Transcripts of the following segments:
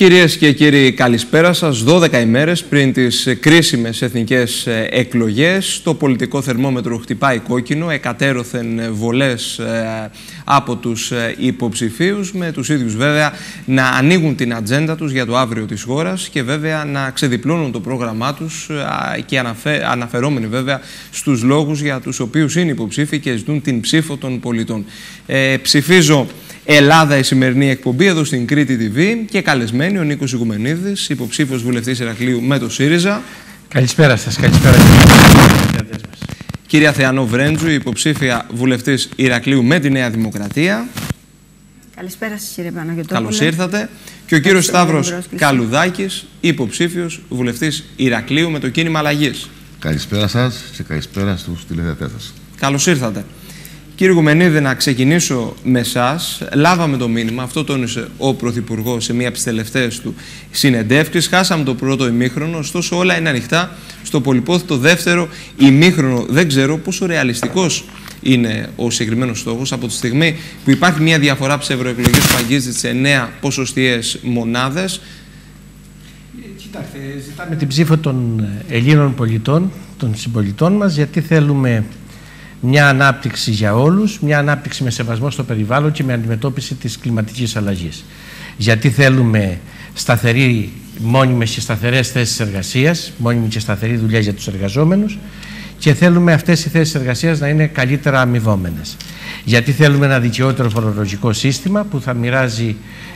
Κυρίες και κύριοι, καλησπέρα σας. 12 ημέρες πριν τις κρίσιμες εθνικές εκλογές, το πολιτικό θερμόμετρο χτυπάει κόκκινο, εκατέρωθεν βολές από τους υποψηφίους, με τους ίδιους βέβαια να ανοίγουν την ατζέντα τους για το αύριο της χώρας και βέβαια να ξεδιπλώνουν το πρόγραμμά τους και αναφερόμενοι βέβαια στους λόγους για τους οποίους είναι υποψήφοι και ζητούν την ψήφο των πολιτών. Ψηφίζω Ελλάδα, η σημερινή εκπομπή εδώ στην Κρήτη TV, και καλεσμένοι ο Νίκος Οικουμενίδης, υποψήφιος βουλευτής Ηρακλείου με το ΣΥΡΙΖΑ. Καλησπέρα σας, καλησπέρα. Κυρία Θεανό Βρέντζου, υποψήφια βουλευτής Ηρακλείου με τη Νέα Δημοκρατία. Καλησπέρα σας, κύριε Παναγιωτόπουλε. Καλώς ήρθατε. Και ο κύριος Σταύρος Καλουδάκης, υποψήφιος βουλευτής Ηρακλείου με το Κίνημα Αλλαγής. Καλησπέρα σας και καλησπέρα στους τηλεθεατές σας. Καλώς ήρθατε. Κύριε Οικουμενίδη, να ξεκινήσω με εσάς. Λάβαμε το μήνυμα, αυτό τόνισε ο Πρωθυπουργός σε μία από τις τελευταίες του συνεντεύξεις. Χάσαμε το πρώτο ημίχρονο, ωστόσο όλα είναι ανοιχτά στο πολυπόθητο δεύτερο ημίχρονο. Δεν ξέρω πόσο ρεαλιστικός είναι ο συγκεκριμένος στόχος από τη στιγμή που υπάρχει μία διαφορά από τις ευρωεκλογές που αγγίζει τις 9 ποσοστιαίες μονάδες. Κοιτάξτε, ζητάμε την ψήφο των Ελλήνων πολιτών, των συμπολιτών μας, γιατί θέλουμε μια ανάπτυξη για όλους, μια ανάπτυξη με σεβασμό στο περιβάλλον και με αντιμετώπιση της κλιματικής αλλαγής. Γιατί θέλουμε μόνιμες και σταθερές θέσεις εργασίας, μόνιμη και σταθερή δουλειά για τους εργαζόμενους, και θέλουμε αυτές οι θέσεις εργασίας να είναι καλύτερα αμοιβόμενες. Γιατί θέλουμε ένα δικαιότερο φορολογικό σύστημα που θα μοιράζει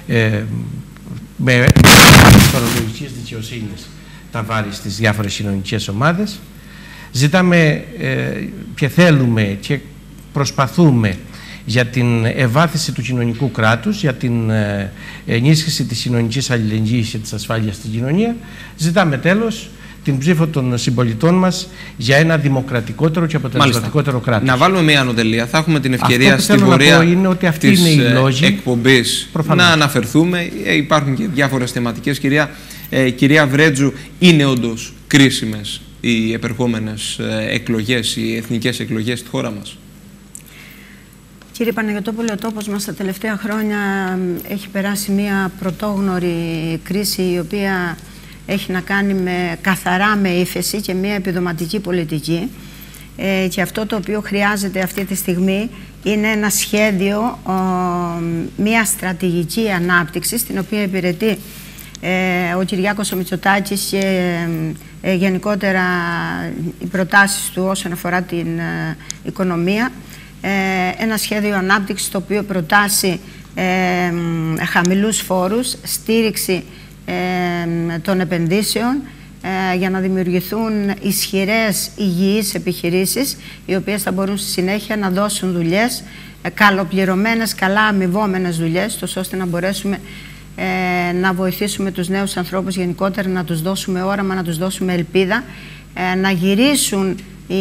με φορολογικής δικαιοσύνης τα βάρη στις διάφορες κοινωνικές ομάδες. Ζητάμε και θέλουμε και προσπαθούμε για την ευάθυνση του κοινωνικού κράτους, για την ενίσχυση της κοινωνικής αλληλεγγύης και της ασφάλειας στην κοινωνία. Ζητάμε τέλος την ψήφο των συμπολιτών μας για ένα δημοκρατικότερο και αποτελεσματικότερο κράτος. Να βάλουμε μια ανωτελεία. Θα έχουμε την ευκαιρία στη πορεία της εκπομπής να αναφερθούμε. Υπάρχουν και διάφορες θεματικές. Κυρία Βρέντζου, είναι όντως κρίσιμες οι επερχόμενες εκλογές, οι εθνικές εκλογές στη χώρα μας? Κύριε Παναγιωτόπουλε, ο τόπος μας τα τελευταία χρόνια έχει περάσει μια πρωτόγνωρη κρίση, η οποία έχει να κάνει καθαρά με ύφεση και μια επιδοματική πολιτική, και αυτό το οποίο χρειάζεται αυτή τη στιγμή είναι ένα σχέδιο, μια στρατηγική ανάπτυξη, στην οποία υπηρετεί ο Κυριάκος ο Μητσοτάκης και γενικότερα οι προτάσεις του όσον αφορά την οικονομία. Ένα σχέδιο ανάπτυξης το οποίο προτάσει χαμηλούς φόρους, στήριξη των επενδύσεων, για να δημιουργηθούν ισχυρές υγιείς επιχειρήσεις, οι οποίες θα μπορούν στη συνέχεια να δώσουν δουλειές, καλοπληρωμένες, καλά αμοιβόμενες δουλειές, ώστε να μπορέσουμε να βοηθήσουμε τους νέους ανθρώπους γενικότερα, να τους δώσουμε όραμα, να τους δώσουμε ελπίδα, να γυρίσουν οι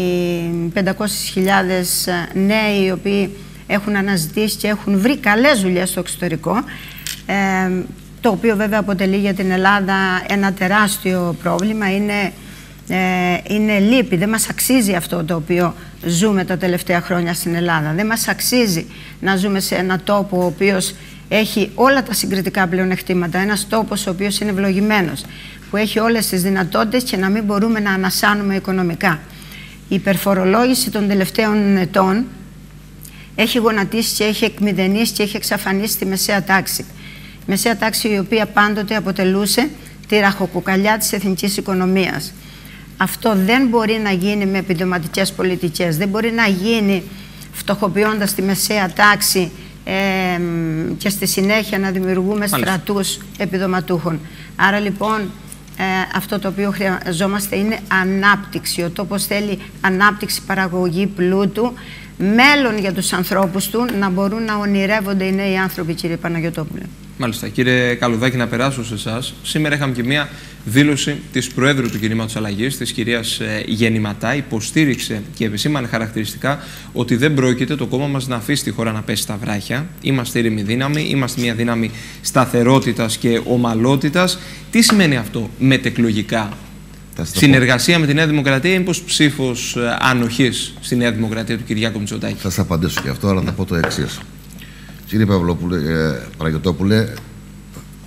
500.000 νέοι οι οποίοι έχουν αναζητήσει και έχουν βρει καλές δουλειές στο εξωτερικό, το οποίο βέβαια αποτελεί για την Ελλάδα ένα τεράστιο πρόβλημα. Είναι λύπη, δεν μας αξίζει αυτό το οποίο ζούμε τα τελευταία χρόνια στην Ελλάδα. Δεν μας αξίζει να ζούμε σε ένα τόπο ο οποίος έχει όλα τα συγκριτικά πλεονεκτήματα, ένας τόπος ο οποίος είναι ευλογημένος, που έχει όλες τις δυνατότητες και να μην μπορούμε να ανασάνουμε οικονομικά. Η υπερφορολόγηση των τελευταίων ετών έχει γονατίσει και έχει εκμηδενήσει και έχει εξαφανίσει τη μεσαία τάξη. Η μεσαία τάξη, η οποία πάντοτε αποτελούσε τη ραχοκοκαλιά της εθνικής οικονομίας. Αυτό δεν μπορεί να γίνει με επιδοματικές πολιτικές, δεν μπορεί να γίνει φτωχοποιώντας τη μεσαία τάξη και στη συνέχεια να δημιουργούμε στρατούς επιδοματούχων. Άρα λοιπόν αυτό το οποίο χρειαζόμαστε είναι ανάπτυξη. Ο τόπος θέλει ανάπτυξη, παραγωγή πλούτου, μέλλον για τους ανθρώπους του, να μπορούν να ονειρεύονται οι νέοι άνθρωποι, κύριε Παναγιωτόπουλε. Μάλιστα. Κύριε Καλουδάκη, να περάσω σε εσάς. Σήμερα είχαμε και μια δήλωση της Προέδρου του Κινήματος Αλλαγής, της κυρίας Γεννηματά. Υποστήριξε και επισήμανε χαρακτηριστικά ότι δεν πρόκειται το κόμμα μας να αφήσει τη χώρα να πέσει στα βράχια. Είμαστε ήρεμη δύναμη, είμαστε μια δύναμη σταθερότητας και ομαλότητας. Τι σημαίνει αυτό μετεκλογικά? Συνεργασία με τη Νέα Δημοκρατία ή μήπως ψήφος ανοχής στη Νέα Δημοκρατία του Κυριάκου Μητσοτάκη? Θα σας απαντήσω και αυτό, αλλά θα πω το εξής. Κύριε Παναγιωτόπουλε,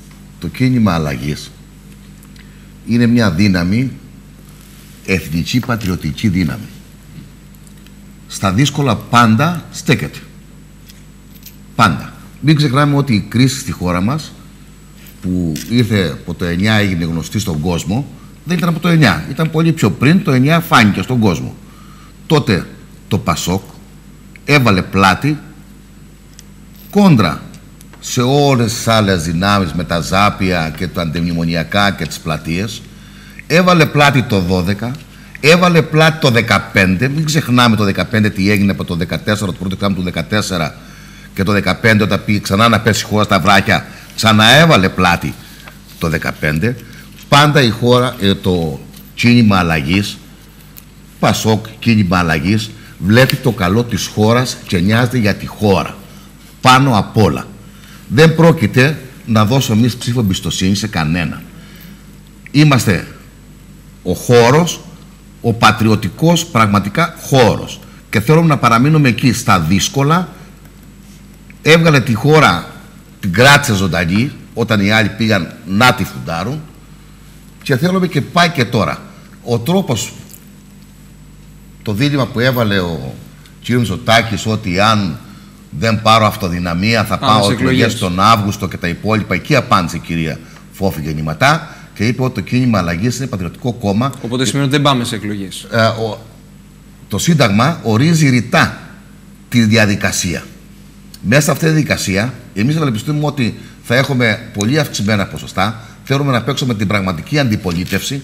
το κίνημα αλλαγής είναι μια δύναμη, εθνική πατριωτική δύναμη. Στα δύσκολα πάντα στέκεται. Πάντα. Μην ξεχνάμε ότι η κρίση στη χώρα μας, που ήρθε από το 9, έγινε γνωστή στον κόσμο, δεν ήταν από το 9. Ήταν πολύ πιο πριν, το 9 φάνηκε στον κόσμο. Τότε το Πασόκ έβαλε πλάτη κόντρα σε όλες τις άλλες δυνάμεις με τα ζάπια και τα αντιμνημονιακά και τις πλατείες. Έβαλε πλάτη το 12, έβαλε πλάτη το 15. Μην ξεχνάμε το 15 τι έγινε από το 14, το πρώτο εξάμηνο του 14 και το 15, όταν πήγε ξανά να πέσει η χώρα στα βράχια, ξαναέβαλε πλάτη το 15. Πάντα η χώρα, το κίνημα αλλαγής, Πασόκ, κίνημα αλλαγής, βλέπει το καλό της χώρας και νοιάζεται για τη χώρα. Πάνω απ' όλα. Δεν πρόκειται να δώσω εμείς ψήφο εμπιστοσύνη σε κανένα. Είμαστε ο χώρος, ο πατριωτικός πραγματικά χώρος. Και θέλουμε να παραμείνουμε εκεί στα δύσκολα. Έβγαλε τη χώρα, την κράτησε ζωντανή, όταν οι άλλοι πήγαν να τη φουντάρουν. Και θέλουμε και πάει και τώρα. Ο τρόπος, το δίλημμα που έβαλε ο κ. Μητσοτάκης, ότι αν δεν πάρω αυτοδυναμία θα πάω εκλογές τον Αύγουστο και τα υπόλοιπα, εκεί απάντησε η κυρία Φόφη γεννηματά και είπε ότι το κίνημα αλλαγής είναι πατριωτικό κόμμα. Οπότε σημαίνει ότι δεν πάμε σε εκλογές. Το Σύνταγμα ορίζει ρητά τη διαδικασία. Μέσα σε αυτή τη διαδικασία, εμείς ευελπιστούμε ότι θα έχουμε πολύ αυξημένα ποσοστά. Θέλουμε να παίξουμε την πραγματική αντιπολίτευση,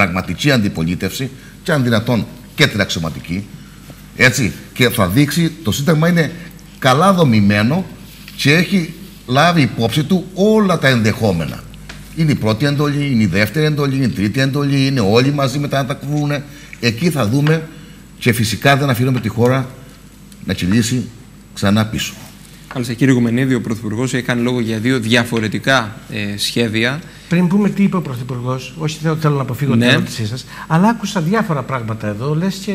και αν δυνατόν και την αξιωματική. Έτσι, και θα δείξει, το Σύνταγμα είναι καλά δομημένο και έχει λάβει υπόψη του όλα τα ενδεχόμενα. Είναι η πρώτη εντολή, είναι η δεύτερη εντολή, είναι η τρίτη εντολή, είναι όλοι μαζί μετά να τα κουβούνε. Εκεί θα δούμε, και φυσικά δεν αφήνουμε τη χώρα να κυλήσει ξανά πίσω. Μάλιστα, κύριε Οικουμενίδη, ο Πρωθυπουργός έχει κάνει λόγο για δύο διαφορετικά σχέδια. Πριν πούμε τι είπε ο Πρωθυπουργός, όχι θέλω να αποφύγω την ερώτησή σας, αλλά άκουσα διάφορα πράγματα εδώ, λες και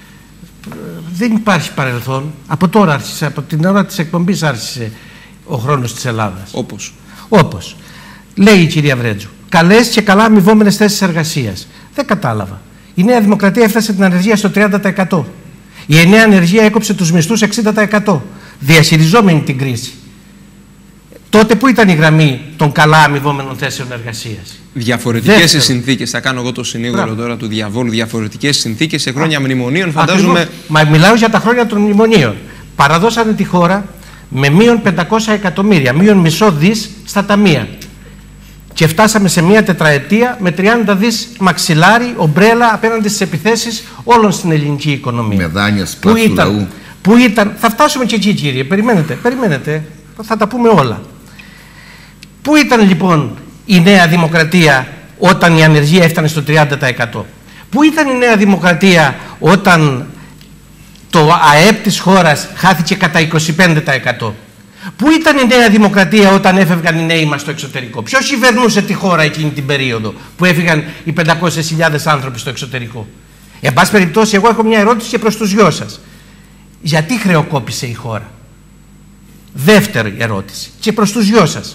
δεν υπάρχει παρελθόν. Από τώρα άρχισε, από την ώρα της εκπομπής άρχισε ο χρόνος της Ελλάδας. Όπως. Λέει η κυρία Βρέτζου, καλές και καλά αμοιβόμενες θέσεις εργασίας. Δεν κατάλαβα. Η Νέα Δημοκρατία έφτασε την ανεργία στο 30%. Η εννέα ανεργία έκοψε τους μισθούς 60%. Διαχειριζόμενη την κρίση. Τότε που ήταν η γραμμή των καλά αμοιβόμενων θέσεων εργασίας? Διαφορετικές οι συνθήκες. Θα κάνω εγώ το συνήγορο τώρα του διαβόλου. Διαφορετικές συνθήκες σε χρόνια μνημονίων, φαντάζομαι. Ακριβώς. Μα μιλάω για τα χρόνια των μνημονίων. Παραδώσανε τη χώρα με μείον 500 εκατομμύρια, μείον μισό δις στα ταμεία. Και φτάσαμε σε μια τετραετία με 30 δις μαξιλάρι, ομπρέλα απέναντι στις επιθέσεις όλων στην ελληνική οικονομία. Με δάνεια σπλάς του λαού. Που ήταν, θα φτάσουμε και εκεί, κύριε, περιμένετε, θα τα πούμε όλα. Πού ήταν λοιπόν η Νέα Δημοκρατία όταν η ανεργία έφτανε στο 30%? Πού ήταν η Νέα Δημοκρατία όταν το ΑΕΠ της χώρας χάθηκε κατά 25%? Πού ήταν η Νέα Δημοκρατία όταν έφευγαν οι νέοι μας στο εξωτερικό? Ποιος κυβερνούσε τη χώρα εκείνη την περίοδο που έφυγαν οι 500.000 άνθρωποι στο εξωτερικό? Εν πάση περιπτώσει, εγώ έχω μια ερώτηση και προς τους δυο σας. Γιατί χρεοκόπησε η χώρα? Δεύτερη ερώτηση και προς τους δυο σας.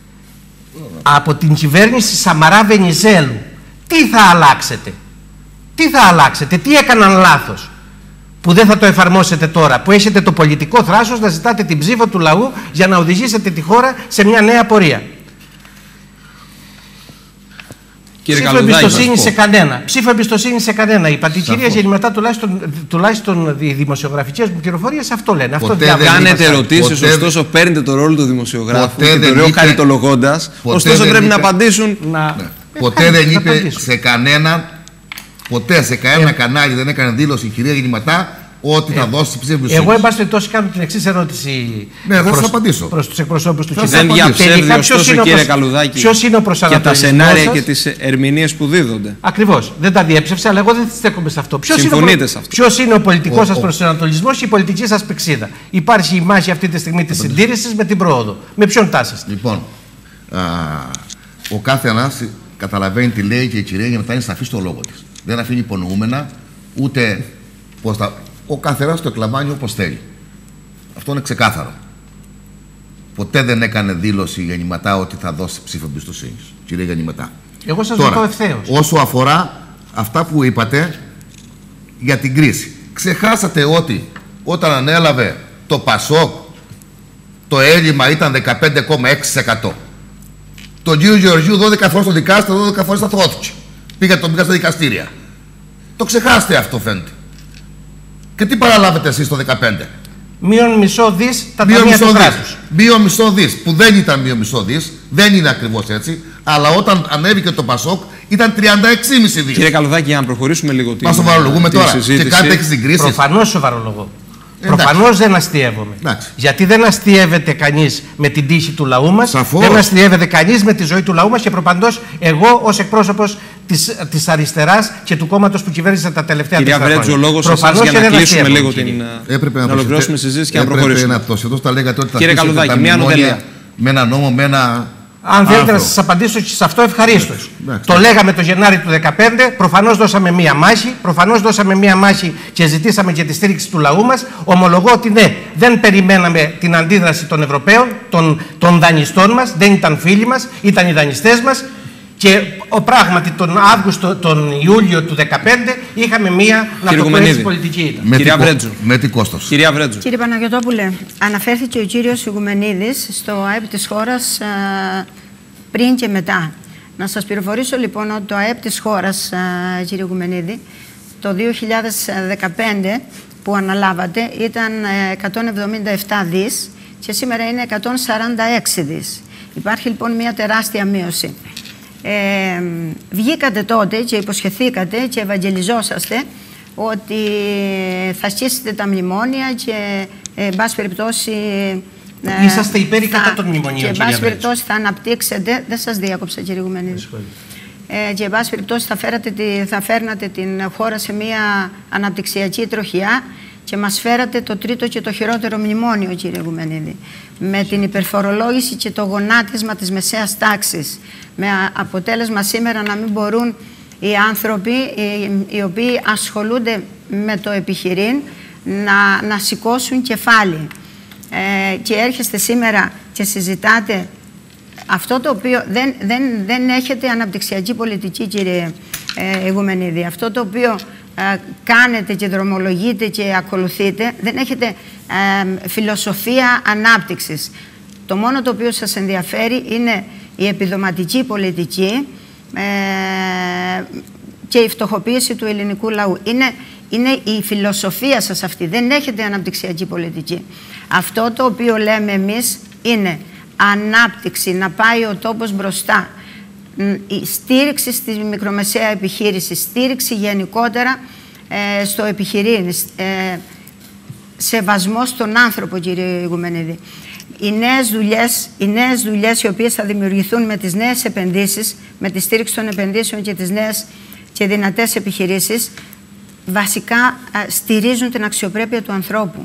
Από την κυβέρνηση Σαμαρά Βενιζέλου τι θα αλλάξετε? Τι έκαναν λάθος που δεν θα το εφαρμόσετε τώρα, που έχετε το πολιτικό θράσος να ζητάτε την ψήφο του λαού για να οδηγήσετε τη χώρα σε μια νέα πορεία? Ψήφο εμπιστοσύνη σε κανένα. Είπατε, η κυρία Γεννηματά, τουλάχιστον οι δημοσιογραφικές μου πληροφορίες αυτό λένε. Κάνετε ερωτήσεις, ωστόσο παίρνετε το ρόλο του δημοσιογράφου και το λέω χαριτολογώντας, ωστόσο πρέπει να απαντήσουν. Ποτέ δεν είπε σε κανέναν, ποτέ σε κανένα κανάλι δεν έκανε δήλωση η κυρία Γεννηματά ότι θα δώσει ψήφο εμπιστοσύνη. Εγώ, εν πάση περιπτώσει, κάνω την εξής ερώτηση προς τους εκπροσώπους του κοινού. Δεν διαψεύδει ωστόσο, κύριε Καλουδάκη, και τα σενάρια και τις ερμηνείες που δίδονται. Ακριβώς. Δεν τα διέψευσε, αλλά εγώ δεν στέκομαι σε αυτό. Συμφωνείτε σε αυτό? Ποιος είναι ο πολιτικός σας προσανατολισμός και η πολιτική σας πηξίδα? Υπάρχει η μάχη αυτή τη στιγμή της συντήρησης με την πρόοδο. Με ποιον τάσεστε? Λοιπόν, ο κάθε ένας καταλαβαίνει τι λέει και η κυρία Γεννηματά είναι σαφή στο λόγο της. Δεν αφήνει υπονοούμενα, ούτε ο καθένας το εκλαμβάνει όπως θέλει. Αυτό είναι ξεκάθαρο. ποτέ δεν έκανε δήλωση η Γεννηματά ότι θα δώσει ψήφο εμπιστοσύνης. Κύριε Γεννηματά. Εγώ σας ρωτώ ευθέως. Όσο αφορά αυτά που είπατε για την κρίση. Ξεχάσατε ότι όταν ανέλαβε το ΠΑΣΟΚ το έλλειμμα ήταν 15,6%. Τον κύριο Γεωργίου 12 φορές στο δικάστηριο, 12 φορές αθώθηκε. Πήγα στα δικαστήρια. Το ξεχάσετε αυτό φαίνεται. Και τι παραλάβετε εσείς το 15? Μείον μισό δις τα ταμεία του κράτους. Μείον μισό δις, που δεν ήταν μείον μισό δις, δεν είναι ακριβώς έτσι, αλλά όταν ανέβηκε το ΠΑΣΟΚ ήταν 36,5 δις. Κύριε Καλουδάκη, για να προχωρήσουμε λίγο την συζήτηση. Μας σοβαρολογούμε τώρα και κάτι έχει συγκρίσεις. Προφανώς σοβαρολογώ. Προφανώς δεν αστειεύομαι. Γιατί δεν αστειεύεται κανείς με την τύχη του λαού μας, δεν αστειεύεται κανείς με τη ζωή του λαού μας και προπαντός εγώ ως εκπρόσωπος της αριστεράς και του κόμματος που κυβέρνησε τα τελευταία 4 χρόνια. Κυρία Βρέτζο, ο λόγος σας για να κλείσουμε λίγο να ολοκληρώσουμε συζήτηση και να προχωρήσουμε. Κύριε Καλουδάκη, μια ανωτελεία. Με ένα νόμο, με ένα. Αν θέλετε να σας απαντήσω και σε αυτό, ευχαρίστως. Το λέγαμε το Γενάρη του 2015, προφανώς δώσαμε μία μάχη, και ζητήσαμε και τη στήριξη του λαού μας. Ομολογώ ότι ναι, δεν περιμέναμε την αντίδραση των Ευρωπαίων, των δανειστών μας, δεν ήταν φίλοι μας, ήταν οι δανειστές μας. Και πράγματι τον Ιούλιο του 2015 είχαμε μία ναυτοκολλητική πολιτική. Με τι κόστος? Κυρία Βρέτζο. Κύριε Παναγιωτόπουλε, αναφέρθηκε ο κύριος Ιγουμενίδης στο ΑΕΠ της χώρας πριν και μετά. Να σας πληροφορήσω λοιπόν ότι το ΑΕΠ της χώρας, κύριε Ιγουμενίδη, το 2015 που αναλάβατε ήταν 177 δις και σήμερα είναι 146 δις. Υπάρχει λοιπόν μια τεράστια μείωση. Βγήκατε τότε και υποσχεθήκατε και ευαγγελιζόσαστε ότι θα σκίσετε τα μνημόνια και εν πάση περιπτώσει είσαστε υπέρ ή κατά των μνημονίων, και εν πάση περιπτώσει θα αναπτύξετε. Δεν σας διάκοψα, κύριε Ιγουμενίδη. Και εν πάση περιπτώσει θα φέρνατε την χώρα σε μια αναπτυξιακή τροχιά και μας φέρατε το τρίτο και το χειρότερο μνημόνιο, κύριε Ιγουμενίδη. Με την υπερφορολόγηση και το γονάτισμα της μεσαίας τάξης. Με αποτέλεσμα σήμερα να μην μπορούν οι άνθρωποι οι οποίοι ασχολούνται με το επιχειρήν να σηκώσουν κεφάλι. Και έρχεστε σήμερα και συζητάτε αυτό το οποίο δεν έχετε αναπτυξιακή πολιτική, κύριε Ιγουμενίδη. Αυτό το οποίο κάνετε και δρομολογείτε και ακολουθείτε, δεν έχετε φιλοσοφία ανάπτυξης. Το μόνο το οποίο σας ενδιαφέρει είναι η επιδοματική πολιτική και η φτωχοποίηση του ελληνικού λαού. Είναι η φιλοσοφία σας αυτή. Δεν έχετε αναπτυξιακή πολιτική. Αυτό το οποίο λέμε εμείς είναι ανάπτυξη, να πάει ο τόπος μπροστά. Η στήριξη στη μικρομεσαία επιχείρηση, στήριξη γενικότερα στο επιχειρήν, σεβασμό στον άνθρωπο, κύριε Ιγουμενίδη. Οι νέες δουλειές οι οποίες θα δημιουργηθούν με τις νέες επενδύσεις, με τη στήριξη των επενδύσεων και τις νέες και δυνατές επιχειρήσεις, βασικά στηρίζουν την αξιοπρέπεια του ανθρώπου.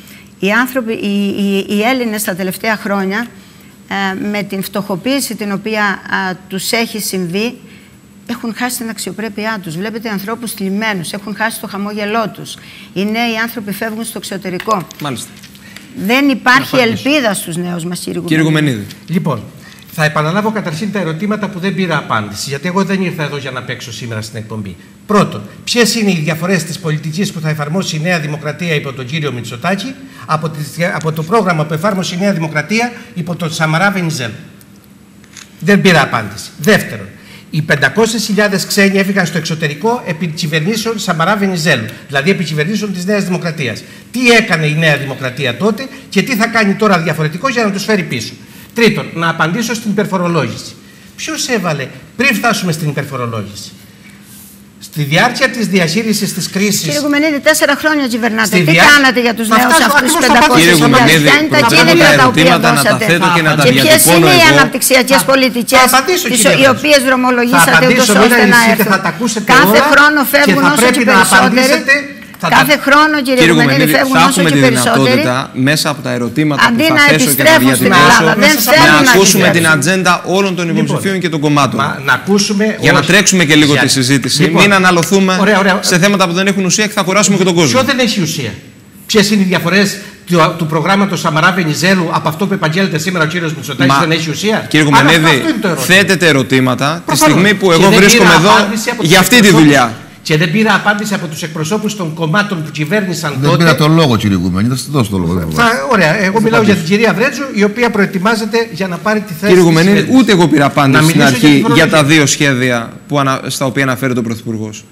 Οι Έλληνες τα τελευταία χρόνια, με την φτωχοποίηση την οποία τους έχει συμβεί, έχουν χάσει την αξιοπρέπειά τους. Βλέπετε ανθρώπους θλιμμένους, έχουν χάσει το χαμόγελό τους. Οι νέοι άνθρωποι φεύγουν στο εξωτερικό. Μάλιστα. Δεν υπάρχει ελπίδα στους νέους μας, κύριε Ιγουμενίδη. Λοιπόν, θα επαναλάβω καταρχήν τα ερωτήματα που δεν πήρα απάντηση, γιατί εγώ δεν ήρθα εδώ για να παίξω σήμερα στην εκπομπή. Πρώτον, ποιες είναι οι διαφορές της πολιτικής που θα εφαρμόσει η Νέα Δημοκρατία υπό τον κύριο Μητσοτάκη από το πρόγραμμα που εφάρμοσε η Νέα Δημοκρατία υπό τον Σαμαρά Βενιζέλο? Δεν πήρα απάντηση. Δεύτερον, οι 500.000 ξένοι έφυγαν στο εξωτερικό επί κυβερνήσεων Σαμαρά Βενιζέλου, δηλαδή επί κυβερνήσεων της Νέας Δημοκρατίας. Τι έκανε η Νέα Δημοκρατία τότε και τι θα κάνει τώρα διαφορετικό για να τους φέρει πίσω? Τρίτον, να απαντήσω στην υπερφορολόγηση. Ποιος έβαλε, πριν φτάσουμε στην υπερφορολόγηση, στη διάρκεια της διαχείρισης της κρίσης. Κύριε Ιγουμενίδη, 4 χρόνια κυβερνάτε. Τι κάνατε για τους νέους αυτούς 500.000? Κύριε Ιγουμενίδη, ποια είναι τα κίνητρα τα οποία δώσατε? Και ποιες είναι οι αναπτυξιακές πολιτικές οι οποίες δρομολογήσατε ούτως ώστε να έρθουν? Κάθε χρόνο φεύγουν όσο και περισσότεροι. Κάθε χρόνο, κύριε Ιγουμενίδη, φεύγουν όσο και περισσότεροι. Μέσα από τα ερωτήματα που θα θέσω και θα διατυπώσω, να ακούσουμε την ατζέντα όλων των υποψηφίων και των κομμάτων. Για να τρέξουμε και λίγο τη συζήτηση. Μην αναλωθούμε σε θέματα που δεν έχουν ουσία και θα κουράσουμε και τον κόσμο. Ποιο δεν έχει ουσία? Ποιες είναι οι διαφορές του προγράμματος Σαμαρά Βενιζέλου από αυτό που επαγγέλλεται σήμερα ο κύριος Μητσοτάκης δεν έχει ουσία? Κύριε Γουμενίδη, θέτετε ερωτήματα τη στιγμή που εγώ βρίσκομαι εδώ για αυτή τη δουλειά. Και δεν πήρα απάντηση από τους εκπροσώπους των κομμάτων που κυβέρνησαν τότε. Δεν πήρα τον λόγο, κύριε Γουμενίδη, θα σας δώσω τον λόγο. Ωραία, εγώ μιλάω για την κυρία Βρέτζου, η οποία προετοιμάζεται για να πάρει τη θέση. Κύριε Γουμενίδη, ούτε εγώ πήρα απάντηση στην αρχή για τα δύο σχέδια στα οποία αναφέρεται ο Πρωθυπουργός.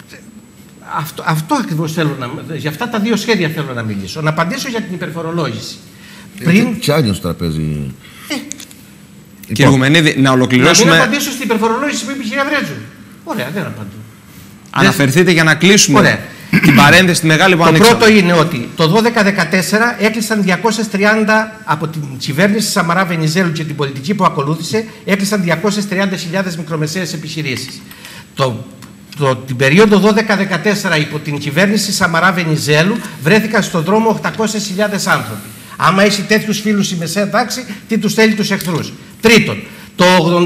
Αυτό ακριβώς θέλω για αυτά τα δύο σχέδια θέλω να μιλήσω. Να απαντήσω για την υπερφορολόγηση. Τι άλλο στο τραπέζι. Κύριε Γουμενίδη, να ολοκληρώσουμε. Να μην απαντήσω στην υπερφορολόγηση που είπε η κυρία Βρέτζου. Ωραία, δεν απαντώ. Αναφερθείτε για να κλείσουμε την παρένθεση τη μεγάλη που ανοίξαμε. Το πρώτο είναι ότι το 12-14 έκλεισαν 230 από την κυβέρνηση Σαμαρά Βενιζέλου και την πολιτική που ακολούθησε, έκλεισαν 230.000 μικρομεσαίες επιχειρήσεις. Την περίοδο 12-14 υπό την κυβέρνηση Σαμαρά Βενιζέλου βρέθηκαν στον δρόμο 800.000 άνθρωποι. Άμα έχει τέτοιους φίλους η μεσαία τάξη, τι τους θέλει τους εχθρούς. Τρίτον, το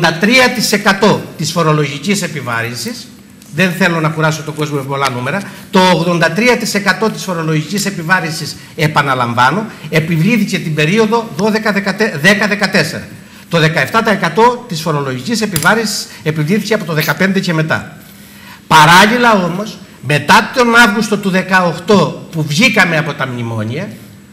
83% της φορολογικής επιβάρυνσης, δεν θέλω να κουράσω τον κόσμο με πολλά νούμερα, το 83% της φορολογικής επιβάρυνσης, επαναλαμβάνω, επιβλήθηκε την περίοδο 10-14. Το 17% της φορολογικής επιβάρυνσης επιβλήθηκε από το 15 και μετά. Παράλληλα όμως, μετά τον Αύγουστο του 2018 που βγήκαμε από τα μνημόνια,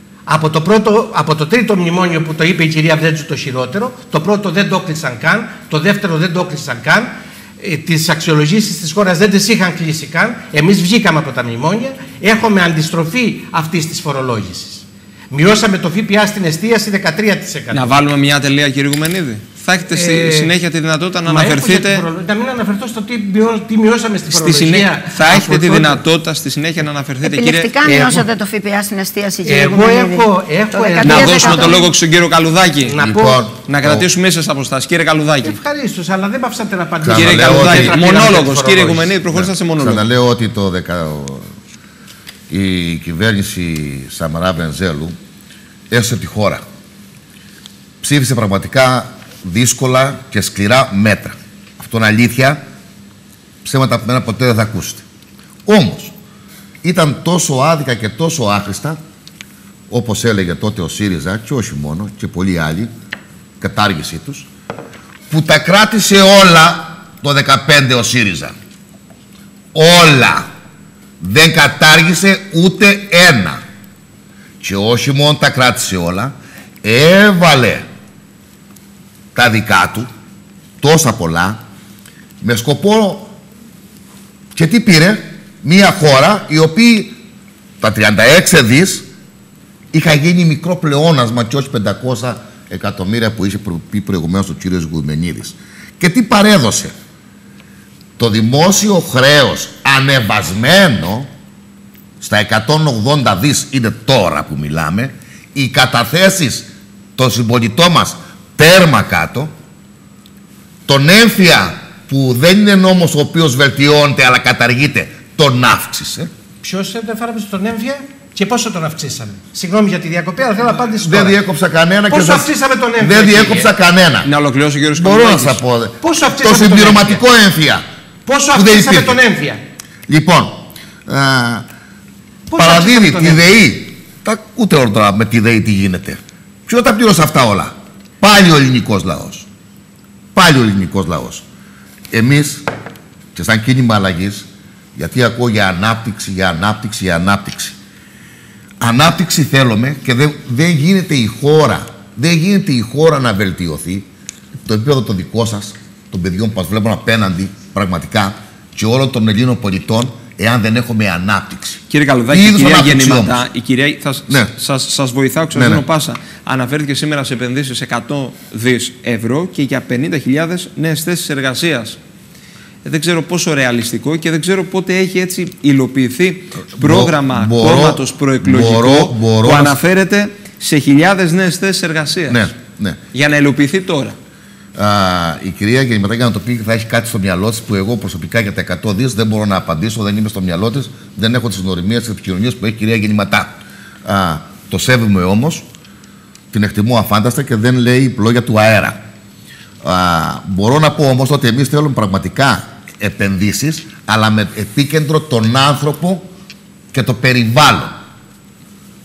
από το τρίτο μνημόνιο που το είπε η κυρία Βρέτζου το χειρότερο, το πρώτο δεν το έκλεισαν καν, το δεύτερο δεν το έκλεισαν καν, τις αξιολογήσεις της χώρας δεν τις είχαν κλείσει καν, εμείς βγήκαμε από τα μνημόνια, έχουμε αντιστροφή αυτής της φορολόγησης. Μειώσαμε το ΦΠΑ στην εστίαση 13%. Να βάλουμε μια τελεία, κύριε Γουμενίδη. Θα έχετε στη συνέχεια τη δυνατότητα να αναφερθείτε. Να μην αναφερθώ στο τι μειώσαμε στη φορολογία. Θα έχετε τη δυνατότητα στη συνέχεια να αναφερθείτε, κύριε. Επιλεκτικά μειώσατε το ΦΠΑ στην εστίαση, κύριε εγώ Γουμενίδη. Να δώσουμε το λόγο στον κύριο Καλουδάκη. Να κρατήσουμε ίσες αποστάσεις. Κύριε Καλουδάκη. Ευχαρίστως, αλλά δεν πάψατε να απαντήσετε. Κύριε Καλουδάκη, μονόλογος. Κύριε Γουμενίδη, προχωρήστε σε μονόλογο. Ξαναλέω ότι η κυβέρνηση Σαμαρά Βενιζέλου έσωσε τη χώρα. Ψήφισε πραγματικά δύσκολα και σκληρά μέτρα. Αυτό είναι αλήθεια. Ψέματα από μένα ποτέ δεν θα ακούσετε. Όμως, ήταν τόσο άδικα και τόσο άχρηστα, όπως έλεγε τότε ο ΣΥΡΙΖΑ, και όχι μόνο, και πολλοί άλλοι, κατάργησή τους, που τα κράτησε όλα το 2015 ο ΣΥΡΙΖΑ. Όλα. Δεν κατάργησε ούτε ένα. Και όχι μόνο τα κράτησε όλα, έβαλε τα δικά του, τόσα πολλά, με σκοπό και τι πήρε? Μία χώρα η οποία τα 36 δις είχα γίνει μικρό πλεόνασμα και όχι 500 εκατομμύρια που είχε πει προηγουμένως ο κύριος Γουμενίδης. Και τι παρέδωσε? Το δημόσιο χρέος ανεβασμένο στα 180 δις είναι τώρα που μιλάμε, οι καταθέσεις των συμπολιτών μας τέρμα κάτω, τον έμφυα που δεν είναι νόμος ο οποίος βελτιώνεται αλλά καταργείται, τον αύξησε. Ποιος έφεραμε τον έμφυα και πόσο τον αυξήσαμε? Συγγνώμη για τη διακοπή, αλλά θέλω να απάντηση τώρα. Δεν διέκοψα κανένα. Πόσο αυξήσαμε τον έμφυα? Δεν διέκοψα κανένα. Να ολοκληρώσω, κύριος Μπορώ να σας πω. Πόσο αυξήσαμε το συμπληρωματικό έμφυα. Πόσο αυξήσαμε τον έμφυα? Λοιπόν, παραδίδει τη ΔΕΗ. Ούτε τώρα με τη ΔΕΗ τι γίνεται. Ποιο τα πλήρωσε αυτά όλα? Πάλι ο ελληνικός λαός. Πάλι ο ελληνικός λαός. Εμείς και σαν κίνημα αλλαγής, γιατί ακούω για ανάπτυξη, για ανάπτυξη, για ανάπτυξη. Ανάπτυξη θέλουμε και δεν γίνεται η χώρα να βελτιωθεί το επίπεδο το δικό σας, των παιδιών που μας βλέπουν απέναντι πραγματικά και όλων των Ελλήνων πολιτών, εάν δεν έχουμε ανάπτυξη. Κύριε Καλουδάκη, η κυρία Γεννηματά, σας βοηθάω, ξαναδίνω πάσα. Αναφέρθηκε σήμερα σε επενδύσεις 100 δις ευρώ και για 50.000 νέες θέσεις εργασίας. Δεν ξέρω πόσο ρεαλιστικό και δεν ξέρω πότε έχει έτσι υλοποιηθεί πρόγραμμα κόμματος προεκλογικό που αναφέρεται σε χιλιάδες νέες θέσεις εργασίας. Ναι. Για να υλοποιηθεί τώρα. Η κυρία Γεννηματά, για να το πει, θα έχει κάτι στο μυαλό της που εγώ προσωπικά για τα 100 δις δεν μπορώ να απαντήσω, δεν είμαι στο μυαλό της, δεν έχω τις γνωριμίες, τις επικοινωνίες που έχει η κυρία Γεννηματά. Το σέβομαι όμως, την εκτιμώ αφάνταστα και δεν λέει λόγια του αέρα. Μπορώ να πω όμως ότι εμείς θέλουμε πραγματικά επενδύσεις, αλλά με επίκεντρο τον άνθρωπο και το περιβάλλον.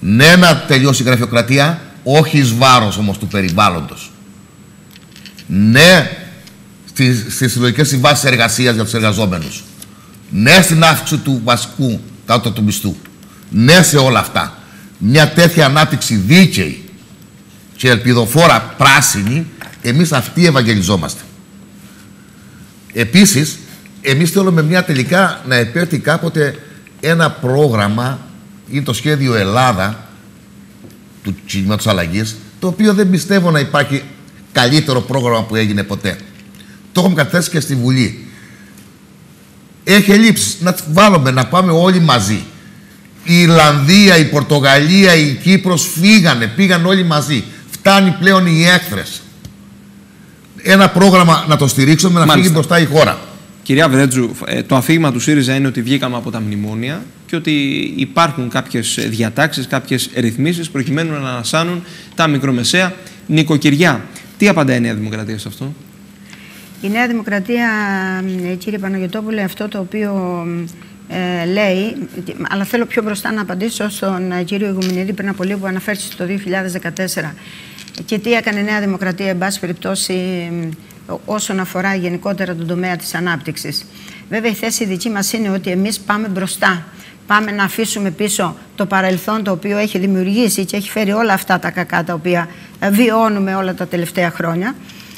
Ναι, να τελειώσει η γραφειοκρατία, όχι εις βάρος όμως του περιβάλλοντος. Ναι, στις συλλογικές συμβάσεις εργασίας για τους εργαζόμενους. Ναι, στην αύξηση του βασικού κάτω του μισθού. Ναι, σε όλα αυτά. Μια τέτοια ανάπτυξη δίκαιη και ελπιδοφόρα πράσινη, εμείς αυτοί ευαγγελιζόμαστε. Επίσης, εμείς θέλουμε μια τελικά να επέρθει κάποτε ένα πρόγραμμα, είναι το σχέδιο Ελλάδα του κινήματος αλλαγής, το οποίο δεν πιστεύω να υπάρχει καλύτερο πρόγραμμα που έγινε ποτέ. Το έχουμε καταθέσει και στη Βουλή. Έχει ελλείψεις. Να βάλουμε, να πάμε όλοι μαζί. Η Ιρλανδία, η Πορτογαλία, η Κύπρος πήγαν όλοι μαζί. Φτάνει πλέον οι έχθρες. Ένα πρόγραμμα να το στηρίξουμε, να φύγει μπροστά η χώρα. Κυρία Βρέτζου, το αφήγημα του ΣΥΡΙΖΑ είναι ότι βγήκαμε από τα μνημόνια και ότι υπάρχουν κάποιες διατάξεις, κάποιες ρυθμίσεις προκειμένου να ανασάνουν τα μικρομεσαία νοικοκυριά. Τι απαντάει η Νέα Δημοκρατία σε αυτό? Η Νέα Δημοκρατία, κύριε Παναγιωτόπουλε, αυτό το οποίο λέει, αλλά θέλω πιο μπροστά να απαντήσω στον κύριο Ηγουμενίδη πριν από λίγο που αναφέρθηκε το 2014 και τι έκανε η Νέα Δημοκρατία, εν πάση περιπτώσει, όσον αφορά γενικότερα τον τομέα της ανάπτυξης. Βέβαια, η θέση δική μας είναι ότι εμείς πάμε μπροστά. Πάμε να αφήσουμε πίσω το παρελθόν το οποίο έχει δημιουργήσει και έχει φέρει όλα αυτά τα κακά τα οποία βιώνουμε όλα τα τελευταία χρόνια.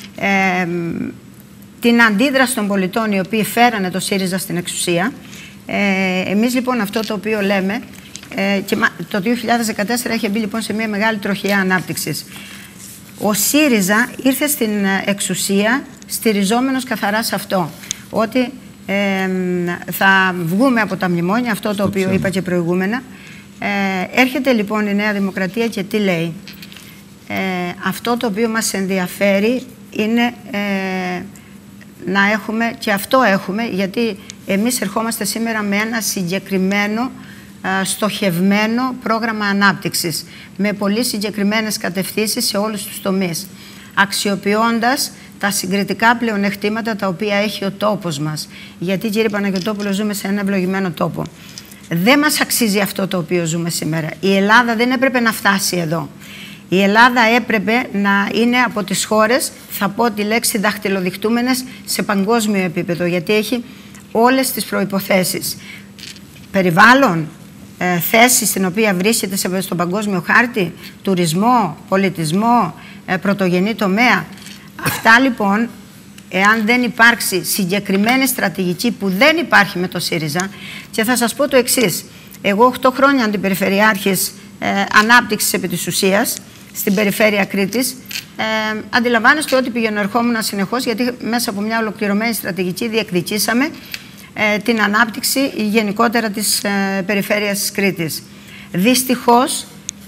Την αντίδραση των πολιτών οι οποίοι φέρανε το ΣΥΡΙΖΑ στην εξουσία. Εμείς λοιπόν αυτό το οποίο λέμε, και το 2014 έχει μπει λοιπόν σε μια μεγάλη τροχιά ανάπτυξης. Ο ΣΥΡΙΖΑ ήρθε στην εξουσία στηριζόμενος καθαρά σε αυτό, ότι θα βγούμε από τα μνημόνια, αυτό το οποίο είπα και προηγούμενα. Έρχεται λοιπόν η Νέα Δημοκρατία και τι λέει? Αυτό το οποίο μας ενδιαφέρει είναι να έχουμε, και αυτό έχουμε, γιατί εμείς ερχόμαστε σήμερα με ένα συγκεκριμένο στοχευμένο πρόγραμμα ανάπτυξης με πολύ συγκεκριμένες κατευθύνσεις σε όλους τους τομείς, αξιοποιώντας τα συγκριτικά πλεονεκτήματα τα οποία έχει ο τόπος μας. Γιατί, κύριε Παναγιωτόπουλο, ζούμε σε ένα ευλογημένο τόπο. Δεν μας αξίζει αυτό το οποίο ζούμε σήμερα. Η Ελλάδα δεν έπρεπε να φτάσει εδώ. Η Ελλάδα έπρεπε να είναι από τις χώρες, θα πω τη λέξη δαχτυλοδειχτούμενες, σε παγκόσμιο επίπεδο, γιατί έχει όλες τις προϋποθέσεις. Περιβάλλον, θέση στην οποία βρίσκεται στον παγκόσμιο χάρτη, τουρισμό, πολιτισμό, πρωτογενή τομέα. Αυτά λοιπόν, εάν δεν υπάρξει συγκεκριμένη στρατηγική που δεν υπάρχει με το ΣΥΡΙΖΑ, και θα σας πω το εξής. Εγώ 8 χρόνια αντιπεριφερειάρχης ανάπτυξης επί της ουσίας στην περιφέρεια Κρήτης, αντιλαμβάνεστε ότι πηγαίνω ερχόμουν συνεχώς, γιατί μέσα από μια ολοκληρωμένη στρατηγική διεκδικήσαμε την ανάπτυξη γενικότερα της περιφέρειας της Κρήτης. Δυστυχώς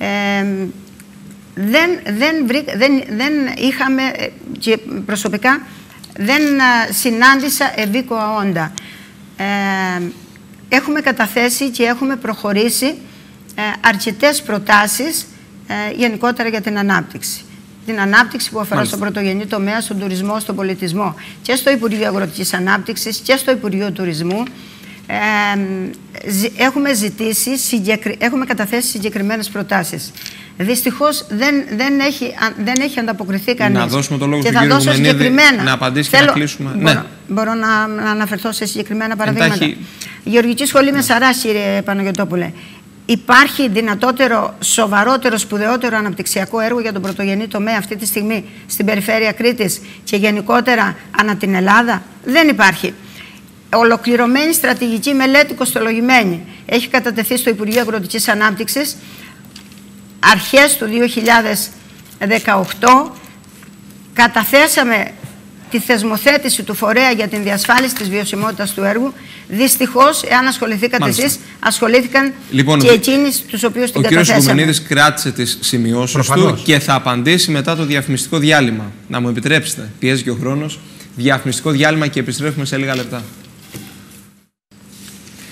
δεν είχαμε, και προσωπικά δεν συνάντησα ευήκοα όντα. Έχουμε καταθέσει και έχουμε προχωρήσει αρκετές προτάσεις γενικότερα για την ανάπτυξη. Την ανάπτυξη που αφορά στον πρωτογενή τομέα, στον τουρισμό, στον πολιτισμό, και στο Υπουργείο Αγροτικής Ανάπτυξης και στο Υπουργείο Τουρισμού. Έχουμε καταθέσει συγκεκριμένες προτάσεις. Δυστυχώς δεν έχει ανταποκριθεί κανείς. Να δώσουμε το λόγο στον κύριο Ηγουμενίδη να απαντήσει και να κλείσουμε. Μπορώ να αναφερθώ σε συγκεκριμένα παραδείγματα. Γεωργική Σχολή Μεσαράς, κύριε Παναγιωτόπουλε. Υπάρχει δυνατότερο, σοβαρότερο, σπουδαιότερο αναπτυξιακό έργο για τον πρωτογενή τομέα αυτή τη στιγμή στην περιφέρεια Κρήτης και γενικότερα ανά την Ελλάδα? Δεν υπάρχει. Ολοκληρωμένη στρατηγική μελέτη κοστολογημένη έχει κατατεθεί στο Υπουργείο Αγροτικής Ανάπτυξης αρχές του 2018. Καταθέσαμε τη θεσμοθέτηση του φορέα για την διασφάλιση της βιωσιμότητας του έργου. Δυστυχώς, εάν ασχοληθήκατε εσείς, ασχολήθηκαν και εκείνοι τους οποίους την καταθέσαμε. Ο κύριος Ηγουμενίδης κράτησε τις σημειώσεις του και θα απαντήσει μετά το διαφημιστικό διάλειμμα. Να μου επιτρέψετε, πιέζει και ο χρόνος. Διαφημιστικό διάλειμμα και επιστρέφουμε σε λίγα λεπτά.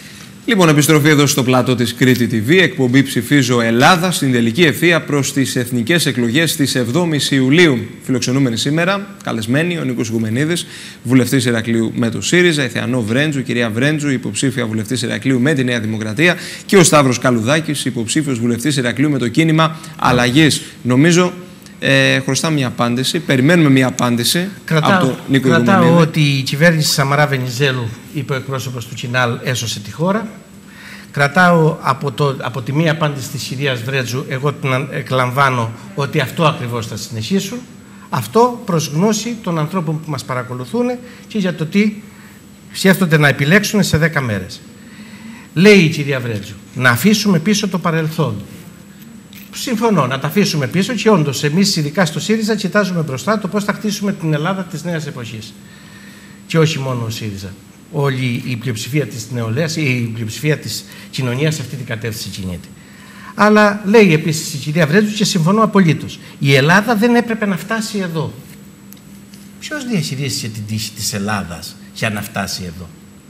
Λοιπόν, επιστροφή εδώ στο πλατό της Κρήτη TV, εκπομπή Ψηφίζω Ελλάδα, στην τελική ευθεία προς τις εθνικές εκλογές της 7ης Ιουλίου. Φιλοξενούμενοι σήμερα, καλεσμένοι, ο Νίκος Γκουμενίδης, βουλευτής Ηρακλείου με το ΣΥΡΙΖΑ, η Θεανό Βρέντζου, κυρία Βρέντζου, υποψήφια βουλευτής Ηρακλείου με τη Νέα Δημοκρατία και ο Σταύρος Καλουδάκης, υποψήφιος βουλευτής Ηρακλείου με το κίνημα Αλλαγής. Νομίζω χρωστάμε μια απάντηση, περιμένουμε μια απάντηση από τον Νίκο Γκουμενίδη. Κρατάω ότι η κυβέρνηση Σαμαρά Βενιζέλου, είπε ο εκπρόσωπος του Κινάλ, έσωσε τη χώρα. Κρατάω από τη μία απάντηση της κυρίας Βρέντζου, εγώ την εκλαμβάνω ότι αυτό ακριβώς θα συνεχίσουν. Αυτό προς γνώση των ανθρώπων που μας παρακολουθούν και για το τι σκέφτονται να επιλέξουν σε 10 μέρες. Λέει η κυρία Βρέντζου, να αφήσουμε πίσω το παρελθόν. Συμφωνώ, να τα αφήσουμε πίσω και όντως εμείς, ειδικά στο ΣΥΡΙΖΑ, κοιτάζουμε μπροστά το πώς θα χτίσουμε την Ελλάδα της νέας εποχής. Και όχι μόνο ο ΣΥΡΙΖΑ. Όλη η πλειοψηφία της νεολαίας, η πλειοψηφία της κοινωνίας σε αυτή την κατεύθυνση κινείται. Αλλά λέει επίσης η κυρία Βρέντζου και συμφωνώ απολύτως. Η Ελλάδα δεν έπρεπε να φτάσει εδώ. Ποιος διαχειρίστηκε την τύχη της Ελλάδας για να φτάσει εδώ?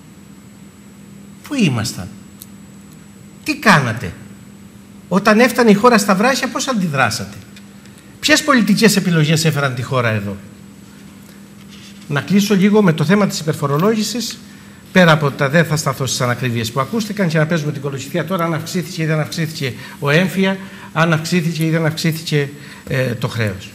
Πού ήμασταν? Τι κάνατε? Όταν έφτανε η χώρα στα βράχια, πώς αντιδράσατε? Ποιες πολιτικές επιλογές έφεραν τη χώρα εδώ? Να κλείσω λίγο με το θέμα της υπερφορολόγησης, πέρα από τα δεν θα σταθώ στις ανακρίβειες που ακούστηκαν και να παίζουμε την κολοσυθία τώρα, αν αυξήθηκε ή δεν αυξήθηκε ο έμφυα, αν αυξήθηκε ή δεν αυξήθηκε το χρέος.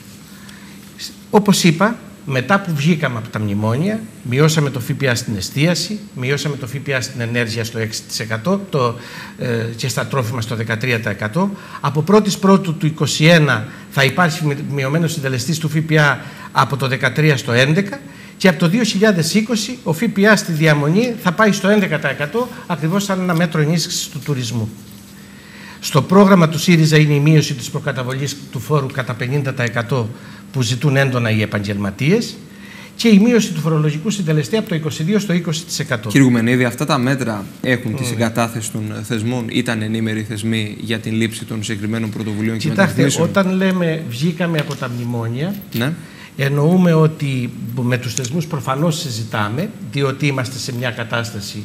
Όπως είπα, μετά που βγήκαμε από τα μνημόνια, μειώσαμε το ΦΠΑ στην εστίαση, μειώσαμε το ΦΠΑ στην ενέργεια στο 6% και στα τρόφιμα στο 13%. Από 1η Πρώτου του 2021 θα υπάρχει μειωμένος συντελεστής του ΦΠΑ από το 13% στο 11% και από το 2020 ο ΦΠΑ στη διαμονή θα πάει στο 11%, ακριβώς σαν ένα μέτρο ενίσχυσης του τουρισμού. Στο πρόγραμμα του ΣΥΡΙΖΑ είναι η μείωση της προκαταβολής του φόρου κατά 50% που ζητούν έντονα οι επαγγελματίες και η μείωση του φορολογικού συντελεστή από το 22% στο 20%. Κύριε Γκουμενίδη, αυτά τα μέτρα έχουν τη συγκατάθεση των θεσμών? Ήταν ενήμεροι θεσμοί για την λήψη των συγκεκριμένων πρωτοβουλίων και μεταρρυθμίσεων? Όταν λέμε βγήκαμε από τα μνημόνια, ναι, εννοούμε ότι με τους θεσμούς προφανώς συζητάμε, διότι είμαστε σε μια κατάσταση,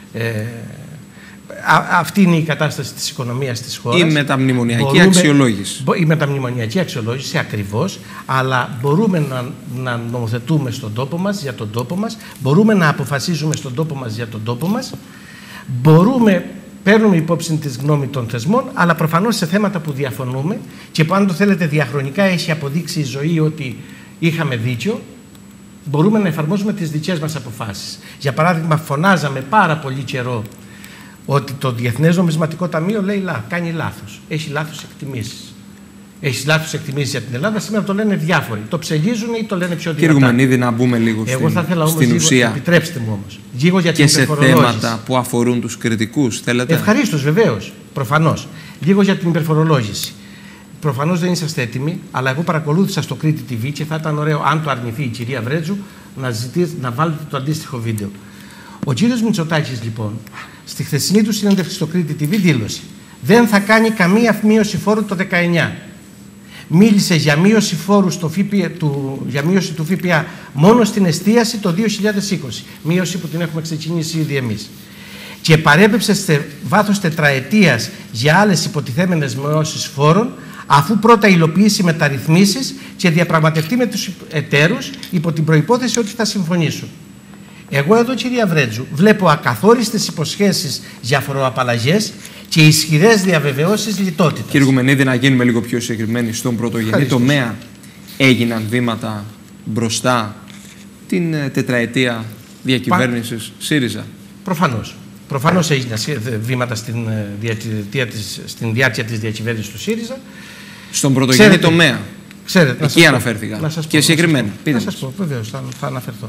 αυτή είναι η κατάσταση της οικονομίας της χώρας. Η μεταμνημονιακή αξιολόγηση. Η μεταμνημονιακή αξιολόγηση ακριβώς, αλλά μπορούμε να νομοθετούμε στον τόπο μας για τον τόπο μας, μπορούμε να αποφασίζουμε στον τόπο μας για τον τόπο μας, παίρνουμε υπόψη τη γνώμη των θεσμών, αλλά προφανώς σε θέματα που διαφωνούμε και που αν το θέλετε διαχρονικά έχει αποδείξει η ζωή ότι είχαμε δίκιο, μπορούμε να εφαρμόζουμε τις δικές μας αποφάσεις. Για παράδειγμα, φωνάζαμε πάρα πολύ καιρό ότι το Διεθνές Νομισματικό Ταμείο κάνει λάθος. Έχει λάθος εκτιμήσεις. Έχει λάθος εκτιμήσεις για την Ελλάδα. Σήμερα το λένε διάφοροι. Το ψελίζουν ή το λένε πιο δυνατά. Κύριε Γκουμενίδη, να μπούμε λίγο στην ουσία. Επιτρέψτε μου όμως. Λίγο για και σε θέματα που αφορούν τους κριτικούς, θέλετε? Ευχαρίστως, βεβαίως. Προφανώς. Λίγο για την υπερφορολόγηση. Προφανώς δεν είσαστε έτοιμοι, αλλά εγώ παρακολούθησα στο Κρήτη TV και θα ήταν ωραίο, αν το αρνηθεί η κυρία Βρέντζου, να βάλετε το αντίστοιχο βίντεο. Ο κύριος Μητσοτάκης, λοιπόν, στη χθεσινή του συνέντευξη στο Κρήτη TV δήλωσε: δεν θα κάνει καμία μείωση φόρου το 19. Μίλησε για μείωση φόρου για μείωση του ΦΠΑ μόνο στην εστίαση το 2020. Μείωση που την έχουμε ξεκινήσει ήδη εμείς. Και παρέπεψε σε βάθος τετραετίας για άλλες υποτιθέμενες μειώσεις φόρων, αφού πρώτα υλοποιήσει μεταρρυθμίσεις και διαπραγματευτεί με τους εταίρους υπό την προϋπόθεση ότι θα συμφωνήσουν. Εγώ εδώ, κυρία Βρέντζου, βλέπω ακαθόριστες υποσχέσεις για φοροαπαλλαγές και ισχυρές διαβεβαιώσεις λιτότητας. Κύριε Γκουμενίδη, να γίνουμε λίγο πιο συγκεκριμένοι. Στον πρωτογενή τομέα έγιναν βήματα μπροστά την τετραετία διακυβέρνησης ΣΥΡΙΖΑ? Προφανώς. Προφανώς έγιναν βήματα στην διάρκεια της διακυβέρνησης του ΣΥΡΙΖΑ. Στον πρωτογενή τομέα. Ξέρετε, εκεί αναφέρθηκα. Και συγκεκριμένα. Να σας πω, βεβαίως, θα αναφερθώ.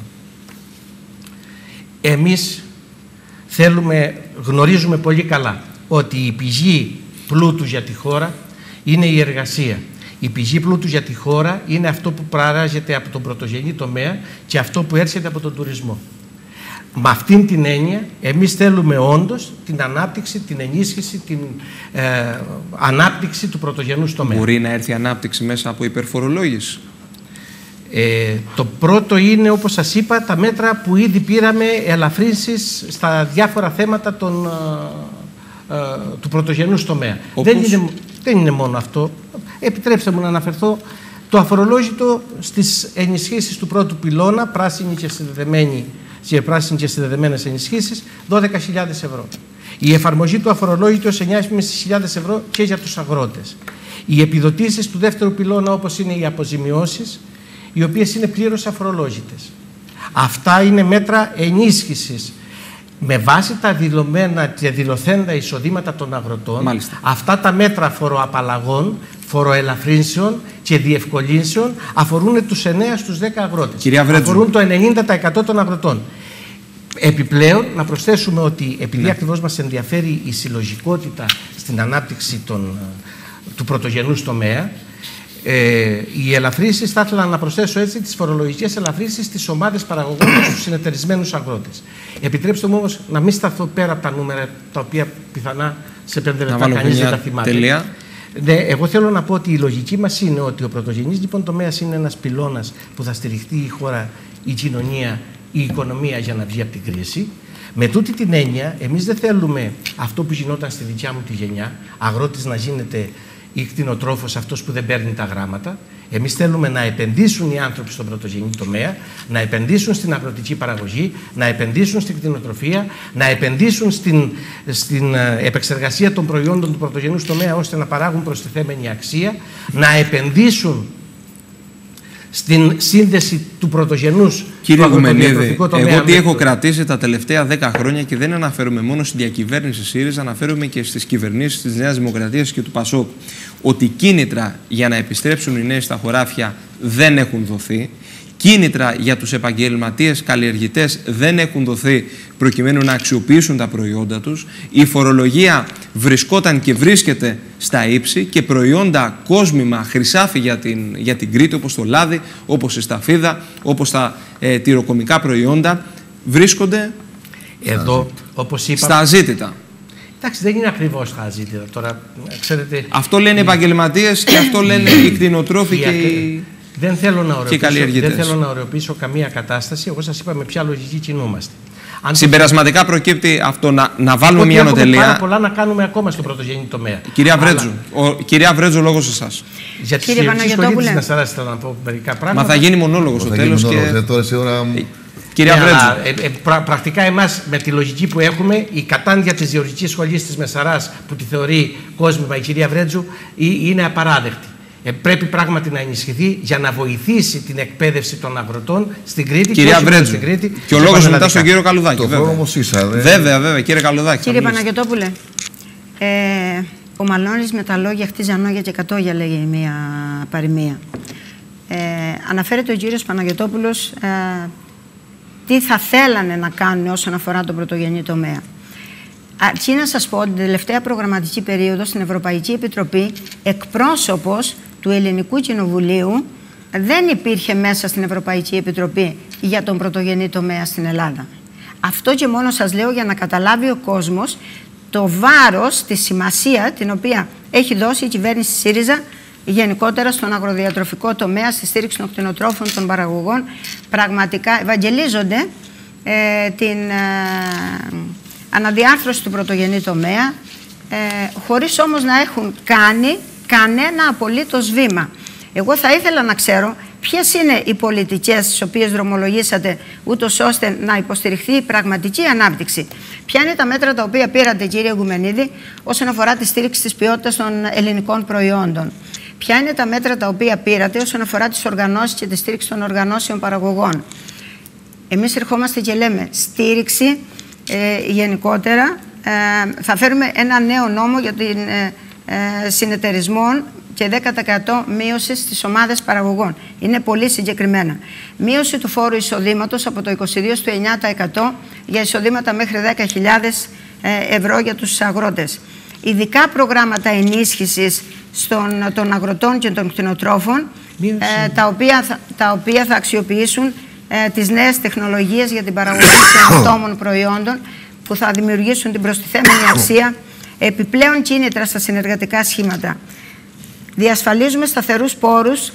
Εμείς γνωρίζουμε πολύ καλά ότι η πηγή πλούτου για τη χώρα είναι η εργασία. Η πηγή πλούτου για τη χώρα είναι αυτό που παράγεται από τον πρωτογενή τομέα και αυτό που έρχεται από τον τουρισμό. Με αυτήν την έννοια, εμείς θέλουμε όντως την ανάπτυξη, την ενίσχυση, την ανάπτυξη του πρωτογενούς τομέα. Μπορεί να έρθει ανάπτυξη μέσα από υπερφορολόγηση? Το πρώτο είναι, όπως σας είπα, τα μέτρα που ήδη πήραμε ελαφρύνσεις στα διάφορα θέματα του πρωτογενούς τομέα. Δεν είναι μόνο αυτό. Επιτρέψτε μου να αναφερθώ το αφορολόγητο στις ενισχύσεις του πρώτου πυλώνα, πράσινη και συνδεδεμένες ενισχύσεις, 12.000 ευρώ. Η εφαρμογή του αφορολόγητου σε 9.500 ευρώ και για τους αγρότες. Οι επιδοτήσεις του δεύτερου πυλώνα, όπως είναι οι αποζημιώσεις, οι οποίες είναι πλήρως αφορολόγητες. Αυτά είναι μέτρα ενίσχυσης με βάση τα δηλωμένα και δηλωθέντα εισοδήματα των αγροτών. Μάλιστα. Αυτά τα μέτρα φοροαπαλλαγών, φοροελαφρύνσεων και διευκολύνσεων αφορούν τους 9 στους 10 αγρότες. Κυρία Βρέτζου. Αφορούν το 90% των αγροτών. Επιπλέον, να προσθέσουμε ότι επειδή ακριβώς μας ενδιαφέρει η συλλογικότητα στην ανάπτυξη του πρωτογενούς τομέα, οι ελαφρύσεις, θα ήθελα να προσθέσω έτσι, τις φορολογικές ελαφρύσεις στις ομάδες παραγωγών και στους συνεταιρισμένους αγρότες. Επιτρέψτε μου όμως να μην σταθώ πέρα από τα νούμερα, τα οποία πιθανά σε 5 λεπτά κανείς δεν τα θυμάται. Τελεία. Ναι, εγώ θέλω να πω ότι η λογική μας είναι ότι ο πρωτογενής λοιπόν τομέας είναι ένας πυλώνας που θα στηριχτεί η χώρα, η κοινωνία, η οικονομία για να βγει από την κρίση. Με τούτη την έννοια, εμείς δεν θέλουμε αυτό που γινόταν στη δικιά μου τη γενιά, αγρότης να γίνεται ή κτηνοτρόφος αυτός που δεν παίρνει τα γράμματα. Εμείς θέλουμε να επενδύσουν οι άνθρωποι στον πρωτογενή τομέα, να επενδύσουν στην αγροτική παραγωγή, να επενδύσουν στην κτηνοτροφία, να επενδύσουν στην επεξεργασία των προϊόντων του πρωτογενούς τομέα ώστε να παράγουν προστιθέμενη αξία, να επενδύσουν στην σύνδεση του πρωτογενούς. Κύριε Γουμενίδη, εγώ τι έχω κρατήσει τα τελευταία 10 χρόνια και δεν αναφέρομαι μόνο στην διακυβέρνηση ΣΥΡΙΖΑ, αναφέρομαι και στις κυβερνήσεις της Νέας Δημοκρατίας και του ΠΑΣΟΚ, ότι κίνητρα για να επιστρέψουν οι νέοι στα χωράφια δεν έχουν δοθεί. Κίνητρα για τους επαγγελματίες καλλιεργητές δεν έχουν δοθεί προκειμένου να αξιοποιήσουν τα προϊόντα τους. Η φορολογία βρισκόταν και βρίσκεται στα ύψη και προϊόντα κόσμημα χρυσάφι για την Κρήτη, όπως το λάδι, όπως η σταφίδα, όπως τα τυροκομικά προϊόντα, βρίσκονται εδώ, όπως είπα, στα αζήτητα. Εντάξει, δεν είναι ακριβώς τα αζήτητα. Τώρα, ξέρετε, αυτό λένε οι επαγγελματίες και αυτό λένε οι κτηνοτρόφοι και οι... Δεν θέλω να ωρεοποιήσω καμία κατάσταση. Εγώ σας είπα με ποια λογική κινούμαστε. Συμπερασματικά προκύπτει αυτό να βάλουμε μια νοτελεία. Έχουμε πάρα πολλά να κάνουμε ακόμα στον πρωτογενή τομέα. Κυρία Βρέτζου, λόγος εσάς. Για τις σχολείες της Μεσαράς θέλω να πω μερικά πράγματα. Μα θα γίνει μονόλογος στο τέλος. Κυρία Βρέτζου. Πρακτικά εμάς με τη λογική που έχουμε, η κατάντια της Γεωργικής Σχολής της Μεσαράς που τη θεωρεί κόσμημα η κυρία Βρέτζου είναι απαράδεκτη. Πρέπει πράγματι να ενισχυθεί για να βοηθήσει την εκπαίδευση των αγροτών στην Κρήτη. Κυρία Βρέτζου, και ο λόγος μετά στον κύριο Καλουδάκη. Το χρόνο όμως είσατε. Βέβαια, κύριε Καλουδάκη. Κύριε Παναγιωτόπουλε, ο Μαλώνης με τα λόγια χτίζει ανόγια και κατόγια, λέγει μια παροιμία. Αναφέρεται ο κύριος Παναγιωτόπουλος τι θα θέλανε να κάνουν όσον αφορά τον πρωτογενή τομέα. Αρκεί να σας πω ότι την τελευταία προγραμματική περίοδο στην Ευρωπαϊκή Επιτροπή εκπρόσωπος του Ελληνικού Κοινοβουλίου δεν υπήρχε μέσα στην Ευρωπαϊκή Επιτροπή για τον πρωτογενή τομέα στην Ελλάδα. Αυτό και μόνο σας λέω για να καταλάβει ο κόσμος το βάρος, τη σημασία την οποία έχει δώσει η κυβέρνηση ΣΥΡΙΖΑ γενικότερα στον αγροδιατροφικό τομέα, στη στήριξη των κτηνοτρόφων, των παραγωγών. Πραγματικά ευαγγελίζονται την αναδιάρθρωση του πρωτογενή τομέα, χωρίς όμως να έχουν κάνει κανένα απολύτως βήμα. Εγώ θα ήθελα να ξέρω ποιες είναι οι πολιτικές τις οποίες δρομολογήσατε ούτως ώστε να υποστηριχθεί η πραγματική ανάπτυξη. Ποια είναι τα μέτρα τα οποία πήρατε, κύριε Γουμενίδη, όσον αφορά τη στήριξη της ποιότητας των ελληνικών προϊόντων. Ποια είναι τα μέτρα τα οποία πήρατε όσον αφορά τις οργανώσεις και τη στήριξη των οργανώσεων παραγωγών. Εμείς ερχόμαστε και λέμε στήριξη γενικότερα. Θα φέρουμε ένα νέο νόμο για την συνεταιρισμών και 10% μείωση στις ομάδες παραγωγών. Είναι πολύ συγκεκριμένα. Μείωση του φόρου εισοδήματος από το 22% στο 9% για εισοδήματα μέχρι 10.000 ευρώ για τους αγρότες. Ειδικά προγράμματα ενίσχυσης των αγροτών και των κτηνοτρόφων, τα οποία θα αξιοποιήσουν τις νέες τεχνολογίες για την παραγωγή καινοτόμων προϊόντων που θα δημιουργήσουν την προστιθέμενη αξία, επιπλέον κίνητρα στα συνεργατικά σχήματα. Διασφαλίζουμε σταθερούς πόρους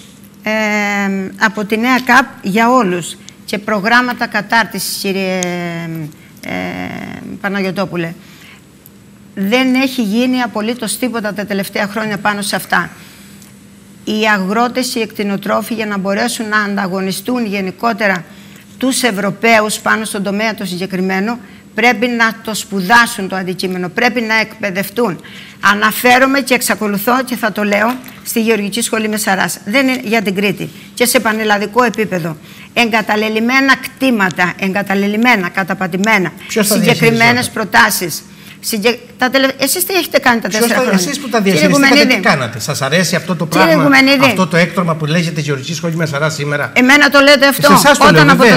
από τη νέα ΚΑΠ για όλους και προγράμματα κατάρτισης, κύριε Παναγιωτόπουλε. Δεν έχει γίνει απολύτως τίποτα τα τελευταία χρόνια πάνω σε αυτά. Οι αγρότες, οι εκτινοτρόφοι, για να μπορέσουν να ανταγωνιστούν γενικότερα τους Ευρωπαίους πάνω στον τομέα το συγκεκριμένο, πρέπει να το σπουδάσουν το αντικείμενο, πρέπει να εκπαιδευτούν. Αναφέρομαι και εξακολουθώ και θα το λέω στη Γεωργική Σχολή Μεσαράς. Δεν είναι για την Κρήτη και σε πανελλαδικό επίπεδο. Εγκαταλελειμμένα κτήματα, εγκαταλελειμμένα, καταπατημένα, συγκεκριμένες προτάσεις. Εσείς τι έχετε κάνει τα 4 χρόνια? Εσείς που τα διαχειριστήκατε, τι κάνατε? Σας αρέσει αυτό το πράγμα, αυτό το έκτρωμα που λέγεται Γεωργική Σχολή Μεσαράς σήμερα? Εμένα το λέτε αυτό. Όταν από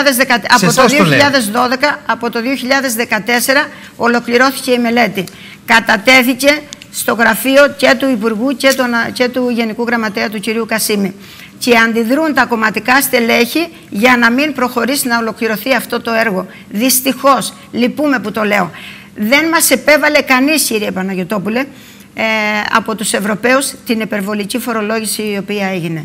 το 2014 ολοκληρώθηκε η μελέτη. Κατατέθηκε στο γραφείο και του Υπουργού και του Γενικού Γραμματέα του κυρίου Κασίμη. Και αντιδρούν τα κομματικά στελέχη για να μην προχωρήσει να ολοκληρωθεί αυτό το έργο. Δυστυχώς, λυπούμε που το λέω. Δεν μας επέβαλε κανείς, κύριε Παναγιωτόπουλε, από τους Ευρωπαίους την υπερβολική φορολόγηση η οποία έγινε.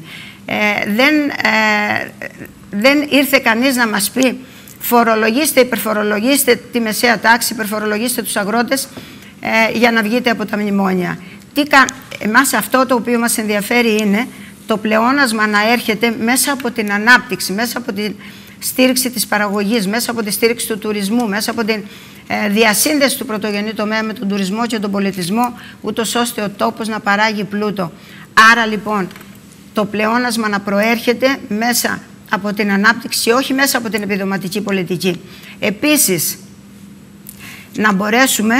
Δεν ήρθε κανείς να μας πει φορολογήστε, υπερφορολογήστε τη μεσαία τάξη, υπερφορολογήστε τους αγρότες για να βγείτε από τα μνημόνια. Εμάς αυτό το οποίο μας ενδιαφέρει είναι το πλεόνασμα να έρχεται μέσα από την ανάπτυξη, μέσα από τη στήριξη της παραγωγής, μέσα από τη στήριξη του τουρισμού, μέσα από την διασύνδεση του πρωτογενή τομέα με τον τουρισμό και τον πολιτισμό, ούτως ώστε ο τόπος να παράγει πλούτο. Άρα λοιπόν το πλεόνασμα να προέρχεται μέσα από την ανάπτυξη, όχι μέσα από την επιδοματική πολιτική. Επίσης, να μπορέσουμε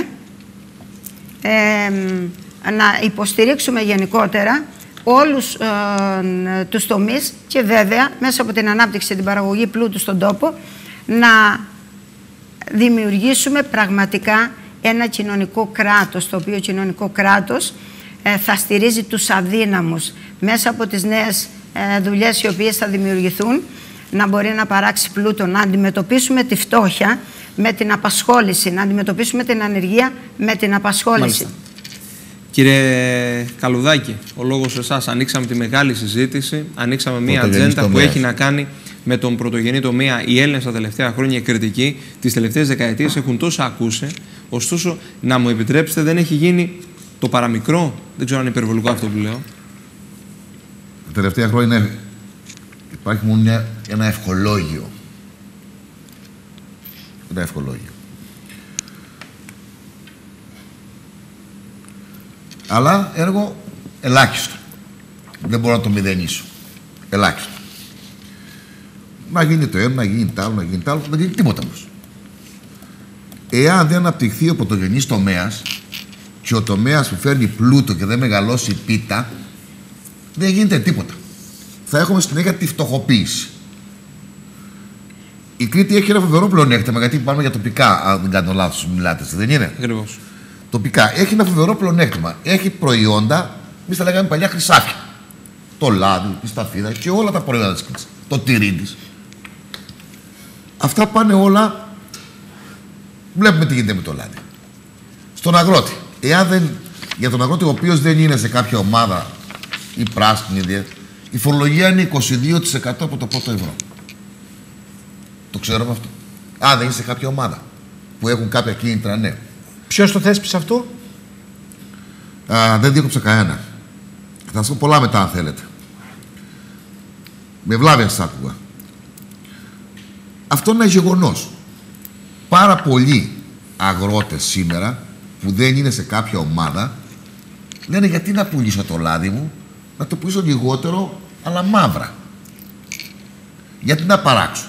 να υποστηρίξουμε γενικότερα όλους τους τομείς και βέβαια μέσα από την ανάπτυξη και την παραγωγή πλούτου στον τόπο να δημιουργήσουμε πραγματικά ένα κοινωνικό κράτος, το οποίο κοινωνικό κράτος θα στηρίζει τους αδύναμους μέσα από τις νέες δουλειές οι οποίες θα δημιουργηθούν, να μπορεί να παράξει πλούτο, να αντιμετωπίσουμε τη φτώχεια με την απασχόληση, να αντιμετωπίσουμε την ανεργία με την απασχόληση. Μάλιστα. Κύριε Καλουδάκη, ο λόγος σε εσάς. Ανοίξαμε τη μεγάλη συζήτηση, ανοίξαμε μια ατζέντα που έχει να κάνει με τον πρωτογενή τομέα. Οι Έλληνες τα τελευταία χρόνια, κριτικοί, τις τελευταίες δεκαετίες έχουν τόσα ακούσει. Ωστόσο, να μου επιτρέψετε, δεν έχει γίνει το παραμικρό. Δεν ξέρω αν είναι υπερβολικό αυτό που λέω. Τα τελευταία χρόνια υπάρχει μόνο ένα ευχολόγιο. Ένα ευχολόγιο. Αλλά έργο ελάχιστο. Δεν μπορώ να το μηδενίσω. Ελάχιστο. Να γίνει το ένα, να γίνει το άλλο, να γίνει το άλλο, δεν γίνει τίποτα όμως. Εάν δεν αναπτυχθεί ο πρωτογενής τομέας και ο τομέας που φέρνει πλούτο και δεν μεγαλώσει η πίτα, δεν γίνεται τίποτα. Θα έχουμε συνέχεια τη φτωχοποίηση. Η Κρήτη έχει ένα φοβερό πλεονέκτημα, γιατί πάμε για τοπικά, αν δεν κάνω λάθος, μιλάτε, δεν είναι? Ακριβώς. Τοπικά έχει ένα φοβερό πλεονέκτημα. Έχει προϊόντα, εμείς τα λέγαμε παλιά χρυσάφια. Το λάδι, τη σταφίδα και όλα τα προϊόντα της Κρήτης. Το τυρί της. Αυτά πάνε όλα. Βλέπουμε τι γίνεται με το λάδι. Στον αγρότη. Εάν δεν, για τον αγρότη ο οποίος δεν είναι σε κάποια ομάδα ή πράσινη, η φορολογία είναι 22% από το πρώτο ευρώ. Το ξέρουμε αυτό. Αν δεν είναι σε κάποια ομάδα που έχουν κάποια κίνητρα, ναι. Ποιος το θέσπισε αυτό? Δεν διέκοψα κανένα. Θα σας πω πολλά μετά αν θέλετε. Με βλάβη σας άκουγα. Αυτό είναι ένα γεγονός. Πάρα πολλοί αγρότες σήμερα που δεν είναι σε κάποια ομάδα λένε γιατί να πουλήσω το λάδι μου, να το πουλήσω λιγότερο αλλά μαύρα. Γιατί να παράξω.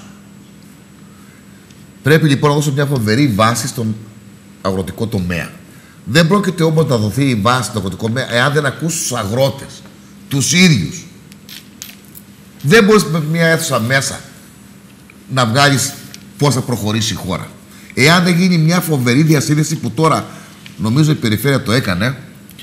Πρέπει λοιπόν να δώσω μια φοβερή βάση στον αγροτικό τομέα. Δεν πρόκειται όμως να δοθεί η βάση στον αγροτικό τομέα εάν δεν ακούσει τους αγρότες, τους ίδιους. Δεν μπορείς με μια αίθουσα μέσα να βγάλεις πώς θα προχωρήσει η χώρα. Εάν δεν γίνει μια φοβερή διασύνδεση που τώρα νομίζω η περιφέρεια το έκανε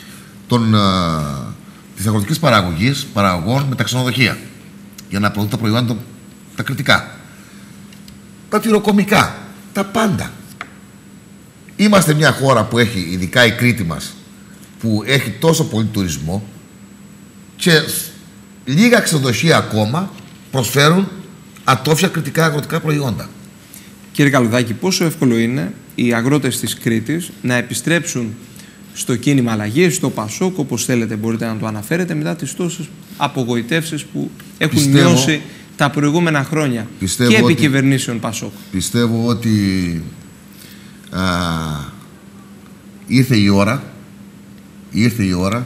της αγροτικής παραγωγών με τα ξενοδοχεία για να προωθούν τα προϊόντα τα κριτικά, τα τυροκομικά, τα πάντα. Είμαστε μια χώρα που έχει, ειδικά η Κρήτη μας, που έχει τόσο πολύ τουρισμό και λίγα ξενοδοχεία ακόμα προσφέρουν ατόφια κριτικά αγροτικά προϊόντα. Κύριε Καλουδάκη, πόσο εύκολο είναι οι αγρότες της Κρήτης να επιστρέψουν στο κίνημα αλλαγής, στο ΠΑΣΟΚ, όπως θέλετε μπορείτε να το αναφέρετε, μετά τις τόσες απογοητεύσεις που έχουν νιώσει τα προηγούμενα χρόνια και επί κυβερνήσεων ΠΑΣΟΚ? Πιστεύω ότι ήρθε η ώρα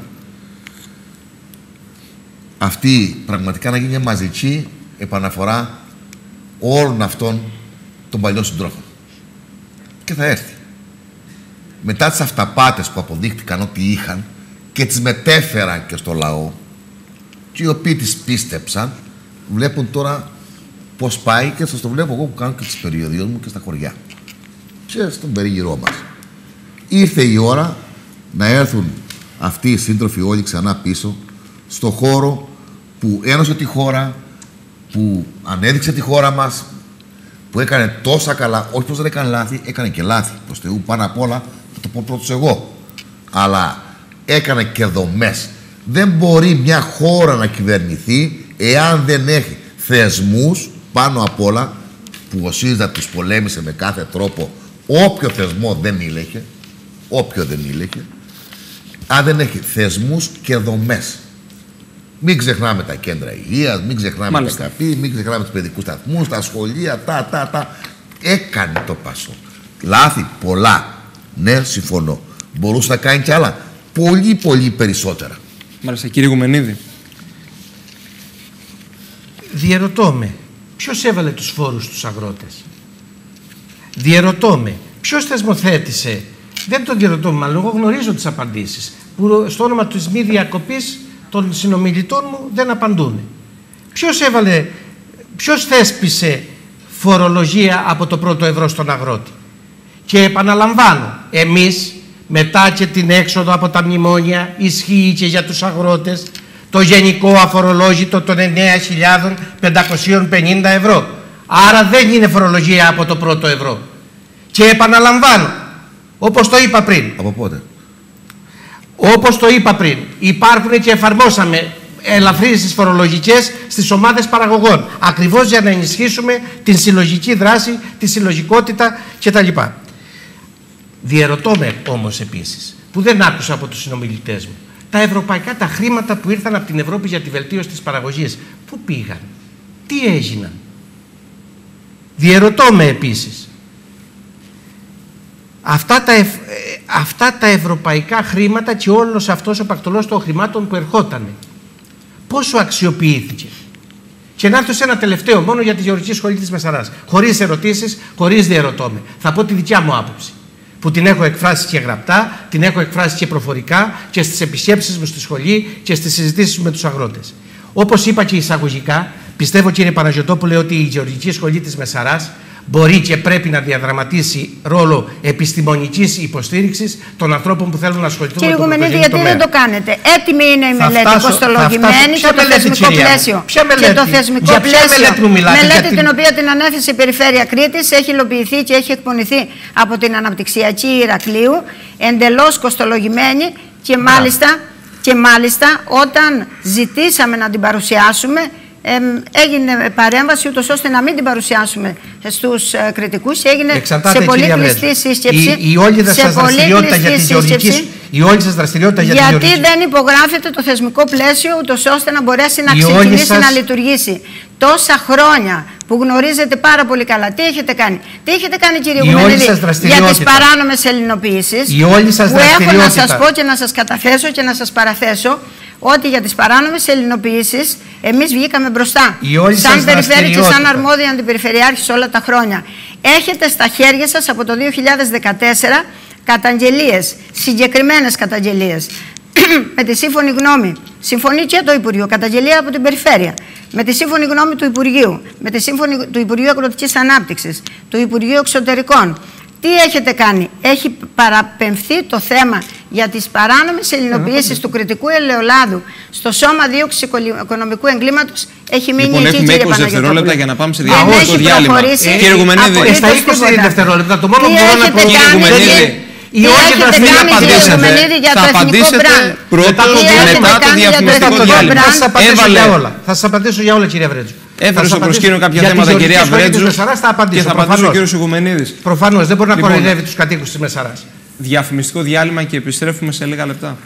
αυτή πραγματικά να γίνει μια μαζική επαναφορά όλων αυτών των παλιών συντρόφων. Και θα έρθει. Μετά τις αυταπάτες που αποδείχτηκαν ότι είχαν και τις μετέφεραν και στο λαό, και οι οποίοι τις πίστεψαν, βλέπουν τώρα πώς πάει, και σας το βλέπω εγώ που κάνω και τις περιοδίες μου και στα χωριά και στον περίγυρό μας. Ήρθε η ώρα να έρθουν αυτοί οι σύντροφοι όλοι ξανά πίσω στο χώρο που ένωσε τη χώρα, που ανέδειξε τη χώρα μας, που έκανε τόσα καλά. Όχι πως δεν έκανε λάθη, έκανε και λάθη προς Θεού, πάνω απ' όλα θα το πω πρώτος εγώ, αλλά έκανε και δομές. Δεν μπορεί μια χώρα να κυβερνηθεί εάν δεν έχει θεσμούς πάνω απ' όλα, που ο ΣΥΡΙΖΑ τους πολέμησε με κάθε τρόπο, όποιο θεσμό δεν ήλεγε, αν δεν έχει θεσμούς και δομές. Μην ξεχνάμε τα κέντρα υγείας, μην ξεχνάμε τα ΚΑΠΗ, μην ξεχνάμε τους παιδικούς σταθμούς, τα σχολεία, Έκανε το ΠΑΣΟΚ λάθη πολλά. Ναι, συμφωνώ. Μπορούσε να κάνει κι άλλα. Πολύ περισσότερα. Μάλιστα, κύριε Γουμενίδη. Διερωτώ με, ποιος έβαλε τους φόρους στους αγρότες? Διερωτώ με, ποιος θεσμοθέτησε? Δεν το διερωτώ με, αλλά εγώ γνωρίζω τις απαντήσεις, που στο όνομα της μη διακοπής των συνομιλητών μου δεν απαντούν. Ποιος θέσπισε φορολογία από το πρώτο ευρώ στον αγρότη? Και επαναλαμβάνω, εμείς μετά και την έξοδο από τα μνημόνια ισχύει και για τους αγρότες το γενικό αφορολόγητο των 9.550 ευρώ. Άρα δεν είναι φορολογία από το πρώτο ευρώ. Και επαναλαμβάνω, όπως το είπα πριν. Από πότε? Όπως το είπα πριν, υπάρχουν και εφαρμόσαμε ελαφρύνσεις φορολογικές στις ομάδες παραγωγών, ακριβώς για να ενισχύσουμε την συλλογική δράση, τη συλλογικότητα κτλ. Διερωτώ με όμως επίσης, που δεν άκουσα από τους συνομιλητές μου, τα ευρωπαϊκά, τα χρήματα που ήρθαν από την Ευρώπη για τη βελτίωση της παραγωγής, πού πήγαν, τι έγιναν? Διερωτώ με επίσης, αυτά τα ευρωπαϊκά χρήματα και όλος αυτός ο πακτολός των χρημάτων που ερχότανε, πόσο αξιοποιήθηκε? Και να έρθω σε ένα τελευταίο μόνο για τη Γεωργική Σχολή της Μεσαράς, χωρίς ερωτήσεις, χωρίς διερωτώ με. Θα πω τη δικιά μου άποψη, που την έχω εκφράσει και γραπτά, την έχω εκφράσει και προφορικά και στις επισκέψεις μου στη σχολή και στις συζητήσεις με τους αγρότες. Όπως είπα και εισαγωγικά, πιστεύω, κύριε Παναγιωτόπουλε, ότι η Γεωργική Σχολή της Μεσαράς μπορεί και πρέπει να διαδραματίσει ρόλο επιστημονικής υποστήριξης των ανθρώπων που θέλουν να ασχοληθούν με τον πρωτογενή τομέα. Γιατί δεν το κάνετε? Έτοιμη είναι η μελέτη, κοστολογημένη και το θεσμικό πλαίσιο. Και το θεσμικό πλαίσιο. Μελέτη την οποία την ανέθεσε η Περιφέρεια Κρήτης, έχει υλοποιηθεί και έχει εκπονηθεί από την Αναπτυξιακή Ηρακλείου, εντελώς κοστολογημένη, και μάλιστα όταν ζητήσαμε να την παρουσιάσουμε, έγινε παρέμβαση ούτως ώστε να μην την παρουσιάσουμε στους κριτικούς. Έγινε σε πολύ κλειστή σύσκεψη. Η όλη σας δραστηριότητα για τη γεωργική. Γιατί δεν υπογράφεται το θεσμικό πλαίσιο ούτως ώστε να μπορέσει να ξεκινήσει να λειτουργήσει. Τόσα χρόνια που γνωρίζετε πάρα πολύ καλά. Τι έχετε κάνει? Τι έχετε κάνει, κύριε Γουμενίδη, για τις παράνομες ελληνοποιήσεις? Που έχω να σας πω και να σας καταθέσω και να σας παραθέσω ότι για τις παράνομες ελληνοποιήσεις εμείς βγήκαμε μπροστά. Σαν περιφέρεια και σαν αρμόδια αντιπεριφερειάρχης όλα τα χρόνια. Έχετε στα χέρια σας από το 2014 καταγγελίες, συγκεκριμένες καταγγελίες. Με τη σύμφωνη γνώμη, συμφωνεί και το Υπουργείο, καταγγελία από την Περιφέρεια. Με τη σύμφωνη γνώμη του Υπουργείου, με τη σύμφωνη του Υπουργείου Αγροτικής Ανάπτυξης, του Υπουργείου Εξωτερικών. Τι έχετε κάνει? Έχει παραπεμφθεί το θέμα για τις παράνομες ελληνοποιήσεις του κριτικού ελαιολάδου στο Σώμα Δίωξης Οικονομικού Εγκλήματος. Έχει μείνει εκεί, κύριε Παναγιωτόπουλε. 20 δευτερόλεπτα για να πάμε σε διαφορετικό διάλειμμα. Κύριε Γουμενίδη, στα 20 δευτερόλεπτα το μόνο που μπορώ να πω, ή όχι να μην απαντήσετε. Θα απαντήσετε πρώτα και μετά το διαφημιστικό διάλειμμα. Θα σας απαντήσω για όλα, κυρία Βρέτζου. Έφερε στο προσκήνιο κάποια θέματα, κυρία Βρέτζου, και θα απαντήσω ο κύριος Ιγουμενίδης. Προφανώς δεν μπορεί να κοροϊδεύει τους κατοίκους της Μεσαράς. Διαφημιστικό διάλειμμα και επιστρέφουμε σε λίγα λεπτά.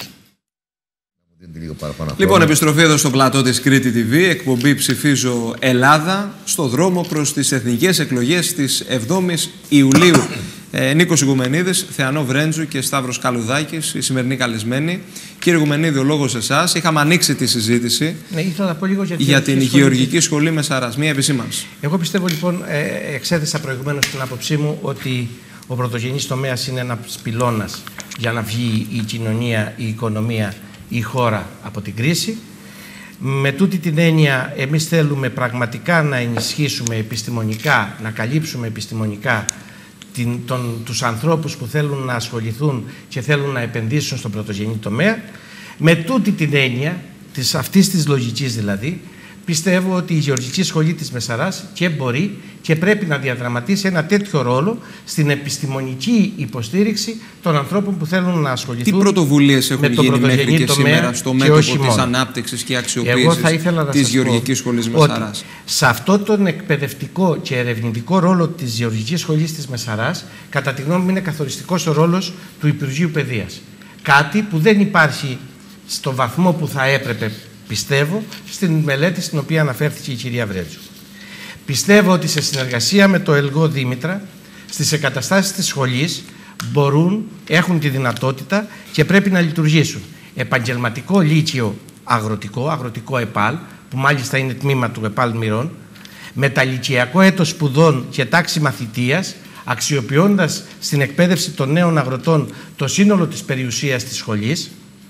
Λοιπόν, επιστροφή εδώ στο πλατό της Κρήτη TV, εκπομπή Ψηφίζω Ελλάδα, στο δρόμο προς τις εθνικές εκλογές της 7ης Ιουλίου. Νίκος Ιγουμενίδης, Θεανό Βρέντζου και Σταύρος Καλουδάκης, οι σημερινοί καλεσμένοι. Κύριε Ιγουμενίδη, ο λόγος εσάς. Είχαμε ανοίξει τη συζήτηση για την Γεωργική Σχολή Μεσαράς. Μία επισήμανση. Εγώ πιστεύω λοιπόν, εξέθεσα προηγουμένως την άποψή μου ότι ο πρωτογενής τομέας είναι ένας πυλώνας για να βγει η κοινωνία, η οικονομία, η χώρα από την κρίση. Με τούτη την έννοια, εμείς θέλουμε πραγματικά να ενισχύσουμε επιστημονικά, να καλύψουμε επιστημονικά τους ανθρώπους που θέλουν να ασχοληθούν και θέλουν να επενδύσουν στον πρωτογενή τομέα. Με τούτη την έννοια, αυτής της λογικής δηλαδή, πιστεύω ότι η Γεωργική Σχολή της Μεσαράς και μπορεί και πρέπει να διαδραματίσει ένα τέτοιο ρόλο στην επιστημονική υποστήριξη των ανθρώπων που θέλουν να ασχοληθούν. Τι πρωτοβουλίες έχουν γίνει μέχρι και σήμερα στο μέτωπο της ανάπτυξης και αξιοποίησης της Γεωργικής Σχολής Μεσαράς? Σε αυτό τον εκπαιδευτικό και ερευνητικό ρόλο της Γεωργικής Σχολής της Μεσαράς, κατά τη γνώμη μου, είναι καθοριστικός ο ρόλος του Υπουργείου Παιδείας. Κάτι που δεν υπάρχει στο βαθμό που θα έπρεπε, πιστεύω, στην μελέτη στην οποία αναφέρθηκε η κυρία Βρέτζου. Πιστεύω ότι σε συνεργασία με το ΕΛΓΟ Δήμητρα, στις εγκαταστάσεις της σχολής έχουν τη δυνατότητα και πρέπει να λειτουργήσουν επαγγελματικό λύκειο αγροτικό ΕΠΑΛ, που μάλιστα είναι τμήμα του ΕΠΑΛ Μυρών, μεταλυκειακό έτος σπουδών και τάξη μαθητείας, αξιοποιώντας στην εκπαίδευση των νέων αγροτών το σύνολο της περιουσίας της σχολής,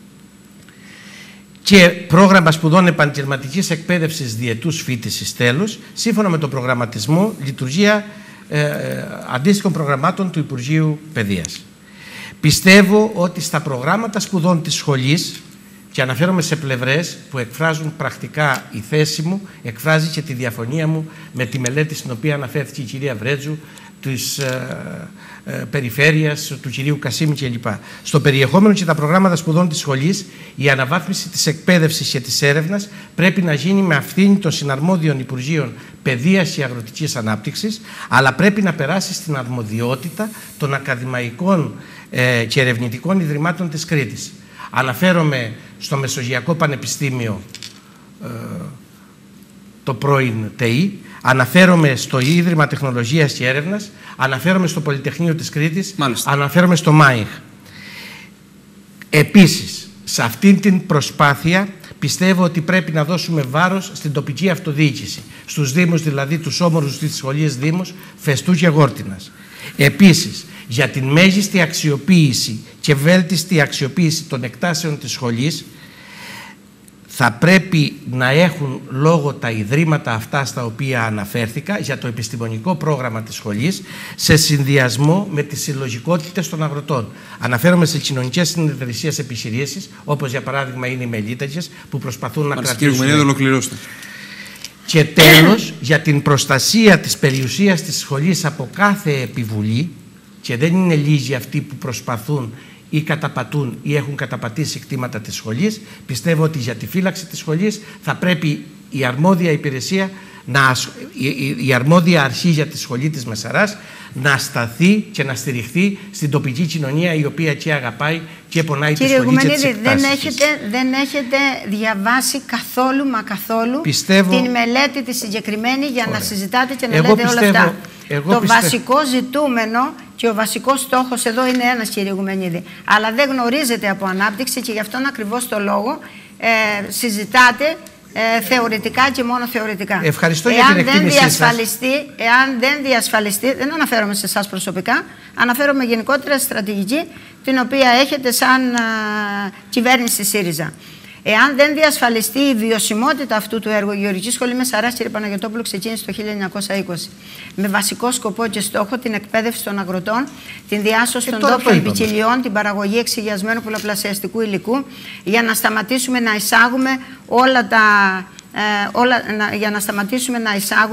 και πρόγραμμα σπουδών επαγγελματικής εκπαίδευσης διετούς φοιτησης, τέλος, σύμφωνα με τον προγραμματισμό λειτουργία αντίστοιχων προγραμμάτων του Υπουργείου Παιδείας. Πιστεύω ότι στα προγράμματα σπουδών της σχολής, και αναφέρομαι σε πλευρές που εκφράζουν πρακτικά η θέση μου, εκφράζει και τη διαφωνία μου με τη μελέτη στην οποία αναφέρθηκε η κυρία Βρέτζου, της περιφέρειας, του κυρίου Κασίμη κλπ. Στο περιεχόμενο και τα προγράμματα σπουδών της σχολής, η αναβάθμιση της εκπαίδευσης και της έρευνας πρέπει να γίνει με ευθύνη των συναρμόδιων Υπουργείων Παιδείας και Αγροτικής Ανάπτυξης, αλλά πρέπει να περάσει στην αρμοδιότητα των ακαδημαϊκών και ερευνητικών ιδρυμάτων της Κρήτης. Αναφέρομαι στο Μεσογειακό Πανεπιστήμιο, το πρώην ΤΕΗ, αναφέρομαι στο Ίδρυμα Τεχνολογίας και Έρευνας, αναφέρομαι στο Πολυτεχνείο της Κρήτης, αναφέρομαι στο ΜΑΙΧ. Επίσης, σε αυτήν την προσπάθεια πιστεύω ότι πρέπει να δώσουμε βάρος στην τοπική αυτοδιοίκηση, στους Δήμους, δηλαδή τους όμορους της σχολής Δήμους, Φεστού και Γόρτινας. Επίσης, για την μέγιστη αξιοποίηση και βέλτιστη αξιοποίηση των εκτάσεων της σχολής, θα πρέπει να έχουν λόγο τα ιδρύματα αυτά στα οποία αναφέρθηκα για το επιστημονικό πρόγραμμα της σχολής, σε συνδυασμό με τις συλλογικότητες των αγροτών. Αναφέρομαι σε κοινωνικές συνεταιρισίες επιχειρήσεις, όπως για παράδειγμα είναι οι μελίταγες, που προσπαθούν να κρατήσουν. Και τέλος, για την προστασία της περιουσίας της σχολής από κάθε επιβουλή, και δεν είναι λίγοι αυτοί που προσπαθούν ή καταπατούν ή έχουν καταπατήσει κτήματα της σχολής, πιστεύω ότι για τη φύλαξη της σχολής θα πρέπει η αρμόδια υπηρεσία, η αρμόδια αρχή για τη σχολή της Μεσαράς να σταθεί και να στηριχθεί στην τοπική κοινωνία, η οποία και αγαπάει και πονάει τη σχολή. Κύριε Ιγουμενίδη, δεν έχετε διαβάσει καθόλου την μελέτη τη συγκεκριμένη για να συζητάτε και να λέτε όλα αυτά. Το βασικό ζητούμενο και ο βασικός στόχος εδώ είναι ένας, κύριε Ιγουμενίδη. Αλλά δεν γνωρίζετε από ανάπτυξη και γι' αυτόν ακριβώς το λόγο συζητάτε θεωρητικά και μόνο θεωρητικά. Ευχαριστώ για την εκτίμησή σας. Εάν δεν διασφαλιστεί, δεν αναφέρομαι σε εσάς προσωπικά, αναφέρομαι γενικότερα στη στρατηγική την οποία έχετε σαν κυβέρνηση ΣΥΡΙΖΑ. Εάν δεν διασφαλιστεί η βιωσιμότητα αυτού του έργου, η Γεωργική Σχολή Μεσαράς, κύριε Παναγιωτόπουλο, ξεκίνησε το 1920 με βασικό σκοπό και στόχο την εκπαίδευση των αγροτών, την διάσωση των τόπιων ποικιλιών, την παραγωγή εξηγιασμένου πολλαπλασιαστικού υλικού, για να σταματήσουμε να εισάγουμε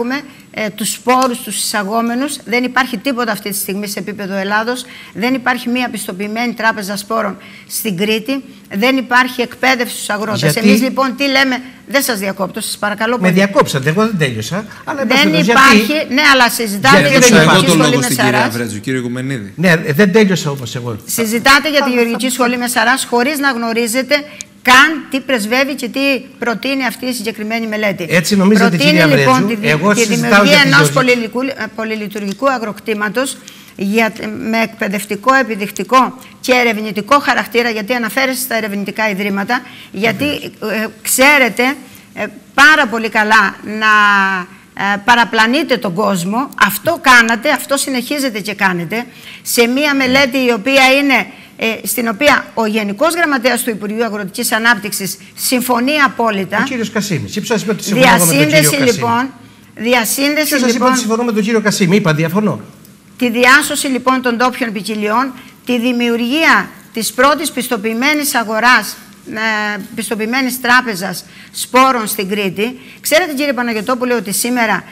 τους σπόρους, τους εισαγόμενους. Δεν υπάρχει τίποτα αυτή τη στιγμή σε επίπεδο Ελλάδος. Δεν υπάρχει μία πιστοποιημένη τράπεζα σπόρων στην Κρήτη. Δεν υπάρχει εκπαίδευση στους αγρότες. Εμείς λοιπόν τι λέμε, δεν σας διακόπτω, σας παρακαλώ πολύ. Με διακόψατε, εγώ δεν τέλειωσα. Αλλά δεν υπάρχει, ναι, αλλά συζητάτε για τη Γεωργική Σχολή Μεσαράς. Ναι, δεν τέλειωσα όπως εγώ. Συζητάτε για τη Γεωργική Σχολή Μεσαράς χωρίς να γνωρίζετε καν τι πρεσβεύει και τι προτείνει αυτή η συγκεκριμένη μελέτη. Έτσι νομίζετε, κυρία Βρέτζου, λοιπόν τη δημιουργία ενός πολυλειτουργικού αγροκτήματος με εκπαιδευτικό, επιδεικτικό και ερευνητικό χαρακτήρα, γιατί αναφέρεστε στα ερευνητικά ιδρύματα, γιατί ξέρετε πάρα πολύ καλά να παραπλανείτε τον κόσμο. Αυτό κάνατε, αυτό συνεχίζετε και κάνετε, σε μία μελέτη η οποία είναι στην οποία ο Γενικός Γραμματέας του Υπουργείου Αγροτικής Ανάπτυξης συμφωνεί απόλυτα. Ο κύριος Κασίμης. Ποιος σας είπε ότι συμφωνώ με τον κύριο Κασίμη? Ποιος σας είπε ότι συμφωνώ με τον κύριο Κασίμη? Είπα διαφωνώ. Τη διάσωση λοιπόν των ντόπιων ποικιλιών, τη δημιουργία της πρώτης πιστοποιημένης αγοράς, πιστοποιημένης τράπεζας σπόρων στην Κρήτη. Ξέρετε, κύριε Παναγιωτόπουλε, ότι σήμερα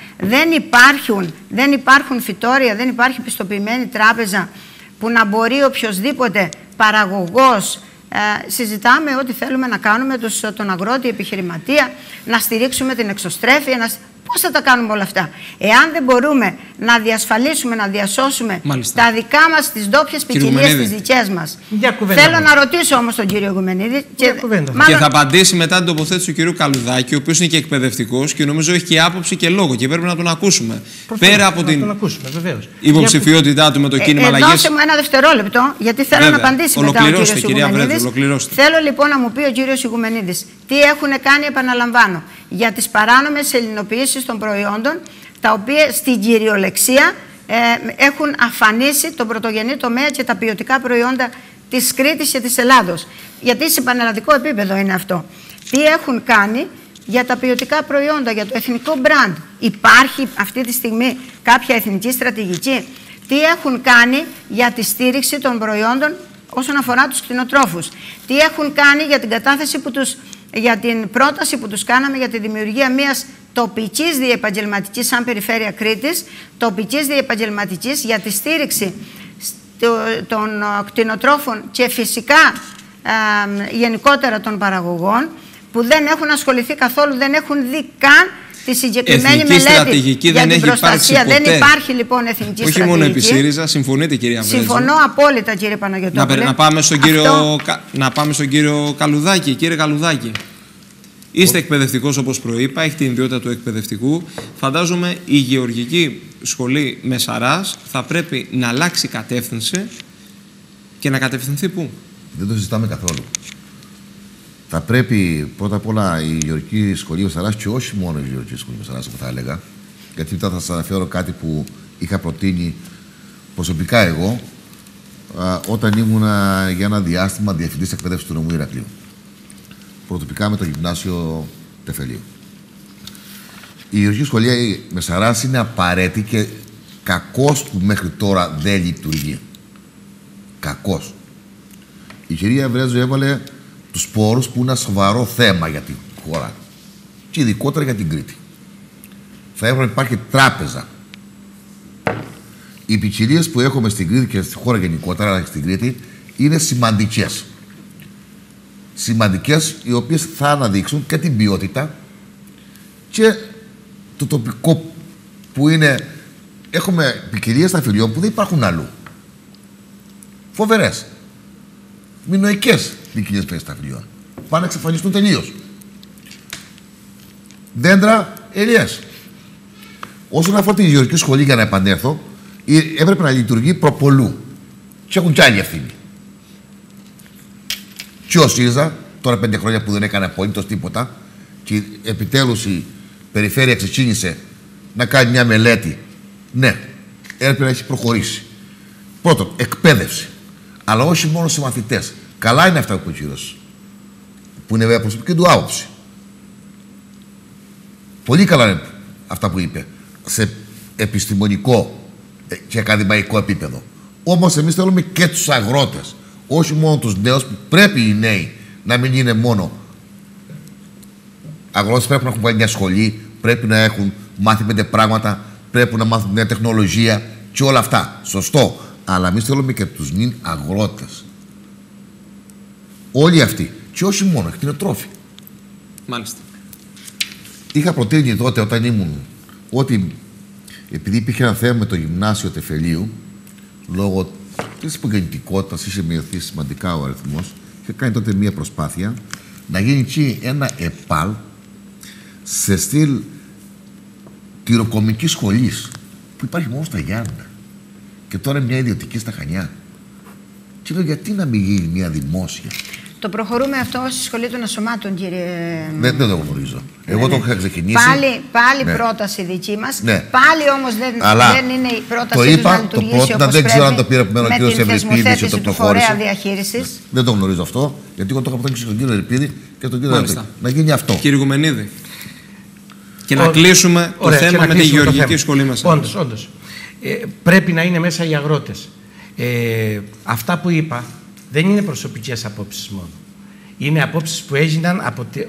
δεν υπάρχουν φυτόρια, δεν υπάρχει πιστοποιημένη τράπεζα που να μπορεί οποιοσδήποτε παραγωγός, συζητάμε ό,τι θέλουμε να κάνουμε τον αγρότη επιχειρηματία, να στηρίξουμε την εξωστρέφεια, πώς θα τα κάνουμε όλα αυτά? Εάν δεν μπορούμε να διασφαλίσουμε, να διασώσουμε τα δικά μας, τις ντόπιες ποικιλίες, τις δικές μας. Θέλω να ρωτήσω όμως τον κύριο Ηγουμενίδη. Και θα απαντήσει μετά την τοποθέτηση του κυρίου Καλουδάκη, ο οποίος είναι και εκπαιδευτικός και νομίζω έχει και άποψη και λόγο και πρέπει να τον ακούσουμε. Πέρα από την υποψηφιότητά του με το κίνημα αλλαγής. Δώσε μου ένα δευτερόλεπτο, γιατί θέλω να απαντήσει μετά ο κύριος Ηγουμενίδης. Θέλω λοιπόν να μου πει ο κύριος Ηγουμενίδης τι έχουν κάνει, επαναλαμβάνω, για τις παράνομες ελληνοποιήσεις των προϊόντων, τα οποία στην κυριολεξία έχουν αφανίσει τον πρωτογενή τομέα και τα ποιοτικά προϊόντα της Κρήτης και της Ελλάδος. Γιατί σε πανελλαδικό επίπεδο είναι αυτό. Τι έχουν κάνει για τα ποιοτικά προϊόντα, για το εθνικό μπραντ? Υπάρχει αυτή τη στιγμή κάποια εθνική στρατηγική? Τι έχουν κάνει για τη στήριξη των προϊόντων όσον αφορά τους κτηνοτρόφους? Τι έχουν κάνει για την κατάθεση για την πρόταση που τους κάναμε για τη δημιουργία μιας τοπικής διεπαγγελματικής, σαν περιφέρεια Κρήτης, τοπικής διεπαγγελματικής για τη στήριξη των κτηνοτρόφων και φυσικά γενικότερα των παραγωγών, που δεν έχουν ασχοληθεί καθόλου, δεν έχουν δει καν τη συγκεκριμένη μελέτη για την προστασία. Δεν υπάρχει λοιπόν εθνική στρατηγική. Όχι μόνο επί ΣΥΡΙΖΑ, συμφωνείτε κυρία Βρέτζου? Συμφωνώ απόλυτα, κύριε Παναγιωτόπουλε. Να πάμε στον κύριο Καλουδάκη. Κύριε Καλουδάκη, είστε εκπαιδευτικός όπως προείπα, έχετε την ιδιότητα του εκπαιδευτικού. Φαντάζομαι η Γεωργική Σχολή Μεσαράς θα πρέπει να αλλάξει κατεύθυνση και να κατευθυνθεί πού? Δεν το συζητάμε καθόλου. Θα πρέπει πρώτα απ' όλα η Γεωργική Σχολή Μεσαράς, και όχι μόνο η Γεωργική Σχολή Μεσαράς, όπως θα έλεγα, γιατί μετά θα σας αναφέρω κάτι που είχα προτείνει προσωπικά εγώ όταν ήμουν για ένα διάστημα διευθυντής εκπαίδευσης του νομού Ηρακλείου. Πρωτοπικά με το Γυμνάσιο Τεφελίου. Η Γεωργική Σχολή Μεσαράς είναι απαραίτητη και κακός που μέχρι τώρα δεν λειτουργεί. Κακός. Η κυρία Βρέτζου έβαλε τους σπόρους που είναι ένα σοβαρό θέμα για την χώρα και ειδικότερα για την Κρήτη. Θα έπρεπε να υπάρχει τράπεζα. Οι ποικιλίες που έχουμε στην Κρήτη και στη χώρα γενικότερα, αλλά και στην Κρήτη, είναι σημαντικές. Σημαντικές, οι οποίες θα αναδείξουν και την ποιότητα και το τοπικό που είναι. Έχουμε ποικιλίες σταφυλιών που δεν υπάρχουν αλλού. Φοβερές. Μινοικές ποικιλίες σταφυλιών. Πάνε να εξαφανιστούν τελείως. Δέντρα, ελιές. Όσον αφορά τη Γεωργική Σχολή, για να επανέλθω, έπρεπε να λειτουργεί προπολού. Και έχουν κι άλλη ευθύνη. Και ο ΣΥΡΙΖΑ, τώρα 5 χρόνια που δεν έκανε απολύτως τίποτα, και επιτέλους η περιφέρεια ξεκίνησε να κάνει μια μελέτη. Ναι, έπρεπε να έχει προχωρήσει. Πρώτον, εκπαίδευση. Αλλά όχι μόνο σε μαθητές. Καλά είναι αυτά που είπε ο κύριος, που είναι βέβαια προσωπική του άποψη. Πολύ καλά είναι αυτά που είπε, σε επιστημονικό και ακαδημαϊκό επίπεδο. Όμως εμείς θέλουμε και τους αγρότες, όχι μόνο τους νέους, που πρέπει οι νέοι να μην είναι μόνο αγρότες, πρέπει να έχουν βάλει μια σχολή, πρέπει να έχουν μάθει 5 πράγματα πρέπει να μάθουν νέα τεχνολογία και όλα αυτά. Σωστό. Αλλά εμείς θέλουμε και τους νυν αγρότες. Όλοι αυτοί. Και όχι μόνο, κτηνοτρόφοι. Μάλιστα. Είχα προτείνει τότε όταν ήμουν ότι επειδή υπήρχε ένα θέμα με το γυμνάσιο Τεφελίου, λόγω της υπογεννητικότητας είχε μειωθεί σημαντικά ο αριθμός, είχε κάνει τότε μία προσπάθεια να γίνει εκεί ένα ΕΠΑΛ σε στυλ τυροκομικής σχολής που υπάρχει μόνο στα Γιάννα και τώρα μια ιδιωτική στα Χανιά. Και λέω, γιατί να μην γίνει μια δημόσια? Το προχωρούμε αυτό στη Σχολή των Ασωμάτων, κύριε. Δεν το γνωρίζω. Εγώ το είχα ξεκινήσει. Πάλι πρόταση δική μας. Ναι. Πάλι όμως δεν είναι η πρόταση του να λειτουργήσει όπως δεν ξέρω αν το πήρε από με την θεσμοθέτηση του φορέα διαχείρισης. Δεν το γνωρίζω αυτό, γιατί εγώ το είχα προτείνει στον κύριο Ερπίδη και τον κύριο Ερπίδη. Να γίνει αυτό. Κύριε Γουμενίδη, και να κλείσουμε το θέμα με τη γεωργική σχολή μας. Όντως. Πρέπει να είναι μέσα οι αγρότες. Αυτά που είπα δεν είναι προσωπικές απόψεις μόνο. Είναι απόψεις που έγιναν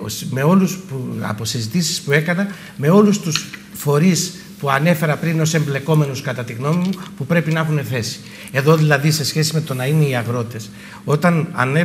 από συζητήσεις που έκανα με όλους τους φορείς που ανέφερα πριν ως εμπλεκόμενους, κατά τη γνώμη μου, που πρέπει να έχουν θέση. Εδώ δηλαδή, σε σχέση με το να είναι οι αγρότες, όταν